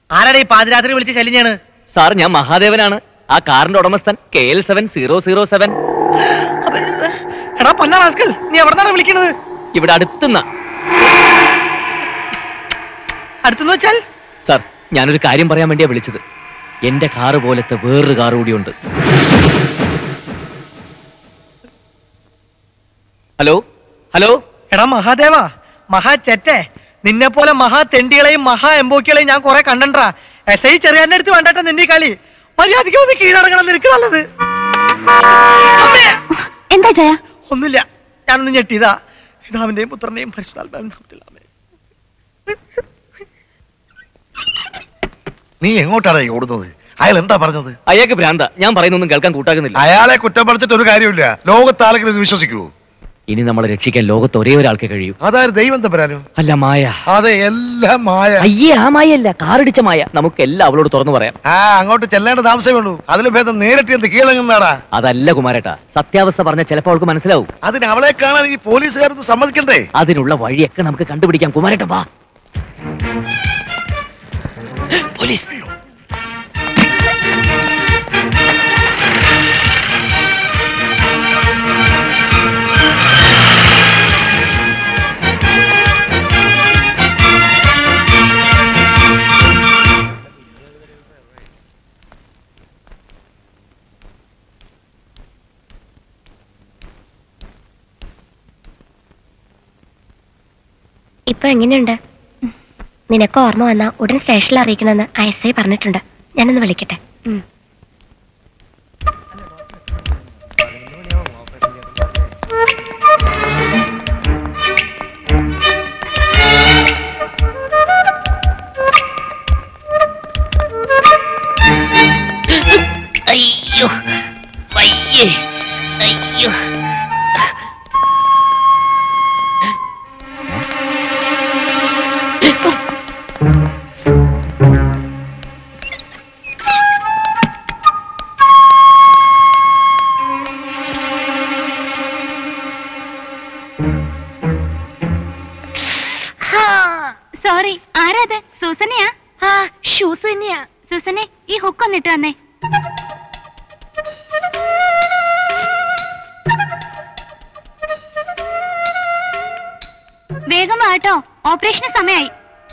ആരാടെ ഈ പാതിരാത്രി വിളിച്ച് ശല്യാണ്? സാർ, ഞാൻ മഹാദേവനാണ്, ആ കാറിന്റെ ഉടമസ്ഥൻ. KL7007. എടാ പൊന്നാസ്കൽ, നീ എവിടെന്നാണ് വിളിക്കണത്? ഇവിടെ അടുത്തുനിന്നാ. അടുത്തെന്ന് വെച്ചാൽ? സാർ, ഞാനൊരു കാര്യം പറയാൻ വേണ്ടിയാ വിളിച്ചത്. എന്റെ കാറ് പോലത്തെ വേറൊരു കാറ് കൂടിയുണ്ട്. Hello hello. എടാ മഹാദേവ, മഹാ ചെറ്റേ, നിന്നെ പോലെ മഹാ തെണ്ടികളെയും മഹാ എംബോക്കികളെയും ഞാൻ കുറെ കണ്ടണ്ടാ. SI ചെറിയാന്റെ അടുത്ത് വേണ്ടട്ടെ നിന്റെ കളി. മര്യാദയ്ക്ക് ഒന്ന് കീഴടങ്ങണം, നിനക്ക് നല്ലത്. എന്താ ജയ? ഒന്നുമില്ല, ഞാനൊന്ന് ഞെട്ടിയതാ. പിതാവിന്റെയും പുത്രന്റെയും പരിശുദ്ധാത്മാവിന്റെയും നാമത്തിൽ ആമേൻ. നീ എങ്ങോട്ടാണ് ഓടുന്നത്? അയാൾ എന്താ പറഞ്ഞത്? അയാൾക്ക് ഭ്രാന്ത. ഞാൻ പറയുന്നൊന്നും കേൾക്കാൻ കൂട്ടാക്കുന്നില്ല. അയാളെ കുറ്റപ്പെടുത്തിട്ട് ഒരു കാര്യമില്ല. ലോകത്താലെങ്കിലും ഇത് വിശ്വസിക്കൂ. ഇനി നമ്മളെ രക്ഷിക്കാൻ ലോകത്ത് ഒരേ ഒരാൾക്ക് കഴിയൂ. അതായത് ദൈവം തമ്പുരാനോ? അല്ല, മായ. അതെ, എല്ലാം മായ. അയ്യേ, ആ മായല്ല, കാറിടിച്ച മായ. നമുക്ക് എല്ലാം അവളോട് തുറന്നു പറയാം. അങ്ങോട്ട് ചെല്ലേണ്ട താമസമേ ഉള്ളൂ. അതിലും ഭേദം നേരിട്ട് എന്ത് കീഴടങ്ങുന്നതാടാ. അതല്ല കുമാരേട്ടാ, സത്യാവസ്ഥ പറഞ്ഞ ചിലപ്പോൾ അവൾക്ക് മനസ്സിലാവും. അതിന് അവളെ കാണാൻ ഈ പോലീസുകാരൊന്നും സമ്മതിക്കണ്ടേ? അതിനുള്ള വഴിയൊക്കെ നമുക്ക് കണ്ടുപിടിക്കാം. കുമാരേട്ടാ വാ. പോലീസ്. ഇപ്പൊ എങ്ങനെയുണ്ട്? നിനക്ക് ഓർമ്മ വന്നാ ഉടൻ സ്റ്റേഷനിൽ അറിയിക്കണമെന്ന് SI പറഞ്ഞിട്ടുണ്ട്. ഞാനൊന്ന് വിളിക്കട്ടെ. അയ്യോ, വയ്യേ, അയ്യോ. സോറി, ആരാത്? സൂസനയാ? സൂസനയാ. സൂസനെ, ഈ ഹുക്ക് ഒന്നിട്ട് വന്നേ. വേഗം വാട്ടോ, ഓപ്പറേഷന് സമയായി.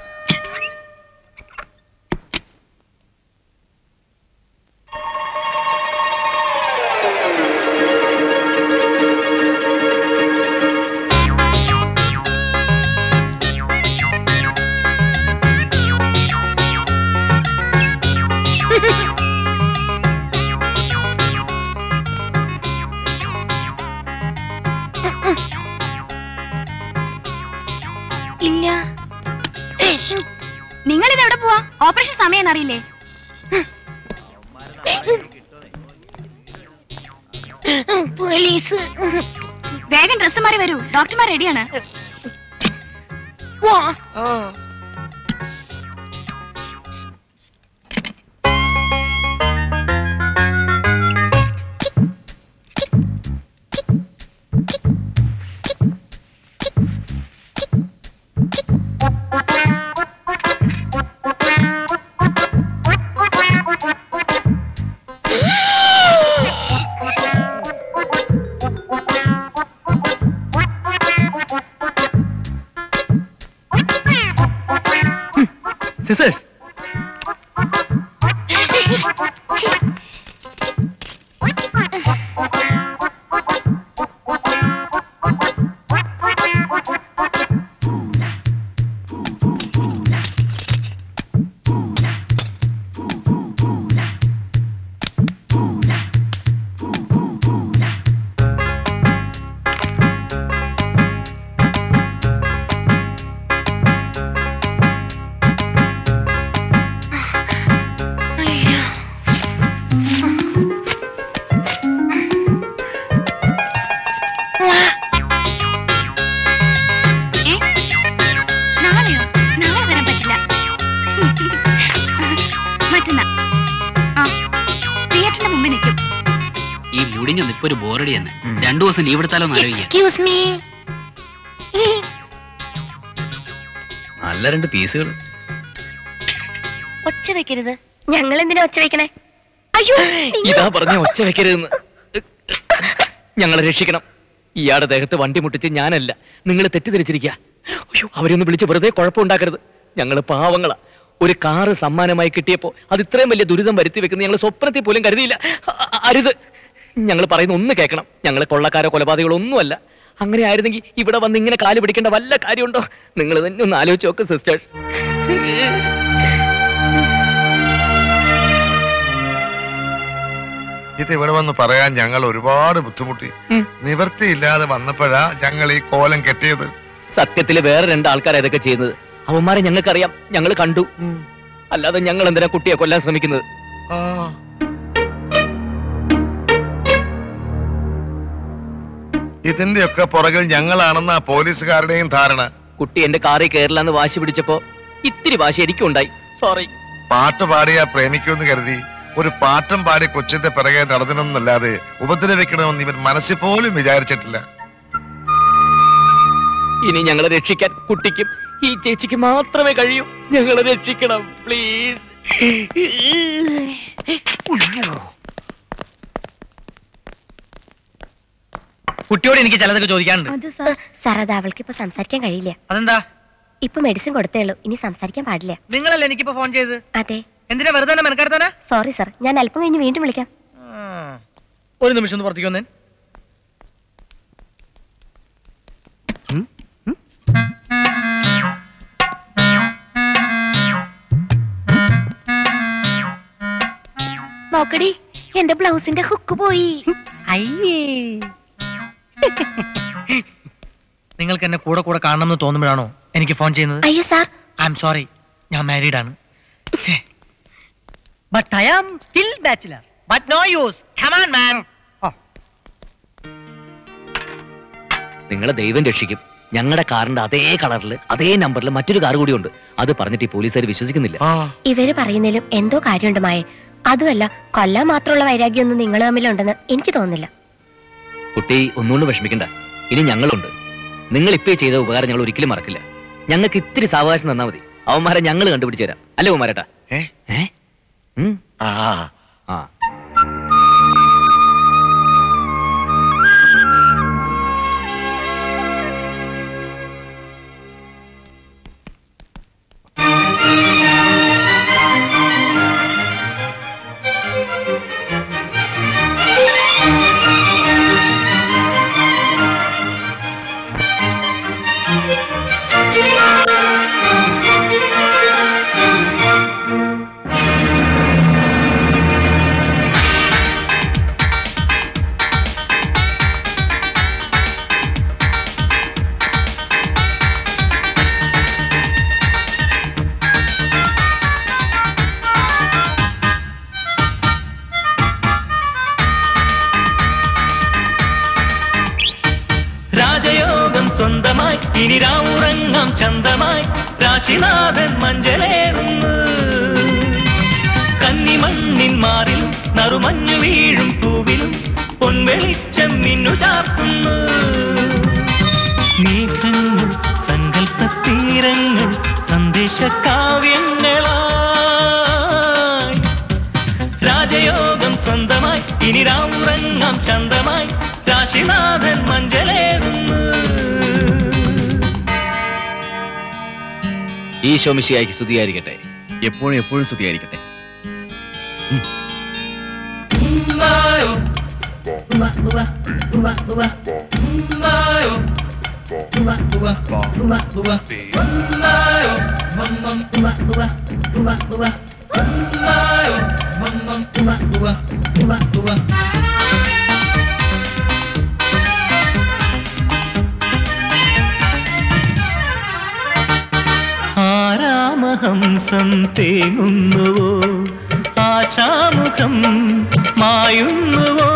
ഇല്ല. നിങ്ങളിത് എവിടെ പോവാ? ഓപ്പറേഷൻ സമയം അറിയില്ലേ? പോലീസ്. വേഗം ഡ്രസ് മാറി വരൂ, ഡോക്ടർമാർ റെഡിയാണ്. സിസ്റ്റേഴ്സ്, ഇപ്പൊ ഒരു ബോറടി തന്നെ. 2 ദിവസം ലീവ് എടുത്താലോ എക്സ്ക്യൂസ് മീ. നല്ല 2 പീസുകൾ. ഒച്ച വെക്കരുത്. ഞങ്ങൾ എന്തിനാ ഒച്ച വെക്കണേ? അയ്യോ, ഇതാ പറഞ്ഞ ഒച്ച വെക്കരുതെന്ന്. ഞങ്ങളെ രക്ഷിക്കണം. ഇയാളുടെ ദേഹത്ത് വണ്ടി മുട്ടിച്ച് ഞാനല്ല, നിങ്ങൾ തെറ്റിദ്ധരിച്ചിരിക്കുക. അയ്യോ, അവരൊന്ന് വിളിച്ച് വെറുതെ കുഴപ്പമുണ്ടാക്കരുത്. ഞങ്ങൾ പാവങ്ങളാ. ഒരു കാറ് സമ്മാനമായി കിട്ടിയപ്പോ അത് ഇത്രയും വലിയ ദുരിതം വരുത്തി വെക്കുന്ന ഞങ്ങൾ സ്വപ്നത്തിൽ പോലും കരുതിയില്ല. അരുത്, ഞങ്ങൾ പറയുന്ന ഒന്ന് കേൾക്കണം. ഞങ്ങൾ കൊള്ളക്കാരോ കൊലപാതകളോ ഒന്നുമല്ല. അങ്ങനെ ആയിരുന്നെങ്കിൽ ഇവിടെ വന്ന് ഇങ്ങനെ കാല് പിടിക്കേണ്ട വല്ല കാര്യമുണ്ടോ? നിങ്ങൾ തന്നെ ഒന്ന് ആലോചിച്ച് നോക്ക് സിസ്റ്റേഴ്സ്. ഇത് ഇവിടെ വന്ന് പറയാൻ ഞങ്ങൾ ഒരുപാട് ബുദ്ധിമുട്ടി. നിവൃത്തിയില്ലാതെ വന്നപ്പോഴാ ഞങ്ങൾ ഈ കോലം കെട്ടിയത്. സത്യത്തില് വേറെ 2 ആൾക്കാർ ഇതൊക്കെ ചെയ്യുന്നത്. അവന്മാരെ ഞങ്ങൾക്കറിയാം, ഞങ്ങൾ കണ്ടു. അല്ലാതെ ഞങ്ങൾ എന്തിനാ കുട്ടിയെ കൊല്ലാൻ ശ്രമിക്കുന്നത്? ഇതിന്റെയൊക്കെ പുറകിൽ ഞങ്ങളാണെന്നാ പോലീസുകാരുടെയും ധാരണ. കുട്ടി എന്റെ കാറിൽ കയറില്ലെന്ന് വാശി പിടിച്ചപ്പോ ഇത്തിരി വാശി എനിക്കും ഉണ്ടായി. സോറി. പാട്ട് പാടിയാ പ്രേമിക്കുമെന്ന് കരുതി ഒരു പാട്ടും പാടി കൊച്ചിന്റെ പിറകെ നടന്നതെന്നല്ലാതെ ഉപദ്രവിക്കണമെന്ന് ഇവൻ മനസ്സിൽ പോലും വിചാരിച്ചിട്ടില്ല. ഇനി ഞങ്ങളെ രക്ഷിക്കാൻ കുട്ടിക്കും ഈ ചേച്ചിക്ക് മാത്രമേ കഴിയൂ. ഞങ്ങളെ രക്ഷിക്കണം പ്ലീസ്. കുട്ടിയോട് എനിക്ക് ചിലതൊക്കെ ചോദിക്കാനുണ്ട്. സാർ, അത് അവൾക്ക് ഇപ്പൊ സംസാരിക്കാൻ കഴിയില്ല. അതെന്താ? ഇപ്പൊ മെഡിസിൻ കൊടുത്തേ ഉള്ളൂ, ഇനി സംസാരിക്കാൻ പാടില്ല. നിങ്ങളല്ലേ എനിക്കിപ്പോ ഫോൺ ചെയ്ത്? അതെ. എന്തിനാ വെറുതെ മെനക്കെടുത്താനാ? സോറി സാർ, ഞാൻ അല്പം കഴിഞ്ഞ് വീണ്ടും വിളിക്കാം. ഒരു നിമിഷം ഒന്ന് പുറത്തേക്ക് വന്നേ. നോക്കടി, എന്റെ ബ്ലൗസിന്റെ ഹുക്ക് പോയി. അയ്യേ, നിങ്ങൾക്ക് എന്നെ കൂടെ കൂടെ കാണണമെന്ന് തോന്നുമ്പോഴാണോ എനിക്ക് ഫോൺ ചെയ്യുന്നത്? അയ്യോ സാർ, ഐ എം സോറി, ഞാൻ മാരീഡ് ആണ്. But I am still bachelor. But no use. Come on man. നിങ്ങളെ ദൈവം രക്ഷിക്കും. ഞങ്ങളുടെ കാറിന്റെ അതേ കളറിൽ അതേ നമ്പറിൽ മറ്റൊരു കാർ കൂടി ഉണ്ട്. അത് പറഞ്ഞിട്ട് ഈ പോലീസുകാർ വിശ്വസിക്കുന്നില്ല. ഇവര് പറയുന്നതിലും എന്തോ കാര്യമുണ്ട് മായ. അതുമല്ല, കൊല്ലാൻ മാത്രമുള്ള വൈരാഗ്യമൊന്നും നിങ്ങൾ തമ്മിലുണ്ടെന്ന് എനിക്ക് തോന്നുന്നില്ല. കുട്ടി ഒന്നുകൊണ്ട് വിഷമിക്കണ്ട. ഇനി ഞങ്ങളുണ്ട്. നിങ്ങൾ ഇപ്പേ ചെയ്ത ഉപകാരം ഞങ്ങൾ ഒരിക്കലും മറക്കില്ല. ഞങ്ങൾക്ക് ഇത്തിരി സാവകാശം തന്നാ മതി. അവന്മാരെ ഞങ്ങൾ കണ്ടുപിടിച്ചു തരാം. അല്ലേ കുമാരേട്ടാ? സ്വന്തമായി ഇനി രാവുറങ്ങാം ചന്തമായി രാശിനാഥൻ മഞ്ചലേറുന്നു. കന്നിമണ്ണിൻ മാറിലും നറുമഞ്ഞു വീഴും പൂവിലും പൊൻവെളിച്ചം മിന്നു ചാർത്തുന്നു. മേഘങ്ങൾ സങ്കല്പത്തീരങ്ങൾ സന്ദേശകാവ്യങ്ങളായി രാജയോഗം സ്വന്തമായി ഇനി രാവുറങ്ങാം ചന്തമായി രാശിനാഥൻ മഞ്ചലേറുന്നു. ഈശോ മിശിഹായ്ക്ക് സ്തുതിയായിരിക്കട്ടെ. എപ്പോഴും എപ്പോഴും സ്തുതിയായിരിക്കട്ടെ. ആരാമഹംസം തേങ്ങുന്നുവോ ആശാമുഖം മായുന്നുവോ.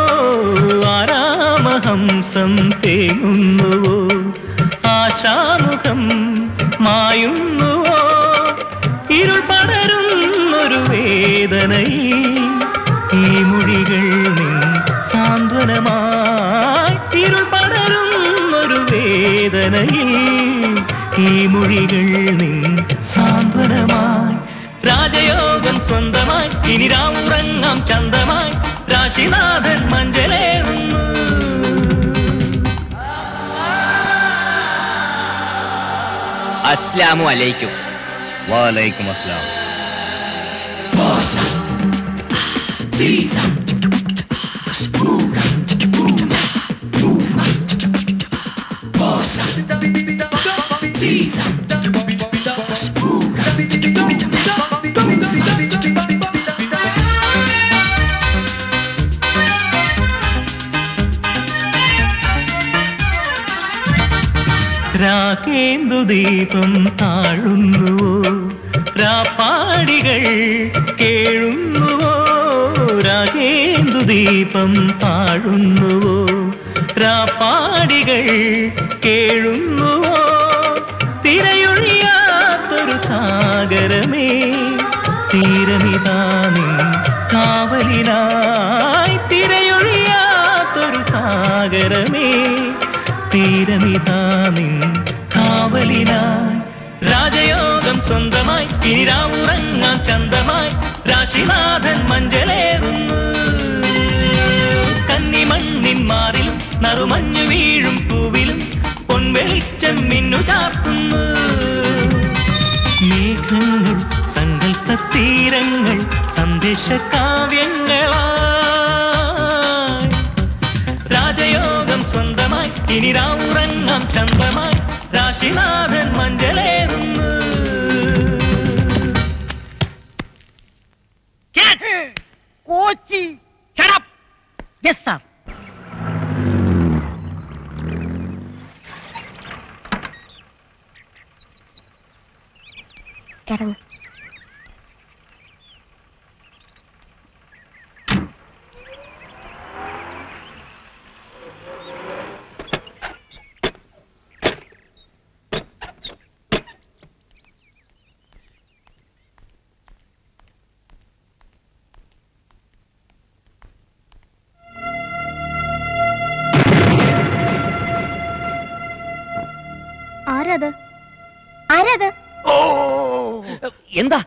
ആരാമഹംസം തേങ്ങുന്നുവോ ആശാമുഖം മായുന്നുവോ. ഇരുൾ പടരുന്നൊരു വേദനയിൽ ഈ മൊഴികൾ നിൻ സാന്ത്വനമായി. ഇരുൾ പടരുന്നൊരു വേദനയിൽ ഈ മൊഴികൾ നിൻ സാന്ത്വനമായി. രാജയോഗം സ്വന്തമായി ഇനി രാവുറങ്ങാം ചന്തമായി രാശിനാഥൻ മഞ്ചലേറുന്നു. അസ്സലാമു അലൈക്കും. വലൈക്കും അസ്സലാം. രാകേന്ദു ദീപം താഴുന്നുവോ, രാപ്പാടികൾ കേഴുന്നുവോ. രാകേന്ദു ദീപം താഴുന്നുവോ, രാപ്പാടികൾ കേഴുന്നുവോ. തിരയൊഴിയാത്തൊരു സാഗരമേ തീരമിതാ നിൻ കാവലിനായി. തിരയൊഴിയാത്തൊരു സാഗരമേ തീരമിതാ നിൻ കാവലിനായി. രാജയോഗം സ്വന്തമായി ഇനി രാവുറങ്ങാം ചന്തമായി രാശിനാഥൻ മഞ്ചലേറുന്നു. കന്നിമണ്ണിൻ മാറിലും നറുമഞ്ഞു വീഴും പൂവിലും പൊൻവെളിച്ചം മിന്നു ചാർത്തുന്നു. മേഘങ്ങൾ സങ്കൽപ്പത്തീരങ്ങൾ സന്ദേശ കാവ്യങ്ങളായി. രാജയോഗം സ്വന്തമായി ഇനി രാവുറങ്ങാം ചന്തമായി രാശിനാഥൻ മഞ്ചലേറുന്നു. Kochi yes sir. ഇറങ്ങും. ആരാത്? ആരാത്? എന്താ?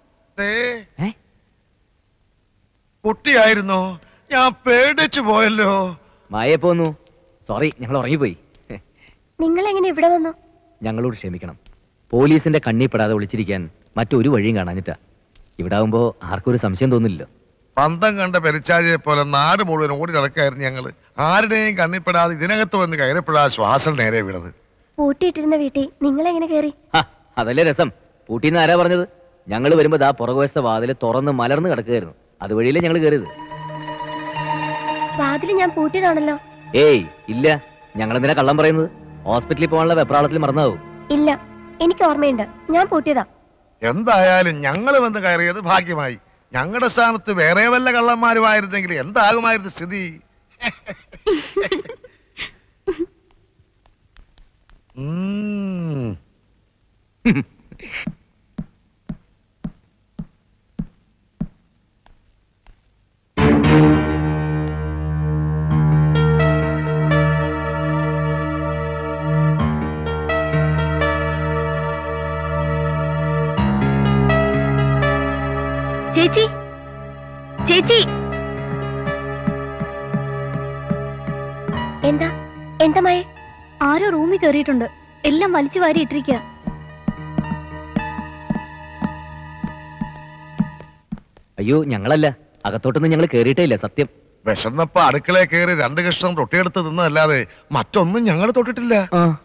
കുട്ടിയായിരുന്നോ? ഞാൻ പേടിച്ചു പോയല്ലോ. മായേ പോന്നു. സോറി, ഞങ്ങൾ ഉറങ്ങിപ്പോയി. നിങ്ങൾ എങ്ങനെ ഇവിടെ വന്നു? ഞങ്ങളോട് ക്ഷമിക്കണം. പോലീസിന്റെ കണ്ണിപ്പെടാതെ ഒളിച്ചിരിക്കാൻ മറ്റൊരു വഴിയും കാണാഞ്ഞിട്ടാ. ഇവിടെ ആവുമ്പോ ആർക്കും ഒരു സംശയം തോന്നില്ലല്ലോ. പന്തം കണ്ട പെരിച്ചാഴിയെ പോലെ നാട് മുഴുവൻ ഓടി നടക്കായിരുന്നു ഞങ്ങള്. ആരുടെയും കണ്ണിപ്പെടാതെ ഇതിനകത്ത് വന്ന് കയറിപ്പെടാതെ ശ്വാസം നേരെ വീണത്. പൂട്ടിയിട്ടിരുന്ന വീട്ടിൽ നിങ്ങൾ എങ്ങനെ കയറി? അതല്ലേ രസം. പൂട്ടിന്ന് ആരാ പറഞ്ഞത്? ഞങ്ങൾ വരുമ്പോ ദാ പുറകുവശത്തെ വാതില് തുറന്ന് മലർന്ന് കിടക്കുകയായിരുന്നു. അതുവഴിയില്ലേ ഞങ്ങൾ കയറിയത്. വാതില് ഞാൻ പൂട്ടിയതാണല്ലോ. ഏയ് ഇല്ല, ഞങ്ങൾ എന്തിനാ കള്ളം പറയുന്നത്? ഹോസ്പിറ്റലിൽ പോകാനുള്ള വെപ്രാളത്തിൽ മറന്നാവും. ഇല്ല, എനിക്ക് ഓർമ്മയുണ്ട്, ഞാൻ പൂട്ടിയതാ. എന്തായാലും ഞങ്ങൾ വന്ന് കയറിയത് ഭാഗ്യമായി. ഞങ്ങളുടെ സ്ഥാനത്ത് വേറെ വല്ല കള്ളന്മാരുമായിരുന്നെങ്കിൽ എന്താകുമായിരുന്നു സ്ഥിതി? ചേച്ചി, ചേച്ചി, എന്താ എന്താ മായ? ആരോ റൂമിൽ കയറിയിട്ടുണ്ട്. എല്ലാം വലിച്ചു വാരി ഇട്ടിരിക്കുക. അയ്യോ, ഞങ്ങളല്ല. അകത്തോട്ടൊന്നും ഞങ്ങൾ കേറിയിട്ടേ ഇല്ല, സത്യം. വിശന്നപ്പോ അടുക്കളയിൽ കയറി 2 കഷ്ണം റൊട്ടിയെടുത്ത് തിന്നല്ലാതെ മറ്റൊന്നും ഞങ്ങൾ തൊട്ടിട്ടില്ല.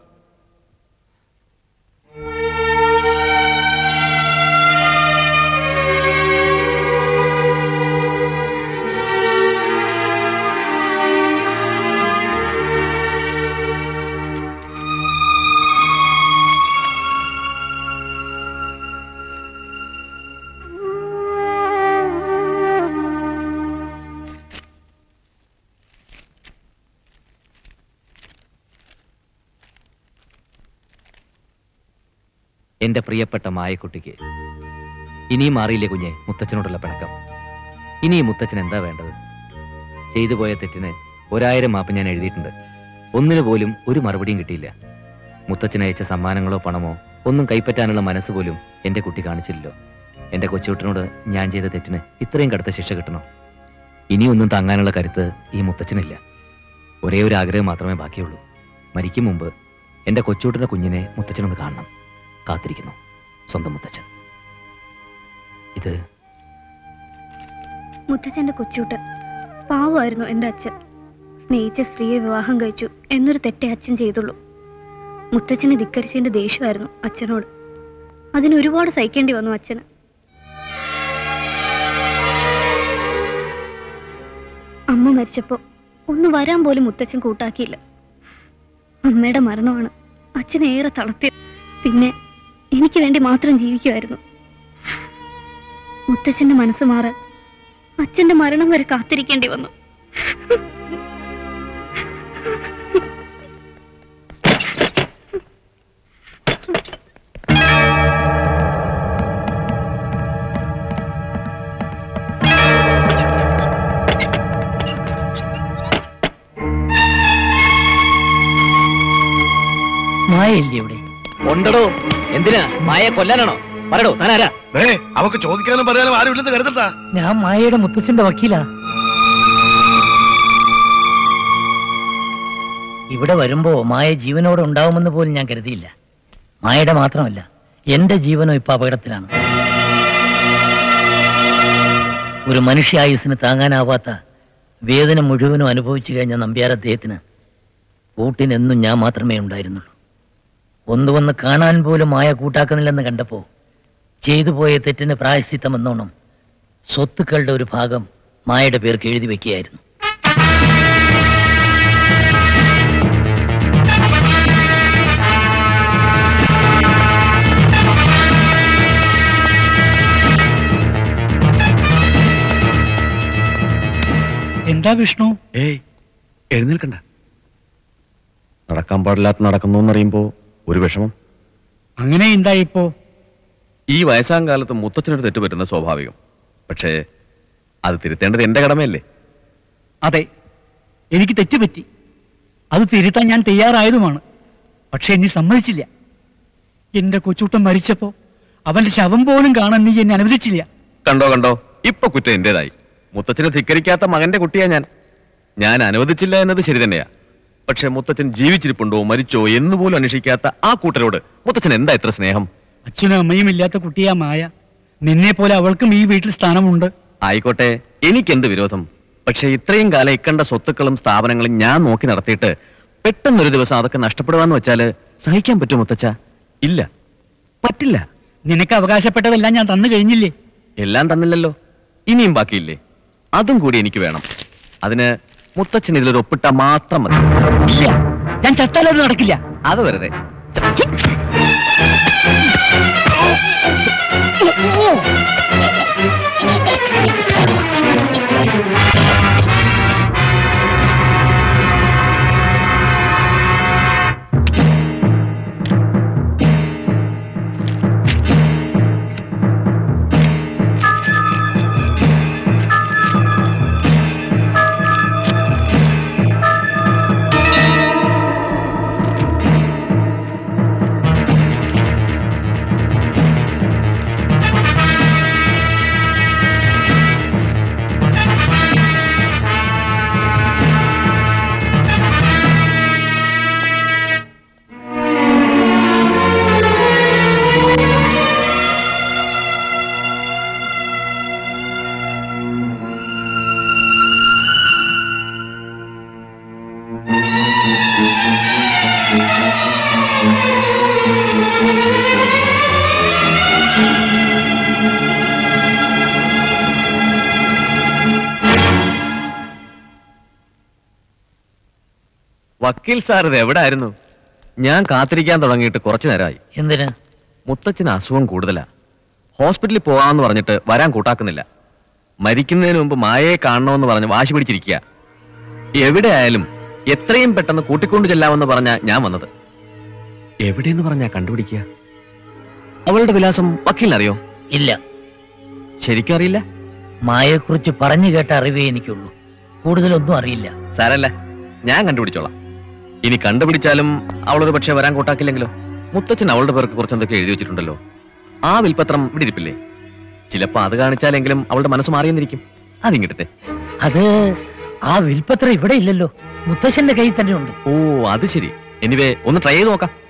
എന്റെ പ്രിയപ്പെട്ട മായക്കുട്ടിക്ക് ഇനിയും മാറിയില്ലേ കുഞ്ഞെ മുത്തച്ഛനോടുള്ള പിണക്കം? ഇനിയും മുത്തച്ഛൻ എന്താ വേണ്ടത്? ചെയ്തു പോയ തെറ്റിന് 1000 മാപ്പ് ഞാൻ എഴുതിയിട്ടുണ്ട്. ഒന്നിനു പോലും ഒരു മറുപടിയും കിട്ടിയില്ല. മുത്തച്ഛൻ അയച്ച സമ്മാനങ്ങളോ പണമോ ഒന്നും കൈപ്പറ്റാനുള്ള മനസ്സ് പോലും എന്റെ കുട്ടി കാണിച്ചില്ലല്ലോ. എന്റെ കൊച്ചുകുട്ടനോട് ഞാൻ ചെയ്ത തെറ്റിന് ഇത്രയും കടുത്ത ശിക്ഷ കിട്ടണോ? ഇനിയൊന്നും താങ്ങാനുള്ള കരുത്ത് ഈ മുത്തച്ഛനില്ല. ഒരേ ഒരു ആഗ്രഹം മാത്രമേ ബാക്കിയുള്ളൂ. മരിക്കും മുമ്പ് എന്റെ കൊച്ചുകുട്ടന്റെ കുഞ്ഞിനെ മുത്തച്ഛനൊന്ന് കാണണം. കാത്തിരിക്കുന്നു സ്വന്തം മുത്തച്ഛൻ. ഇത് മുത്തച്ഛന്റെ കൊച്ചുകുട്ടൻ പാവമായിരുന്നു എൻ്റെ അച്ഛൻ. സ്നേഹിച്ച സ്ത്രീയെ വിവാഹം കഴിച്ചു എന്നൊരു തെറ്റേ അച്ഛൻ ചെയ്തുള്ളൂ. മുത്തച്ഛനെ ധിക്കരിച്ചതിന്റെ ദേഷ്യമായിരുന്നു അച്ഛനോട്. അതിന് ഒരുപാട് സഹിക്കേണ്ടി വന്നു അച്ഛന്. അമ്മ മരിച്ചപ്പോ ഒന്ന് വരാൻ പോലും മുത്തച്ഛൻ കൂട്ടാക്കിയില്ല. അമ്മയുടെ മരണമാണ് അച്ഛനെ ഏറെ തളർത്തിയത്. പിന്നെ എനിക്ക് വേണ്ടി മാത്രം ജീവിക്കുമായിരുന്നു. മുത്തച്ഛന്റെ മനസ്സ് മാറാൻ അച്ഛന്റെ മരണം വരെ കാത്തിരിക്കേണ്ടി വന്നു. മായയില്ലേ ഇവിടെ? ഉണ്ടടോ. എന്തിനാ? മായയെ കൊല്ലാനാണോ? പറയടോ, താനാരാ? അവക്ക് ചോദിക്കാനും പറയാനും ആരും ഇല്ലെന്ന് കരുതണ്ട. ഞാൻ മായയുടെ മുത്തച്ഛന്റെ വക്കീലാ. ഇവിടെ വരുമ്പോ മായ ജീവനോടെ ഉണ്ടാവുമെന്ന് പോലും ഞാൻ കരുതിയില്ല. മായയുടെ മാത്രമല്ല, എന്റെ ജീവനും ഇപ്പൊ അപകടത്തിലാണ്. ഒരു മനുഷ്യായുസിന് താങ്ങാനാവാത്ത വേദന മുഴുവനും അനുഭവിച്ചു കഴിഞ്ഞ നമ്പ്യാർ അദ്ദേഹത്തിന് കൂട്ടിനെന്നും ഞാൻ മാത്രമേ ഉണ്ടായിരുന്നുള്ളൂ. ഒന്നുവന്ന് കാണാൻ പോലും മായ കൂട്ടാക്കുന്നില്ലെന്ന് കണ്ടപ്പോ ചെയ്തു പോയ തെറ്റിന് പ്രായശ്ചിത്തമെന്നോണം സ്വത്തുക്കളുടെ ഒരു ഭാഗം മായയുടെ പേർക്ക് എഴുതി വെക്കുകയായിരുന്നു. എന്താ വിഷ്ണു? എഴുന്നേൽക്കണ്ട. നടക്കാൻ പാടില്ലാത്ത നടക്കുന്നു എന്നറിയുമ്പോ ഒരു വിഷമം. അങ്ങനെ എന്തായിപ്പോ? ഈ വയസ്സാം കാലത്ത് മുത്തച്ഛനൊരു തെറ്റ് പറ്റുന്ന സ്വാഭാവികം. പക്ഷേ അത് തിരുത്തേണ്ടത് എന്റെ കടമയല്ലേ? അതെ, എനിക്ക് തെറ്റുപറ്റി. അത് തിരുത്താൻ ഞാൻ തയ്യാറായതുമാണ്. പക്ഷെ എന്നെ സമ്മതിച്ചില്ല. എന്റെ കൊച്ചുട്ടൻ മരിച്ചപ്പോ അവന്റെ ശവം പോലും കാണാൻ നീ എന്നെ അനുവദിച്ചില്ല. കണ്ടോ, ഇപ്പൊ കുറ്റം എന്റേതായി. മുത്തച്ഛനെ ധിക്കരിക്കാത്ത മകന്റെ കുട്ടിയാ ഞാൻ അനുവദിച്ചില്ല എന്നത് ശരി തന്നെയാ. പക്ഷെ മുത്തച്ഛൻ ജീവിച്ചിരിപ്പുണ്ടോ മരിച്ചോ എന്നുപോലും അന്വേഷിക്കാത്ത ആ കൂട്ടരോട് മുത്തച്ഛൻ എന്താ ഇത്ര സ്നേഹം? അച്ഛനും അമ്മയും ഇല്ലാത്ത കുട്ടിയാ മായ. നിന്നെ പോലെ അവൾക്കും ഈ വീട്ടിൽ സ്ഥാനമുണ്ട്. ആയിക്കോട്ടെ, എനിക്കെന്ത് വിരോധം. പക്ഷെ ഇത്രയും കാലം ഇക്കണ്ട സ്വത്തുക്കളും സ്ഥാപനങ്ങളും ഞാൻ നോക്കി നടത്തിയിട്ട് പെട്ടെന്നൊരു ദിവസം അതൊക്കെ നഷ്ടപ്പെടുവാന്ന് വെച്ചാല് സഹിക്കാൻ പറ്റുമോ മുത്തച്ഛ? ഇല്ല, പറ്റില്ല. നിനക്ക് അവകാശപ്പെട്ടതെല്ലാം ഞാൻ തന്നു കഴിഞ്ഞില്ലേ? എല്ലാം തന്നില്ലല്ലോ, ഇനിയും ബാക്കിയില്ലേ? അതും കൂടി എനിക്ക് വേണം. അതിന് മുത്തച്ഛൻ ഇതിലൊരു ഒപ്പിട്ട മാത്രം മതി. ഇല്ല, ഞാൻ ചത്താലത് നടക്കില്ല. അത് വെറുതെ. വക്കീൽ സാർ ഇത് എവിടെ ആയിരുന്നു? ഞാൻ കാത്തിരിക്കാൻ തുടങ്ങിയിട്ട് കുറച്ചു നേരമായി. എന്തിനാ? മുത്തച്ഛന് അസുഖം കൂടുതലാ. ഹോസ്പിറ്റലിൽ പോകാമെന്ന് പറഞ്ഞിട്ട് വരാൻ കൂട്ടാക്കുന്നില്ല. മരിക്കുന്നതിന് മുമ്പ് മായയെ കാണണമെന്ന് പറഞ്ഞ് വാശി പിടിച്ചിരിക്കുക. എവിടെ ആയാലും എത്രയും പെട്ടെന്ന് കൂട്ടിക്കൊണ്ടു ചെല്ലാമെന്ന് പറഞ്ഞാ ഞാൻ വന്നത്. എവിടെയെന്ന് പറഞ്ഞാ കണ്ടുപിടിക്കുക? അവളുടെ വിലാസം വക്കീലിനറിയോ? ഇല്ല. ശരിക്കും അറിയില്ല? മായയെക്കുറിച്ച് പറഞ്ഞു കേട്ട അറിവേ എനിക്കുള്ളൂ, കൂടുതലൊന്നും അറിയില്ല. സാരല്ല, ഞാൻ കണ്ടുപിടിച്ചോളാം. ഇനി കണ്ടുപിടിച്ചാലും അവളൊരു പക്ഷെ വരാൻ കൂട്ടാക്കില്ലെങ്കിലോ? മുത്തച്ഛൻ അവളുടെ പേർക്ക് കുറച്ചെന്തൊക്കെ എഴുതി വെച്ചിട്ടുണ്ടല്ലോ. ആ വിൽപത്രം ഇവിടെ ഇരിപ്പില്ലേ? ചിലപ്പോ അത് കാണിച്ചാലെങ്കിലും അവളുടെ മനസ്സ് മാറിയെന്നിരിക്കും. അതിങ്ങട്ടെ. അത് ആ വിൽപ്പത്ര ഇവിടെ ഇല്ലല്ലോ, മുത്തശ്ശന്റെ കയ്യിൽ തന്നെ ഉണ്ട്. ഓ അത് ശരി. എനിവേ ഒന്ന് ട്രൈ ചെയ്ത് നോക്കാം.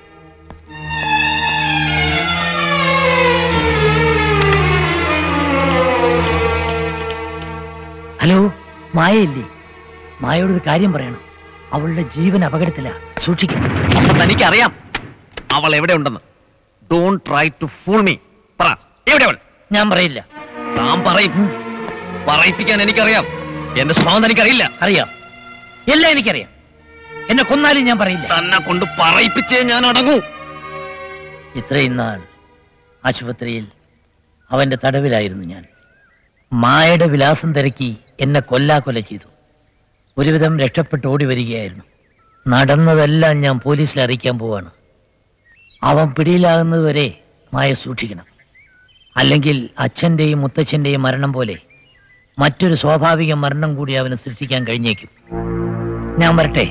ഹലോ, മായയില്ലേ? മായയോടൊരു കാര്യം പറയണം. അവളുടെ ജീവൻ അപകടത്തിലാ, സൂക്ഷിക്കണം. അപ്പൊ തനിക്കറിയാം അവൾ എവിടെ ഉണ്ടെന്ന്. Don't try to fool me. പറ, എവിടെ അവൾ? ഞാൻ പറയില്ല. താൻ പറയും. പറയിപ്പിക്കാൻ എനിക്കറിയാം. എന്റെ സ്വഭാവം തനിക്കറിയില്ല. അറിയാം, എല്ലാം എനിക്കറിയാം. എന്നെ കൊന്നാലും ഞാൻ പറയില്ല. തന്നെ കൊണ്ട് പറയിപ്പിച്ചേ ഞാൻ അടങ്ങൂ. ഇത്രയും നാൾ ആശുപത്രിയിൽ അവന്റെ തടവിലായിരുന്നു ഞാൻ. മായയുടെ വിലാസം തിരക്കി എന്നെ കൊല്ലാക്കൊല ചെയ്തു. ഒരുവിധം രക്ഷപ്പെട്ട് ഓടി വരികയായിരുന്നു. നടന്നതെല്ലാം ഞാൻ പോലീസിൽ അറിയിക്കാൻ പോവാണ്. അവൻ പിടിയിലാകുന്നതുവരെ മായ സൂക്ഷിക്കണം. അല്ലെങ്കിൽ അച്ഛൻ്റെയും മുത്തച്ഛൻ്റെയും മരണം പോലെ മറ്റൊരു സ്വാഭാവിക മരണം കൂടി അവന് സൃഷ്ടിക്കാൻ കഴിഞ്ഞേക്കും. ഞാൻ വരട്ടെ.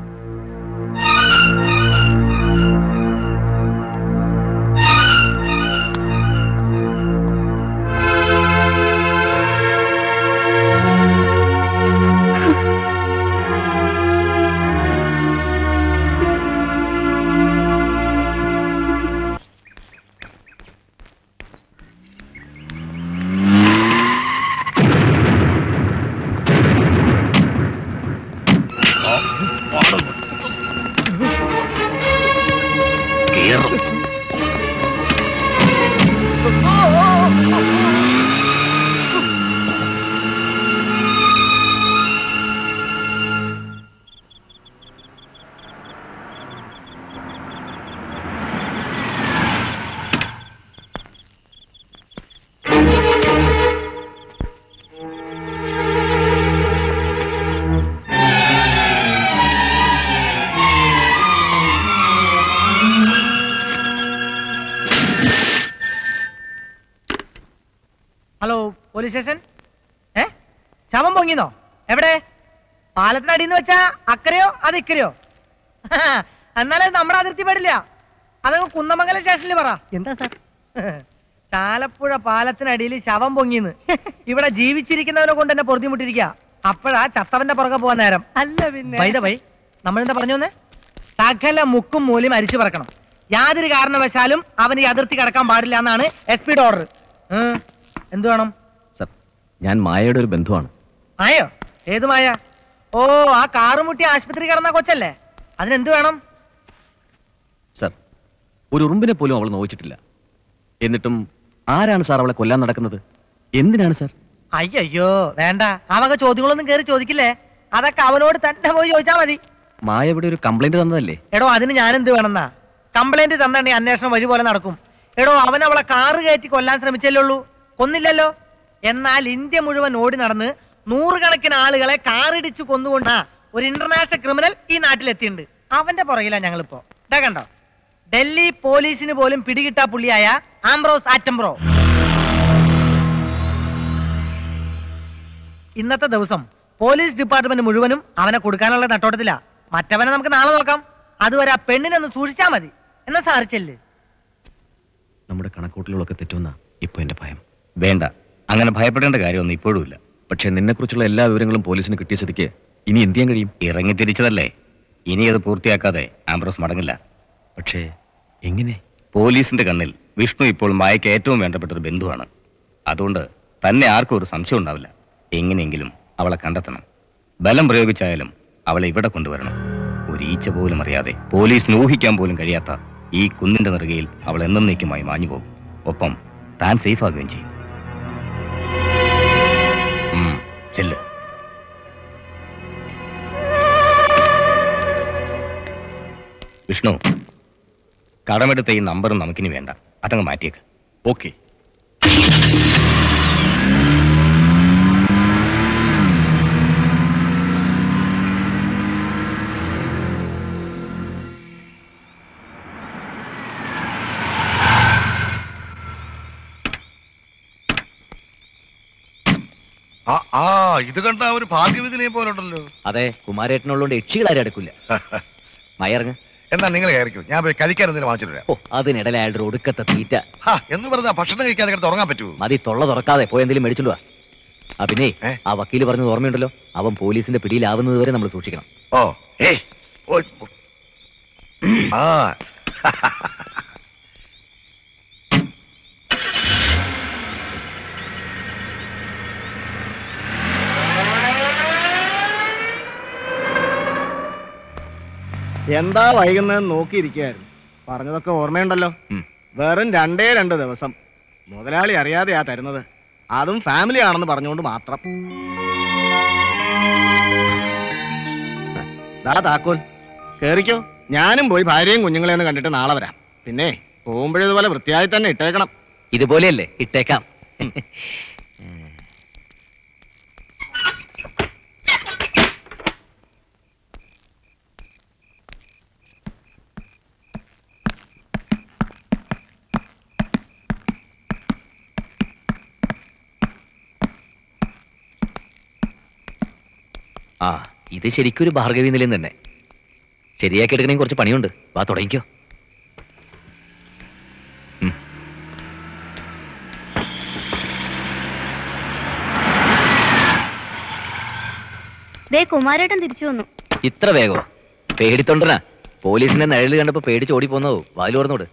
Hello, police station. ശവം പൊങ്ങിന്നോ? എവിടെ? പാലത്തിനടിന്ന് വെച്ചാ അക്കരയോ അത് ഇക്കരയോ? എന്നാലേ നമ്മുടെ അതിർത്തി പാടില്ല. അതങ്ങ് കുന്നമംഗലം സ്റ്റേഷനിൽ പറ. എന്താ സാർ? ചാലപ്പുഴ പാലത്തിനടിയിൽ ശവം പൊങ്ങിന്ന്. ഇവിടെ ജീവിച്ചിരിക്കുന്നവനെ കൊണ്ട് എന്നെ പൊറുതിമുട്ടിരിക്കുക. അപ്പോഴാ ചത്തവന്റെ പുറകെ പോവാൻ നേരം. അല്ല പിന്നെ നമ്മളെന്താ പറഞ്ഞു വന്നേ? സകല മുക്കും മൂലയും അരിച്ചു പറക്കണം. യാതൊരു കാരണവശാലും അവന് ഈ അതിർത്തി കടക്കാൻ പാടില്ല എന്നാണ് SP ഓർഡർ. എന്തു വേണം? സർ, ഞാൻ മായയുടെ ഒരു ബന്ധുവാണ്. മായോ? ഏത് മായ? ഓ, ആ കാറുമുട്ടി ആശുപത്രി കിടന്ന കൊച്ചല്ലേ? അതിനെന്ത് വേണം? സർ, ഒരു ഉറുമ്പിനെ പോലും അവൾ നോവിച്ചിട്ടില്ല. എന്നിട്ടും ആരാണ് സാർ അവളെ കൊല്ലാൻ നടക്കുന്നത്? എന്തിനാണ് സർ? അയ്യോ വേണ്ട, ആ വക ചോദ്യങ്ങളൊന്നും കയറി ചോദിക്കില്ലേ. അതൊക്കെ അവനോട് തന്നെ പോയി ചോദിച്ചാ മതി. മായ ഇവിടെ ഒരു കംപ്ലൈന്റ് തന്നതല്ലേ? എടോ, അതിന് ഞാൻ എന്ത് വേണമെന്നാ? കംപ്ലൈന്റ് തന്നിട്ടുണ്ടെങ്കിൽ അന്വേഷണം വഴി പോലെ നടക്കും. എടോ, അവൻ അവളെ കാറ് കയറ്റി കൊല്ലാൻ ശ്രമിച്ചല്ലേ ഉള്ളൂ, കൊന്നില്ലല്ലോ. എന്നാൽ ഇന്ത്യ മുഴുവൻ ഓടി നടന്ന് നൂറുകണക്കിന് ആളുകളെ കാറിടിച്ചു കൊന്നുകൊണ്ടാ ഒരു ഇന്റർനാഷണൽ ക്രിമിനൽ ഈ നാട്ടിലെത്തിയിട്ടുണ്ട്. അവന്റെ പുറകിലാ ഞങ്ങളിപ്പോ. ഇതാ കണ്ടോ, ഡൽഹി പോലീസിന് പോലും പിടികിട്ടാ പുള്ളിയായ ആംബ്രോസ് ആറ്റംബ്രോ. ഇന്നത്തെ ദിവസം പോലീസ് ഡിപ്പാർട്ട്മെന്റ് മുഴുവനും അവനെ കൊടുക്കാനുള്ള നട്ടോട്ടത്തില. മറ്റവനെ നമുക്ക് നാളെ നോക്കാം. അതുവരെ ആ പെണ്ണിനൊന്ന് സൂക്ഷിച്ചാ മതി. എന്നാ സാധിച്ചല്ലേ? നമ്മുടെ കണക്കൂട്ടലുകളൊക്കെ തെറ്റുന്ന ഇപ്പൊ എന്റെ ഭയം. വേണ്ട, അങ്ങനെ ഭയപ്പെടേണ്ട കാര്യമൊന്നും ഇപ്പോഴും ഇല്ല. പക്ഷെ നിന്നെക്കുറിച്ചുള്ള എല്ലാ വിവരങ്ങളും പോലീസിന് കിട്ടിയ സ്ഥിതിക്ക് ഇനി എന്ത് ചെയ്യാൻ കഴിയും? ഇറങ്ങി തിരിച്ചതല്ലേ, ഇനി അത് പൂർത്തിയാക്കാതെ ആംബ്രോസ് മടങ്ങില്ല. പക്ഷേ എങ്ങനെ? പോലീസിന്റെ കണ്ണിൽ വിഷ്ണു ഇപ്പോൾ മായയ്ക്ക് ഏറ്റവും വേണ്ടപ്പെട്ട ഒരു ബന്ധുവാണ്. അതുകൊണ്ട് തന്നെ ആർക്കും ഒരു സംശയം ഉണ്ടാവില്ല. എങ്ങനെയെങ്കിലും അവളെ കണ്ടെത്തണം. ബലം പ്രയോഗിച്ചായാലും അവളെ ഇവിടെ കൊണ്ടുവരണം. ഒരു ഈച്ച പോലും അറിയാതെ, പോലീസിന് ഊഹിക്കാൻ പോലും കഴിയാത്ത ഈ കുന്നിന്റെ നെറുകയിൽ അവൾ എന്നേക്കുമായി മാഞ്ഞു പോകും. ഒപ്പം താൻ സേഫ് ആകുകയും ചെയ്യും. ചെല്ല്. വിഷ്ണു, കടമെടുത്ത ഈ നമ്പറും നമുക്കിനി വേണ്ട, അതങ്ങ് മാറ്റിയേക്ക്. ഓക്കെ. ഇത് കണ്ട ഒരു ഭാഗ്യവിധിനെ പോലെ ഉണ്ടല്ലോ. അതെ, കുമാരേട്ടനുള്ളതുകൊണ്ട് യക്ഷികളാരും അടുക്കില്ല. മയറങ്ങ്. എന്നാ നിങ്ങൾ കയറിക്കോ, ഞാൻ പോയി കഴിക്കാൻ എന്തെങ്കിലും വാങ്ങിച്ചിട്ട് വരാം. ഓ, അതിനിടയിൽ അയാളുടെ ഒടുക്കത്തെ തീറ്റ. എന്ന് പറഞ്ഞാൽ ഭക്ഷണം കഴിക്കാതെ കിടന്ന് ഉറങ്ങാൻ പറ്റുമോ? മതി, തൊള്ള തുറക്കാതെ പോയി എന്തെങ്കിലും മേടിച്ചോണ്ട് വാ. പിന്നെ ആ വക്കീല് പറഞ്ഞത് ഓർമ്മയുണ്ടല്ലോ, അവൻ പോലീസിന്റെ പിടിയിലാവുന്നത് വരെ നമ്മൾ സൂക്ഷിക്കണം. ഓ ഏയ് ആ എന്താ വൈകുന്നതെന്ന് നോക്കിയിരിക്കുകയായിരുന്നു. പറഞ്ഞതൊക്കെ ഓർമ്മയുണ്ടല്ലോ. വെറും 2 ദിവസം. മുതലാളി അറിയാതെയാ തരുന്നത്, അതും ഫാമിലി ആണെന്ന് പറഞ്ഞുകൊണ്ട് മാത്രം. താക്കോൽ കേറിക്കോ. ഞാനും പോയി ഭാര്യയും കുഞ്ഞുങ്ങളെയൊന്ന് കണ്ടിട്ട് നാളെ വരാം. പിന്നെ പോകുമ്പോഴേതുപോലെ വൃത്തിയായി തന്നെ ഇട്ടേക്കണം. ഇതുപോലെയല്ലേ? ഇട്ടേക്കാം. ആ, ഇത് ശരിക്കും ഒരു ഭാർഗവി നിലയം തന്നെ. ശരിയാക്കി എടുക്കണമെങ്കിൽ കുറച്ച് പണിയുണ്ട്. വാ, തുടങ്ങിക്കോ. കുമാരേട്ടൻ തിരിച്ചു വന്നു. ഇത്ര വേഗോ? പേടിത്തൊണ്ടനാ. പോലീസിന്റെ നിഴല് കണ്ടപ്പോ പേടിച്ച് ഓടിപ്പോന്നോ? വാതിൽ ഓർന്നോട്.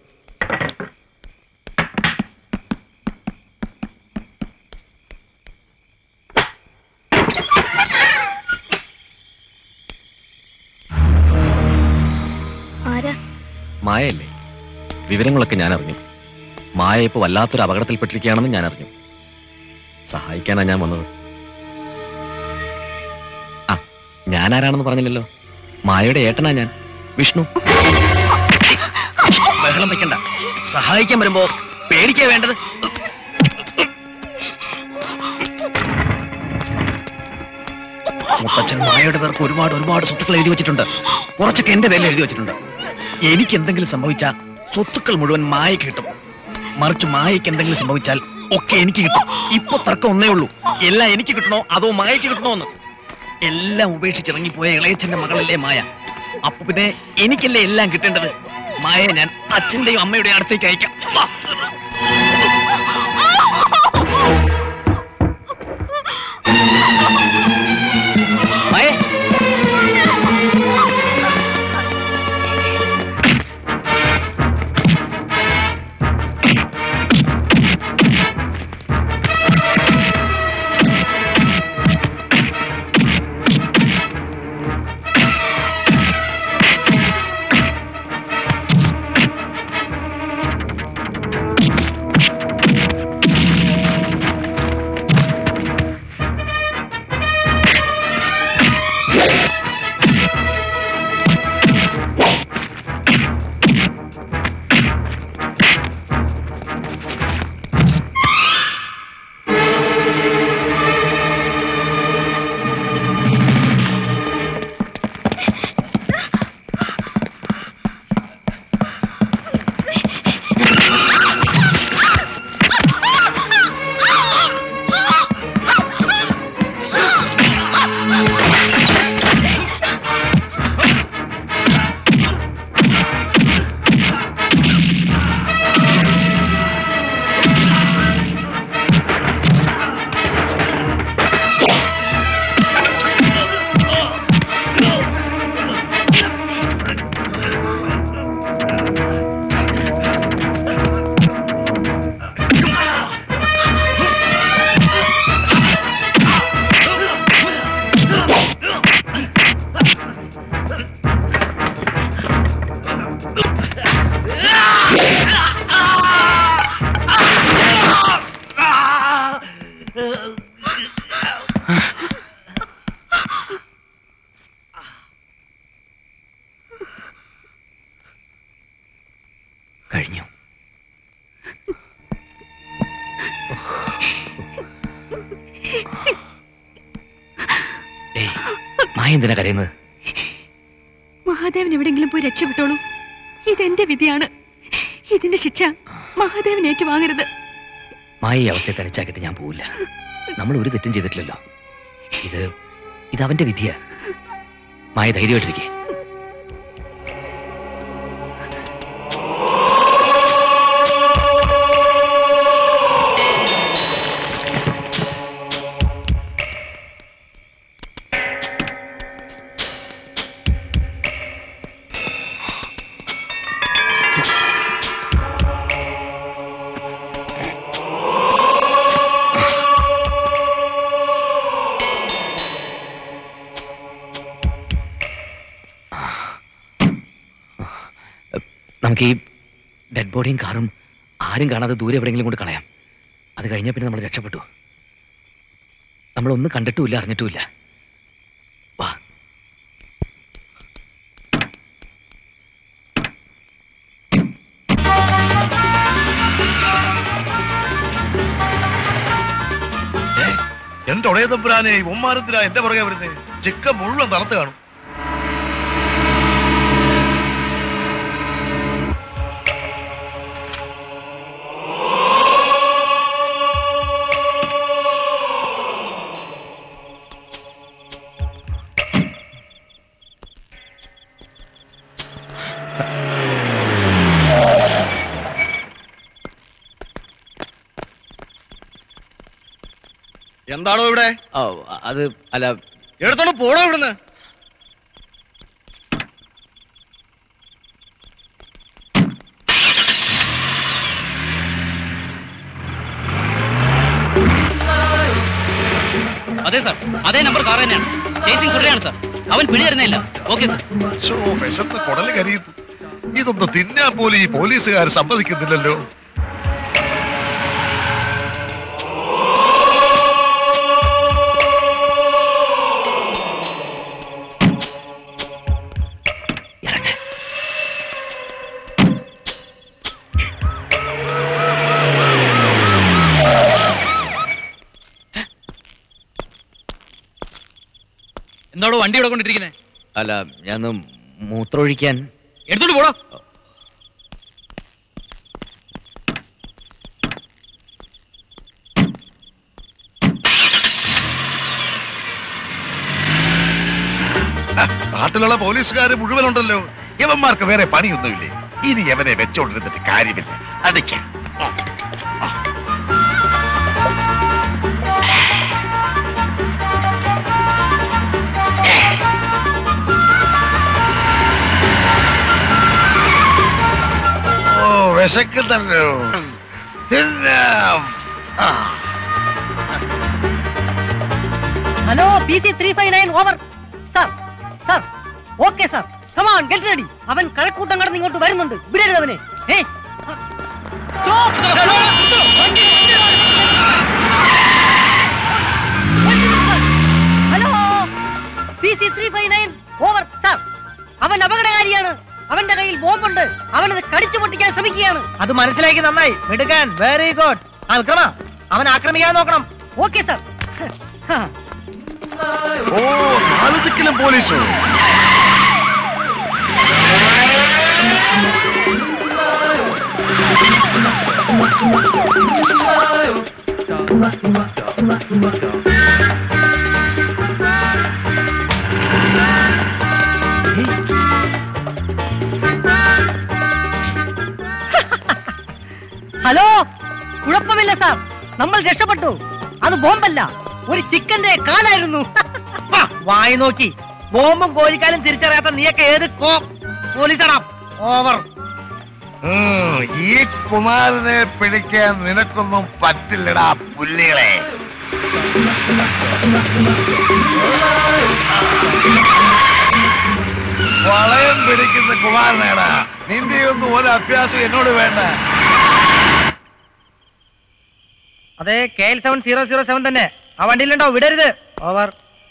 മായയല്ലേ? വിവരങ്ങളൊക്കെ ഞാൻ അറിഞ്ഞു. മായ ഇപ്പൊ വല്ലാത്തൊരു അപകടത്തിൽപ്പെട്ടിരിക്കുകയാണെന്ന് ഞാൻ അറിഞ്ഞു. സഹായിക്കാനാ ഞാൻ വന്നത്. ആ, ഞാൻ ആരാണെന്ന് പറഞ്ഞില്ലല്ലോ. മായയുടെ ഏട്ടനാ ഞാൻ, വിഷ്ണു. ബഹളം വെക്കണ്ട. സഹായിക്കാൻ വരുമ്പോ പേടിക്കാ വേണ്ടത്. മുത്തച്ഛൻ മായയുടെ പേർക്ക് ഒരുപാട് സ്വത്തുക്കൾ എഴുതി വെച്ചിട്ടുണ്ട്. കുറച്ചൊക്കെ എന്റെ പേരിൽ എഴുതി വെച്ചിട്ടുണ്ട്. എനിക്ക് എന്തെങ്കിലും സംഭവിച്ചാൽ സ്വത്തുക്കൾ മുഴുവൻ മായക്ക് കിട്ടും. മറിച്ച് മായക്ക് എന്തെങ്കിലും സംഭവിച്ചാൽ ഒക്കെ എനിക്ക് കിട്ടും. ഇപ്പൊ തർക്കം ഒന്നേ ഉള്ളൂ, എല്ലാം എനിക്ക് കിട്ടണോ അതോ മായക്ക് കിട്ടണോന്ന്. എല്ലാം ഉപേക്ഷിച്ചിറങ്ങിപ്പോയ ഇളയച്ചന്റെ മകളല്ലേ മായ. അപ്പൊ പിന്നെ എനിക്കല്ലേ എല്ലാം കിട്ടേണ്ടത്. മായയെ ഞാൻ അച്ഛന്റെയും അമ്മയുടെയും അടുത്തേക്ക് അയക്കാം. കഴിഞ്ഞു. മായ എന്തിനാ കരയുന്നത്? മഹാദേവൻ എവിടെയെങ്കിലും പോയി രക്ഷപ്പെട്ടോളൂ. ഇതെന്റെ വിധിയാണ്. ഇതിന്റെ ശിക്ഷ മഹാദേവൻ ഏറ്റുവാങ്ങരുത്. മായ ഈ അവസ്ഥയെ തനിച്ചാക്കിട്ട് ഞാൻ പോവില്ല. നമ്മൾ ഒരു തെറ്റും ചെയ്തിട്ടില്ലല്ലോ. ഇത് അവന്റെ വിധിയാ. മായ ധൈര്യമായിട്ടിരിക്കേ. നമുക്ക് ഈ ഡെഡ് ബോഡിയും കാറും ആരും കാണാതെ ദൂരെ എവിടെയെങ്കിലും കൊണ്ട് കളയാം. അത് കഴിഞ്ഞാൽ പിന്നെ നമ്മൾ രക്ഷപ്പെട്ടു. നമ്മളൊന്നും കണ്ടിട്ടുമില്ല, അറിഞ്ഞിട്ടുമില്ല. വാ. എന്റെ ഒടയ തമ്പുരാനെ, ഉമ്മാരത്തിനാ എന്റെ പുറകെ വരുന്നേ. ചിക്ക മുഴുവൻ തളർത്ത് കാണും. എന്താണോ ഇവിടെ? അത് അല്ല, എടുത്തോണ്ട് പോണോ ഇവിടുന്ന്? അതെ സാർ, അതേ നമ്പർ കാർ തന്നെയാണ്. ചേസിംഗ് തുടരുകയാണ് സാർ. അവൻ പിടി തരുന്നില്ല. Okay sir. വിശന്ന് കുടല് കരിയുന്നു. ഇതൊന്ന് തിന്നാൻ പോലും ഈ പോലീസുകാർ സമ്മതിക്കുന്നില്ലല്ലോ. എന്താണോ വണ്ടി ഇവിടെ കൊണ്ടിട്ടിരിക്കുന്നത്? അല്ല, ഞാൻ മൂത്രമൊഴിക്കാൻ. എടുത്തോണ്ട് പോടോ. നാട്ടിലുള്ള പോലീസുകാര് മുഴുവനുണ്ടല്ലോ. യവന്മാർക്ക് വേറെ പണിയൊന്നുമില്ലേ? ഇനി യവനെ വെച്ചോണ്ടിരുന്നിട്ട് കാര്യമില്ല. അടിക്കാം. വിശക്കുന്നല്ലോ. Hello, PC 359 over. Sir, sir, okay sir. Come on, get ready. അവൻ കഴക്കൂട്ടം കടന്ന് ഇങ്ങോട്ട് വരുന്നുണ്ട്. വിടരുത് അവനെ. Hello, PC 359 over. സാർ, അവൻ അപകടകാരിയാണ്. അവന്റെ കയ്യിൽ ബോംബുണ്ട്. അവനത് കടിച്ചു പൊട്ടിക്കാൻ ശ്രമിക്കുകയാണ്. അത് മനസ്സിലാക്കി നന്നായി. മിടുക്കൻ, വെരി ഗുഡ്. അവൻ ആക്രമിക്കാൻ നോക്കണം. Okay sir. ഓ, നാല് ദിക്കിലും പോലീസ്. ഹലോ, കുഴപ്പമില്ല സാർ, നമ്മൾ രക്ഷപ്പെട്ടു. അത് ബോംബല്ല, ഒരു ചിക്കന്റെ കാലായിരുന്നു. വായി നോക്കി ബോംബും കോഴിക്കാലും തിരിച്ചറിയാത്ത നീയൊക്കെ ഏത് പോലീസാണ്? ഓവർ. ഈ കുമാരനെ പിടിക്കാൻ നിനക്കൊന്നും പറ്റില്ലടാ പുല്ലികളെ. വളയം പിടിക്കുന്ന കുമാരനേടാ. നിന്റെ ഒന്നും ഒരു അഭ്യാസം എന്നോട് വേണ്ട. അതെ, KL 7007 തന്നെ. ആ വണ്ടിയിലുണ്ടോ? വിടരുത്. ഓവർ.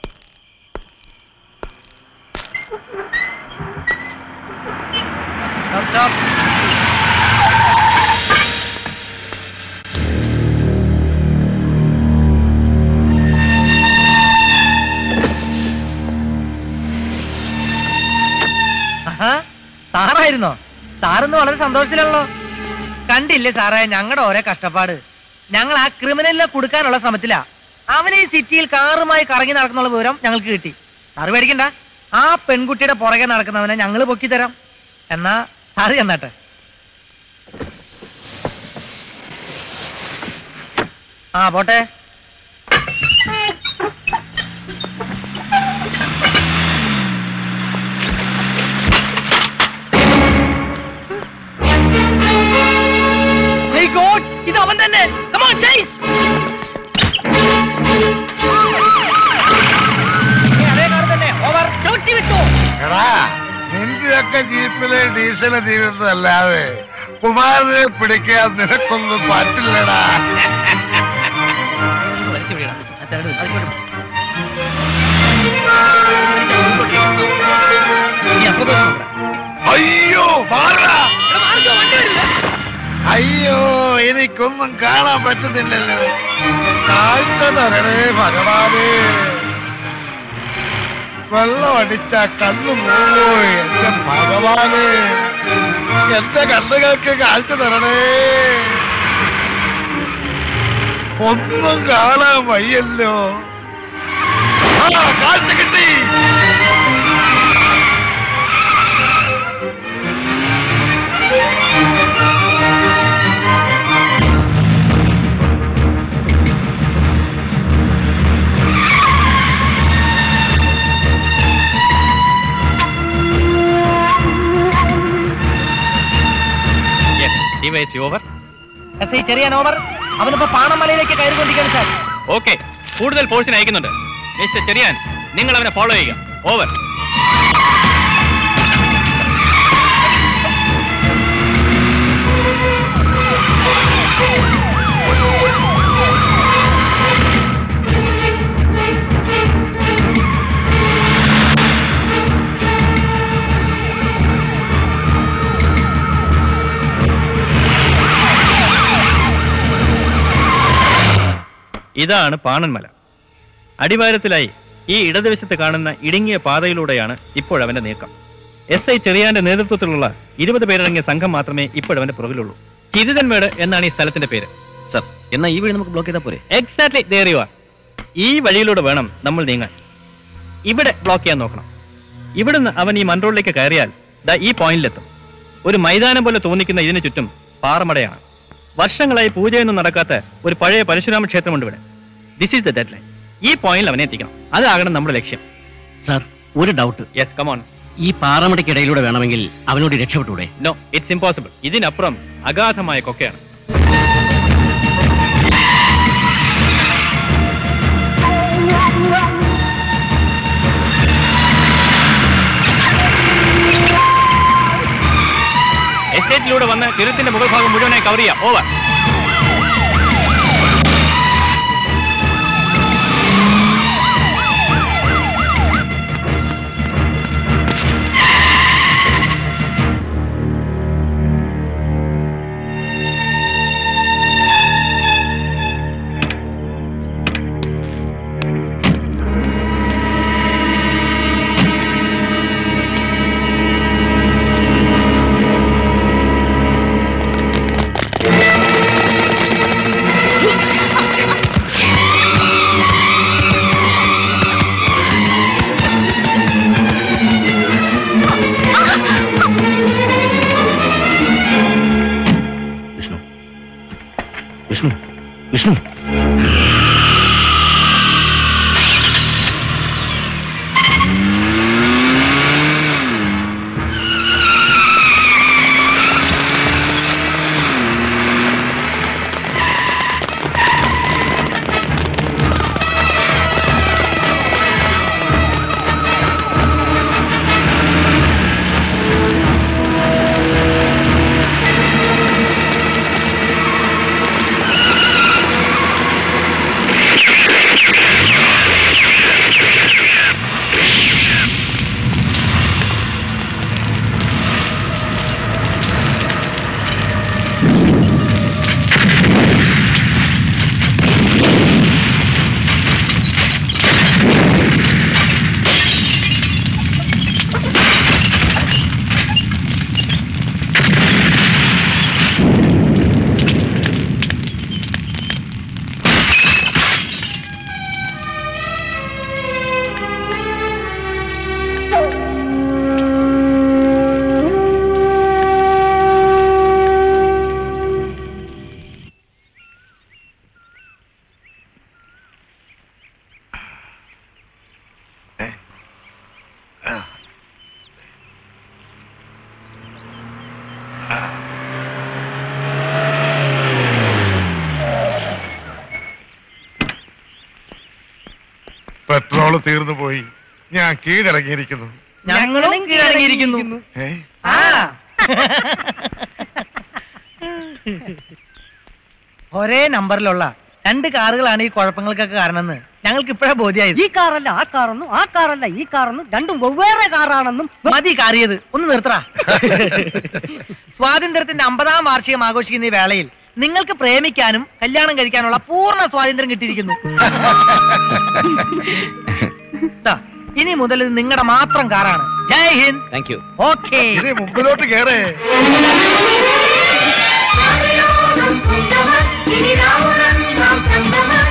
സാറായിരുന്നോ? സാറിന്ന് വളരെ സന്തോഷത്തിലാണല്ലോ. കണ്ടില്ലേ സാറേ ഞങ്ങളുടെ ഓരോ കഷ്ടപ്പാട്. ഞങ്ങൾ ആ ക്രിമിനലിനെ കൊടുക്കാനുള്ള ശ്രമത്തിലാ. അവനെ ഈ സിറ്റിയിൽ കാറുമായി കറങ്ങി നടക്കുന്നുള്ള വിവരം ഞങ്ങൾക്ക് കിട്ടി. സാറ് പേടിക്കണ്ട, ആ പെൺകുട്ടിയുടെ പുറകെ നടക്കുന്നവനെ ഞങ്ങൾ പൊക്കി തരാം. എന്നാ സാറ് ചെന്നാട്ടെ. ആ പോട്ടെ. ഇത് അവൻ തന്നെ. Come on, chase. അതേ കാർ തന്നെ. ഓവർ. ചവിട്ടി വിട്ടു. എടാ, നീ നിന്റെയൊക്കെ ജീപ്പിലെ ഡീസല് തീരുന്നതല്ലാതെ കുമാരനെ പിടിക്കാൻ നിനക്കൊന്നും പറ്റില്ലടാ. അയ്യോ മാറാ. അയ്യോ എനിക്കൊന്നും കാണാൻ പറ്റുന്നില്ലല്ലോ. കാഴ്ച തരണേ ഭഗവാനേ. വെള്ളം അടിച്ച കണ്ണു പോവോ എന്റെ ഭഗവാനേ. എന്റെ കണ്ണുകൾക്ക് കാഴ്ച തരണേ. ഒന്നും കാണാൻ വയ്യല്ലോ. കാഴ്ച കിട്ടി. ചെറിയാൻ ഓവർ. അവനിപ്പോ പാണമലയിലേക്ക് കയറിക്കൊണ്ടിരിക്കുകയാണ് സാർ. ഓക്കെ, കൂടുതൽ ഫോഴ്സിന് അയക്കുന്നുണ്ട്. മിസ്റ്റർ ചെറിയാൻ, നിങ്ങൾ അവനെ ഫോളോ ചെയ്യുക. ഓവർ. ഇതാണ് പാണന്മല. അടിവാരത്തിലായി ഈ ഇടതുവശത്ത് കാണുന്ന ഇടുങ്ങിയ പാതയിലൂടെയാണ് ഇപ്പോഴവന്റെ നീക്കം. SI ചെറിയാന്റെ നേതൃത്വത്തിലുള്ള 20 പേരടങ്ങിയ സംഘം മാത്രമേ ഇപ്പോഴവന്റെ പുറകിലുള്ളൂ. ചിരിതൻമേട് എന്നാണ് ഈ സ്ഥലത്തിന്റെ പേര്. സർ, എന്നാ ഈ വഴി നമുക്ക് ബ്ലോക്ക് ചെയ്താൽ പോരെ? Exactly, there you are. ഈ വഴിയിലൂടെ വേണം നമ്മൾ നീങ്ങാൻ. ഇവിടെ ബ്ലോക്ക് ചെയ്യാൻ നോക്കണം. ഇവിടുന്ന് അവൻ ഈ മൺറോഡിലേക്ക് കയറിയാൽ ദാ ഈ പോയിന്റിലെത്തും. ഒരു മൈതാനം പോലെ തോന്നിക്കുന്ന ഇതിന് ചുറ്റും പാറമടയാണ്. വർഷങ്ങളായി പൂജയൊന്നും നടക്കാത്ത ഒരു പഴയ പരശുരാമ ക്ഷേത്രമുണ്ട് ഇവിടെ. This is the dead line. ഈ പോയിന്റിൽ അവനെ എത്തിക്കണം. അതാകണം നമ്മുടെ ലക്ഷ്യം. സർ, ഒരു ഡൗട്ട്. Yes, come on. ഈ പാറമടയ്ക്കിടയിലൂടെ വേണമെങ്കിൽ അവനോട് രക്ഷപ്പെട്ടൂടെ? No, it's impossible. ഇതിനപ്പുറം അഗാധമായ കൊക്കയാണ്. എസ്റ്റേറ്റിലൂടെ വന്ന് ചുരത്തിന്റെ മുകൾ ഭാഗം മുഴുവനായി കവർ ചെയ്യാം. ഓവർ. വിഷ്ണു, പെട്രോള് തീർന്നു പോയി. ഞാൻ കീഴടങ്ങിയിരിക്കുന്നു. ഞങ്ങളും കീഴടങ്ങിയിരിക്കുന്നു. ഒരേ നമ്പറിലുള്ള 2 കാറുകളാണ് ഈ കുഴപ്പങ്ങൾക്കൊക്കെ കാരണമെന്ന് ഞങ്ങൾക്ക് ഇപ്പോഴാ ബോധ്യമായത്. ഈ കാറല്ല ആ കാറെന്നും ആ കാറല്ല ഈ കാറെന്നും രണ്ടും വെവ്വേറെ കാറാണെന്നും മതി കാറിയത്. ഒന്ന് നിർത്തറ. സ്വാതന്ത്ര്യത്തിന്റെ 50ാം വാർഷികം ആഘോഷിക്കുന്ന ഈ വേളയിൽ നിങ്ങൾക്ക് പ്രേമിക്കാനും കല്യാണം കഴിക്കാനുള്ള പൂർണ്ണ സ്വാതന്ത്ര്യം കിട്ടിയിരിക്കുന്നു. ഇനി മുതൽ ഇത് നിങ്ങളുടെ മാത്രം കാറാണ്. Jai Hind. Thank you. Okay, മുമ്പിലോട്ട് കേറേ. ഇനി രാവുറങ്ങാം ചന്തമായി